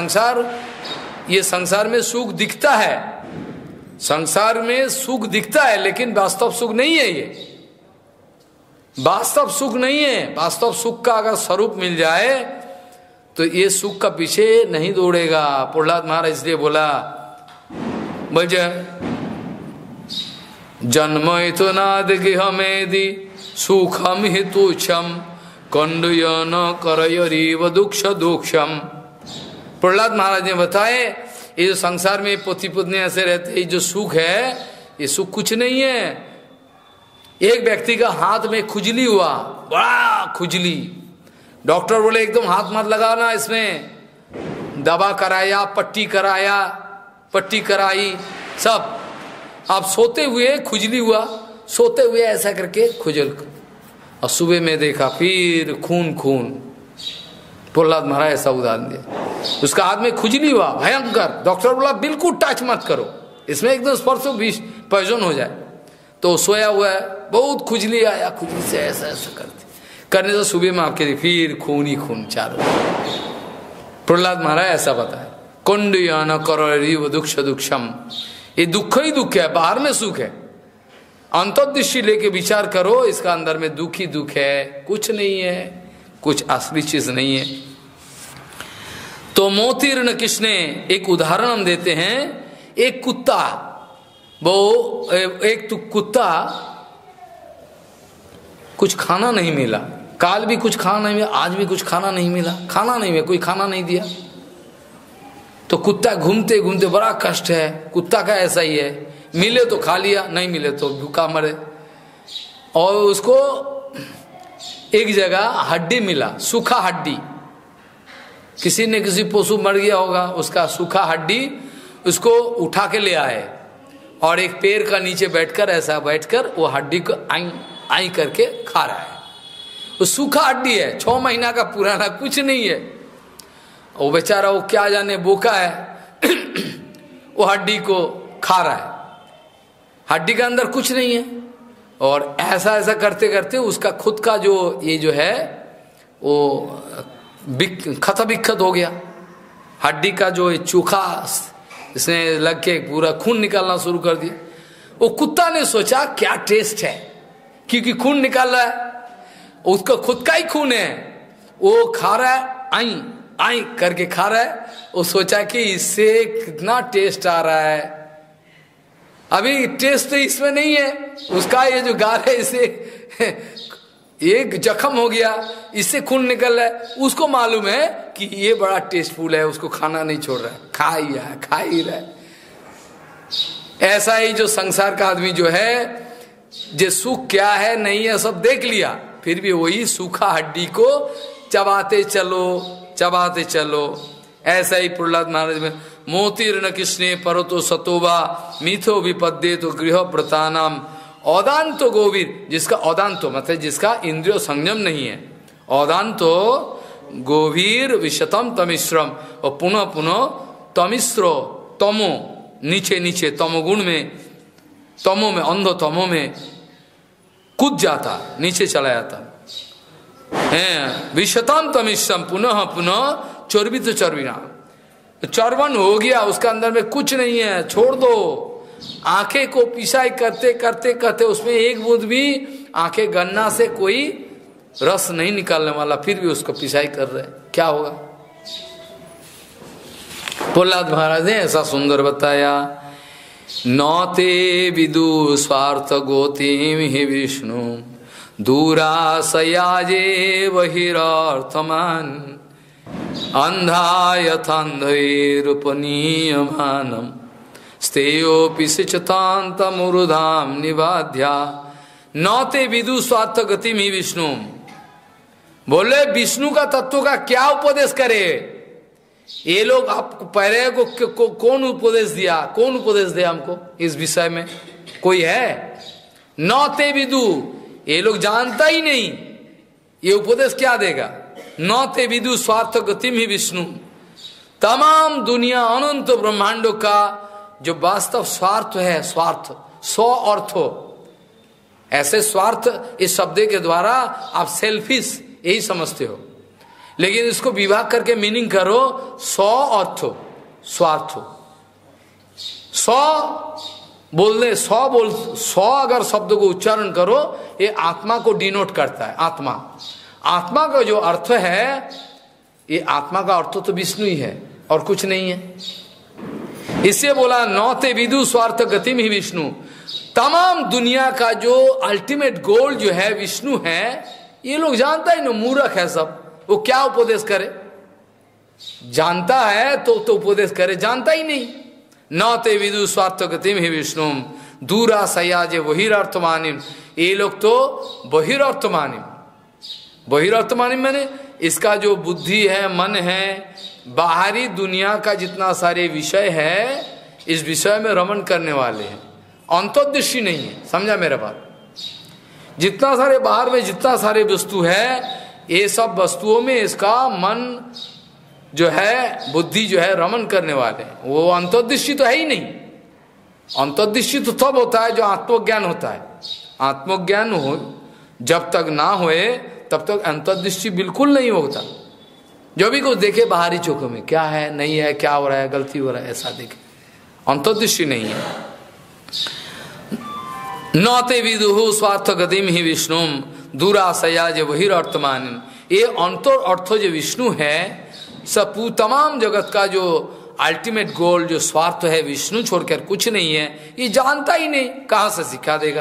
संसार में सुख दिखता है, संसार में सुख दिखता है, लेकिन वास्तव सुख नहीं है। ये वास्तव सुख नहीं है। वास्तव सुख का अगर स्वरूप मिल जाए तो ये सुख का पीछे नहीं दौड़ेगा। प्रहलाद महाराज इसलिए बोला बोल जन्म तो नाद गृह मेदि सुखम हितुक्षम कंडयन करयरीव दुक्ष दुक्षम। प्रहलाद महाराज ने बताए ये जो संसार में पति पत्नी ऐसे रहते हैं, जो सुख है ये सुख कुछ नहीं है। एक व्यक्ति का हाथ में खुजली हुआ, बड़ा खुजली, डॉक्टर बोले एकदम हाथ मत लगाना, इसमें दवा कराया, पट्टी कराई सब। अब सोते हुए खुजली हुआ, सोते हुए ऐसा करके खुजल, और सुबह में देखा फिर खून। प्रहलाद महाराज ऐसा उदाहरण दिया। उसका हाथ में खुजली हुआ भयंकर, डॉक्टर बोला बिल्कुल टच मत करो, इसमें एकदम स्पर्श पॉइजन हो जाए। तो सोया हुआ है, बहुत खुजली आया, खुजली से ऐसा करने से सुबह में आपके फिर खून ही खून चारों। प्रहलाद महाराज ऐसा बताए कुंडयान करो दुक्ष दुक्षम, ये दुख ही दुख है, बाहर में सुख है। अंतर्दृष्टि लेके विचार करो, इसका अंदर में दुख ही दुख है, कुछ नहीं है, कुछ असली चीज नहीं है। तो मोतीर्ण कृष्ण एक उदाहरण हम देते हैं। एक कुत्ता, वो एक तो कुत्ता कुछ खाना नहीं मिला, काल भी कुछ खाना नहीं मिला, आज भी कुछ खाना नहीं मिला, कोई खाना नहीं दिया। तो कुत्ता घूमते घूमते बड़ा कष्ट है, कुत्ता का ऐसा ही है, मिले तो खा लिया, नहीं मिले तो भूखा मरे। और उसको एक जगह हड्डी मिला, सूखा हड्डी, किसी ने किसी पशु मर गया होगा, उसका सूखा हड्डी उसको उठा के ले आए और एक पेड़ का नीचे बैठकर वो हड्डी को आई करके खा रहा है। वो सूखा हड्डी है, 6 महीना का पुराना, कुछ नहीं है। वो बेचारा वो क्या जाने बोका है वो हड्डी को खा रहा है, हड्डी के अंदर कुछ नहीं है। और ऐसा करते करते उसका खुद का जो ये जो है वो खत बिखत हो गया। हड्डी का जो चोखा इसने लग के पूरा खून निकालना शुरू कर दिया। वो कुत्ता ने सोचा क्या टेस्ट है, क्योंकि खून निकाल रहा है, उसका खुद का ही खून है, वो खा रहा है, आई करके खा रहा है। वो सोचा कि इससे कितना टेस्ट आ रहा है, अभी टेस्ट तो इसमें नहीं है, उसका ये जो गाल है इसे एक जख्म हो गया, इससे खून निकल रहा है। उसको मालूम है कि ये बड़ा टेस्टफुल है, उसको खाना नहीं छोड़ रहा है, खा ही रहा है। ऐसा ही जो संसार का आदमी जो है, जो सुख क्या है नहीं है सब देख लिया, फिर भी वही सूखा हड्डी को चबाते चलो। ऐसा ही प्रहलाद महाराज में मोतीर्ण कृष्णे परतो सतोबा मिथो विपद्ये तो गृह व्रतानाम औदांतो गोवीर, जिसका औदांतो मतलब जिसका इंद्रियो संयम नहीं है, औदांतो गोवीर विशतम तमिश्रम, और पुनः तमिश्रो तमो, नीचे नीचे तमोगुण में, तमो में, अंधो तमो में कूद जाता, नीचे चला जाता है। विशताम तमिश्रम पुनः पुनः चर्बित चर्बिना, चर्वन हो गया, उसका अंदर में कुछ नहीं है, छोड़ दो। आंखें को पिसाई करते करते करते उसमें एक बूंद भी आंखें गन्ना से कोई रस नहीं निकालने वाला, फिर भी उसको पिसाई कर रहे, क्या होगा? प्रहलाद महाराज ने ऐसा सुंदर बताया, नौते विदु स्वार्थ गोतिम ही विष्णु दूरासयाजे बहिरार्थमान अंधा यथान्धैरुपनीयमानम स्तेयोपि सिचतान्तमुरुधाम निबाध्या नौते विदु स्वार्थ गतिम ही विष्णु। बोले विष्णु का तत्व का क्या उपदेश करे? ये लोग आपको पहले को कौन उपदेश दिया? कौन उपदेश दिया हमको इस विषय में? कोई है? नौते विदु, ये लोग जानता ही नहीं, ये उपदेश क्या देगा? नौते विदु स्वार्थ गतिम ही विष्णु। तमाम दुनिया अनंत ब्रह्मांडों का जो वास्तव स्वार्थ है, स्वार्थ सौ अर्थो, ऐसे स्वार्थ इस शब्द के द्वारा आप सेल्फिश यही समझते हो, लेकिन इसको विभाग करके मीनिंग करो, सौ अर्थो स्वार्थो। सौ बोलने, सौ अगर शब्द को उच्चारण करो, ये आत्मा को डिनोट करता है। आत्मा, आत्मा का जो अर्थ है, ये आत्मा का अर्थ तो विष्णु ही है और कुछ नहीं है। इससे बोला नौते विदु स्वार्थ गतिम ही विष्णु। तमाम दुनिया का जो अल्टीमेट गोल जो है विष्णु है, ये लोग जानता ही ना, मूर्ख है सब। वो क्या उपदेश करे? जानता है तो उपदेश करे, जानता ही नहीं। नौते विदु स्वार्थ गतिम ही विष्णु दूरा सयाजे बहिरार्थमानिम। ये लोग तो बहिरार्थमानिम, बहिरार्थमानिम मैंने इसका जो बुद्धि है, मन है, बाहरी दुनिया का जितना सारे विषय है, इस विषय में रमण करने वाले हैं, अंतर्दृष्टि नहीं है। समझा मेरा बात? जितना सारे बाहर में जितना सारे वस्तु है, ये सब वस्तुओं में इसका मन जो है, बुद्धि जो है, रमण करने वाले हैं। वो अंतर्दृष्टि तो है ही नहीं। अंतर्दृष्टि तो तब होता है जो आत्मज्ञान होता है। आत्मज्ञान हो जब तक ना होए तब तक अंतर्दृष्टि बिल्कुल नहीं होता। जो भी कुछ देखे बाहरी चौकों में, क्या है नहीं है, क्या हो रहा है, गलती हो रहा है, ऐसा देखे, अंतर्दृष्टि नहीं है। नौते विदुहु स्वार्थ गतिम ही विष्णु दूराशया जो बहिरार्थमान। ये अंतर अर्थ जो विष्णु है, सब तमाम जगत का जो अल्टीमेट गोल जो स्वार्थ है, विष्णु छोड़कर कुछ नहीं है, ये जानता ही नहीं, कहां से सिखा देगा?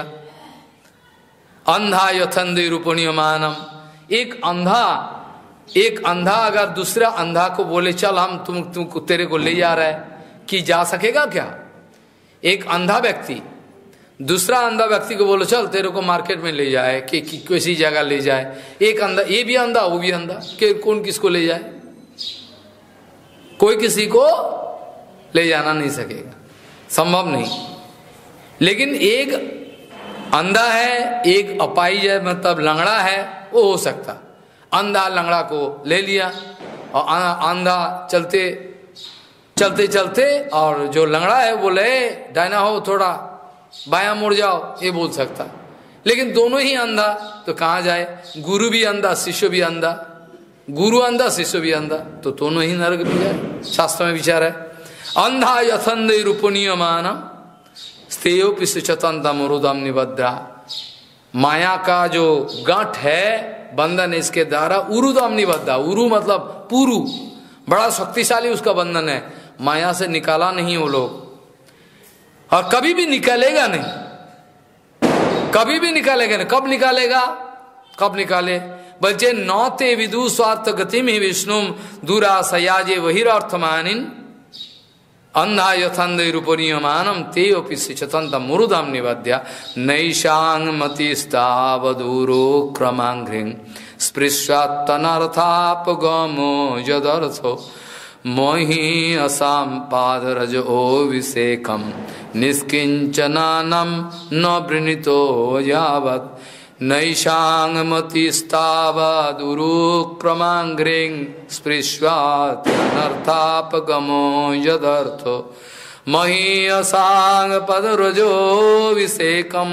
अंधा यथंदे रूपणीयमानम। एक अंधा अगर दूसरा अंधा को बोले चल हम तुम तेरे को ले जा रहा है, कि जा सकेगा क्या? एक अंधा व्यक्ति दूसरा अंधा व्यक्ति को बोलो चल तेरे को मार्केट में ले जाए, कि किसी जगह ले जाए, एक अंधा, ये भी अंधा वो भी अंधा, कि कौन किसको ले जाए? कोई किसी को ले जाना नहीं सकेगा, संभव नहीं। लेकिन एक अंधा है, एक अपाहिज है, मतलब लंगड़ा है, वो हो सकता। अंधा लंगड़ा को ले लिया और अंधा चलते चलते चलते, और जो लंगड़ा है बोले डायना हो थोड़ा बायां मुड़ जाओ, ये बोल सकता। लेकिन दोनों ही अंधा, तो कहाँ जाए? गुरु भी अंधा, शिष्य भी अंधा, गुरु अंधा, शिष्य भी अंधा, तो दोनों ही नरक भी जाए। शास्त्र में विचार है। अंधा यथंदे रूपणीयमान स्तेयो पिशुचतंता मुरुदम निबद्धा। माया का जो गांठ है, बंधन, इसके द्वारा उरुदम निबद्धा। उरु मतलब पुरु, बड़ा शक्तिशाली उसका बंधन है, माया से निकाला नहीं वो लोग, और कभी भी निकालेगा नहीं, कभी भी निकालेगा नहीं। कब निकालेगा? कब निकाले? बल्कि नौते विदु स्वार्थ गतिम ही विष्णु दूराशयाजे बहिरार्थमानिन अंधा यथंदे रूपणीयमानम ते अपि सिचतंत मुरुदम निबद्ध्या नैषांग मतिस्तावदूरो क्रमांघ्रिं स्पृश्वात्तनर्थापगमो यदर्थो मोहि असाम पादरज ओ विषेकम निष्किंचनानम न वृणीतो यावत् नैषांग मतिस्तावदूरुक्रमांघ्रिं स्पृश्वात्तनर्थापगमो यदर्थो महीयसांग पदरजो विषेकम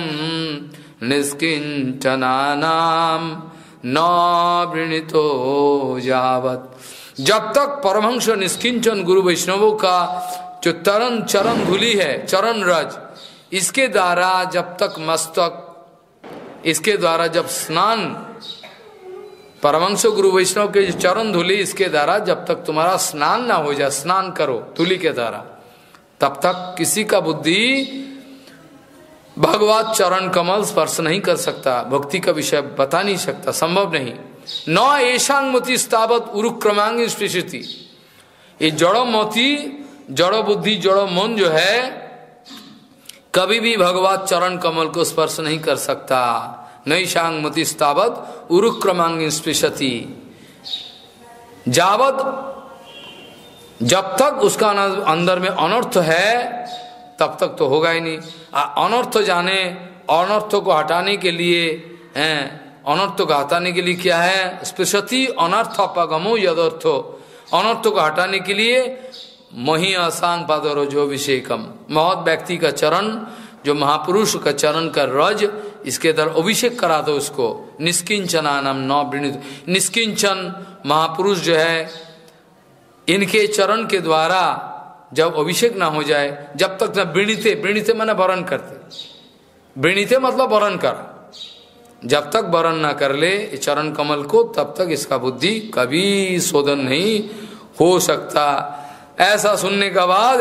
निष्किंचनानाम न वृणीतो यावत। जब तक परमहंस निष्किंचन गुरु वैष्णवों का जो चरण धूलि है, चरण रज, इसके द्वारा जब तक मस्तक, इसके द्वारा जब स्नान, परमहंस गुरु वैष्णव के चरण धूलि, इसके द्वारा जब तक तुम्हारा स्नान ना हो जाए, स्नान करो धूलि के द्वारा, तब तक किसी का बुद्धि भगवत चरण कमल स्पर्श नहीं कर सकता, भक्ति का विषय बता नहीं सकता, संभव नहीं। न ऐशांग मति स्थावत उरुक्रमांग स्पृशति। ये जड़ो मति, जड़ो बुद्धि, जड़ो मन जो है कभी भी भगवत चरण कमल को स्पर्श नहीं कर सकता। नैशांग मति स्थावत उरुक्रमांग स्पृशति। जावत, जब तक उसका अंदर में अनर्थ है तब तक तो होगा ही नहीं। अनर्थ जाने, अनर्थ को हटाने के लिए हैं, अनर्थ को हटाने के लिए क्या है, स्पृशति अनर्थ अपगमो यदर्थो, अनर्थ को हटाने के लिए मही आसान पादरजो अभिषेकम, महत व्यक्ति का चरण, जो महापुरुष का चरण का रज, इसके द्वारा अभिषेक करा दो उसको। निष्किंचनानम न वृणीत, निष्किंचन महापुरुष जो है, इनके चरण के द्वारा जब अभिषेक ना हो जाए, जब तक न वृणीते, वृणीते माने वरण करते, वृणीते मतलब वरण कर, जब तक वरण ना कर ले चरण कमल को, तब तक इसका बुद्धि कभी शोधन नहीं हो सकता। ऐसा सुनने के बाद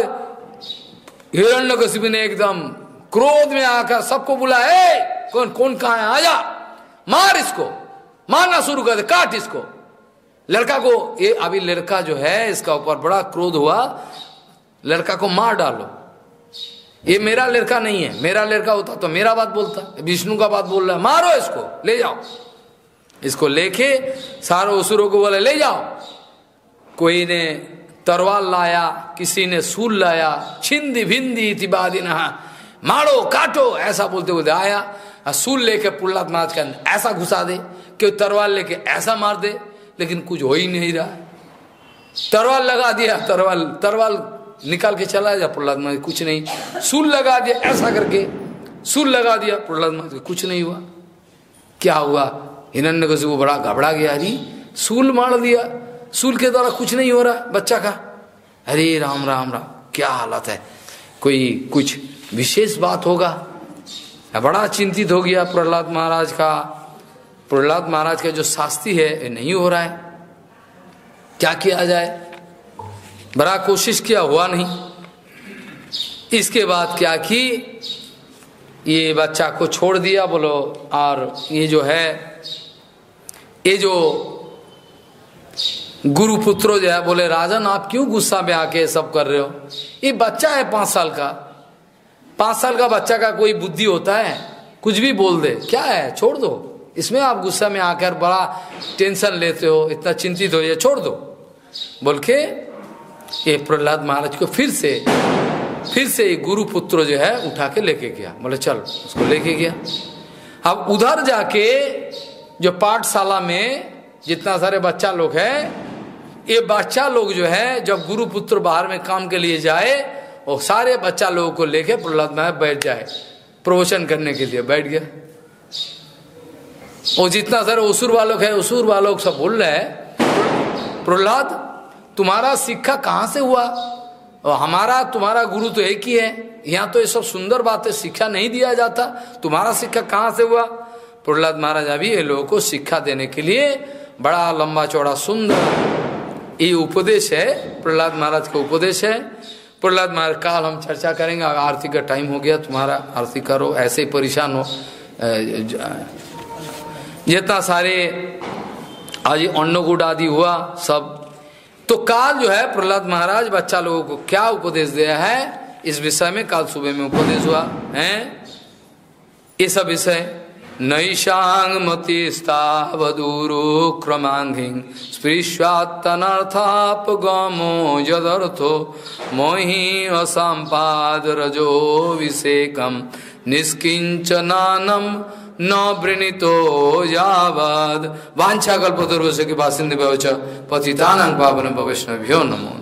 हिरण्यकशिपु ने एकदम क्रोध में आकर सबको बुलाया, कौन कौन कहाँ है, आजा, मार इसको, मारना शुरू कर दे, काट इसको। लड़का को, ये अभी लड़का जो है इसका ऊपर बड़ा क्रोध हुआ, लड़का को मार डालो, ये मेरा लड़का नहीं है, मेरा लड़का होता तो मेरा बात बोलता, विष्णु का बात बोल रहा है, मारो इसको, ले जाओ। इसको लेके सारे असुरों को बोले ले जाओ। कोई ने तरवाल लाया, किसी ने सूल लाया, छिंदी भिंदी इतिबादिना, मारो काटो ऐसा बोलते बोलते आया, सूल लेके प्रहलाद महाराज का ऐसा घुसा दे, कि तरवाल लेके ऐसा मार दे, लेकिन कुछ हो ही नहीं रहा। तरवाल लगा दिया, तरवाल निकाल के चला जा, प्रहलाद महाराज कुछ नहीं। सूल लगा दिया, ऐसा करके सूल लगा दिया, प्रहलाद महाराज कुछ नहीं हुआ। क्या हुआ, हिरण्यकशिपु बड़ा घबरा गया, अरे सूल मार दिया, सूल के द्वारा कुछ नहीं हो रहा बच्चा का, अरे राम राम राम, क्या हालत है, कोई कुछ विशेष बात होगा। बड़ा चिंतित हो गया प्रहलाद महाराज का। प्रहलाद महाराज का जो शास्ति है नहीं हो रहा है, क्या किया जाए, बड़ा कोशिश किया, हुआ नहीं। इसके बाद क्या कि ये बच्चा को छोड़ दिया बोलो, और ये जो है, ये जो गुरुपुत्रो जो है बोले, राजन आप क्यों गुस्सा में आके सब कर रहे हो, ये बच्चा है 5 साल का, 5 साल का बच्चा का कोई बुद्धि होता है, कुछ भी बोल दे, क्या है, छोड़ दो, इसमें आप गुस्सा में आकर बड़ा टेंशन लेते हो, इतना चिंतित हो जाए, छोड़ दो बोल के ये प्रहलाद महाराज को फिर से ये गुरुपुत्र जो है उठा के लेके गया, बोले चल, उसको लेके गया। अब उधर जाके जो पाठशाला में जितना सारे बच्चा लोग है, ये बच्चा लोग जो है जब गुरुपुत्र बाहर में काम के लिए जाए, और सारे बच्चा लोगों को लेके प्रहलाद महाराज बैठ जाए, प्रवचन करने के लिए बैठ गया। और जितना सारे असुर वालों है, असुर वालों सब बोल रहे हैं, प्रहलाद तुम्हारा शिक्षा कहाँ से हुआ, और हमारा तुम्हारा गुरु तो एक ही है, यहाँ तो ये सब सुंदर बातें शिक्षा नहीं दिया जाता, तुम्हारा शिक्षा कहाँ से हुआ। प्रहलाद महाराज अभी ये लोगों को शिक्षा देने के लिए बड़ा लंबा चौड़ा सुंदर ये उपदेश है, प्रहलाद महाराज का उपदेश है। प्रहलाद महाराज काल हम चर्चा करेंगे, आरती का टाइम हो गया, तुम्हारा आरती करो, ऐसे ही परेशान हो, जितना सारे आज अन्नकूट आदि हुआ सब, तो काल जो है प्रहलाद महाराज बच्चा लोगों को क्या उपदेश दिया है, इस विषय में काल सुबह में उपदेश हुआ है। ये सब विषय नैशांग मति स्थावदूरो क्रमांगिंग स्पृश्वात्तनर्थापगमो यदर्थो मोहि असंपाद रजो विषेकम निष्किंचनानम न वृणीतो यावद। वांछाकल्पतरुभ्यश्च कृपासिन्धुभ्यो च पतितानां पावनेभ्यो वैष्णवेभ्यो नमो।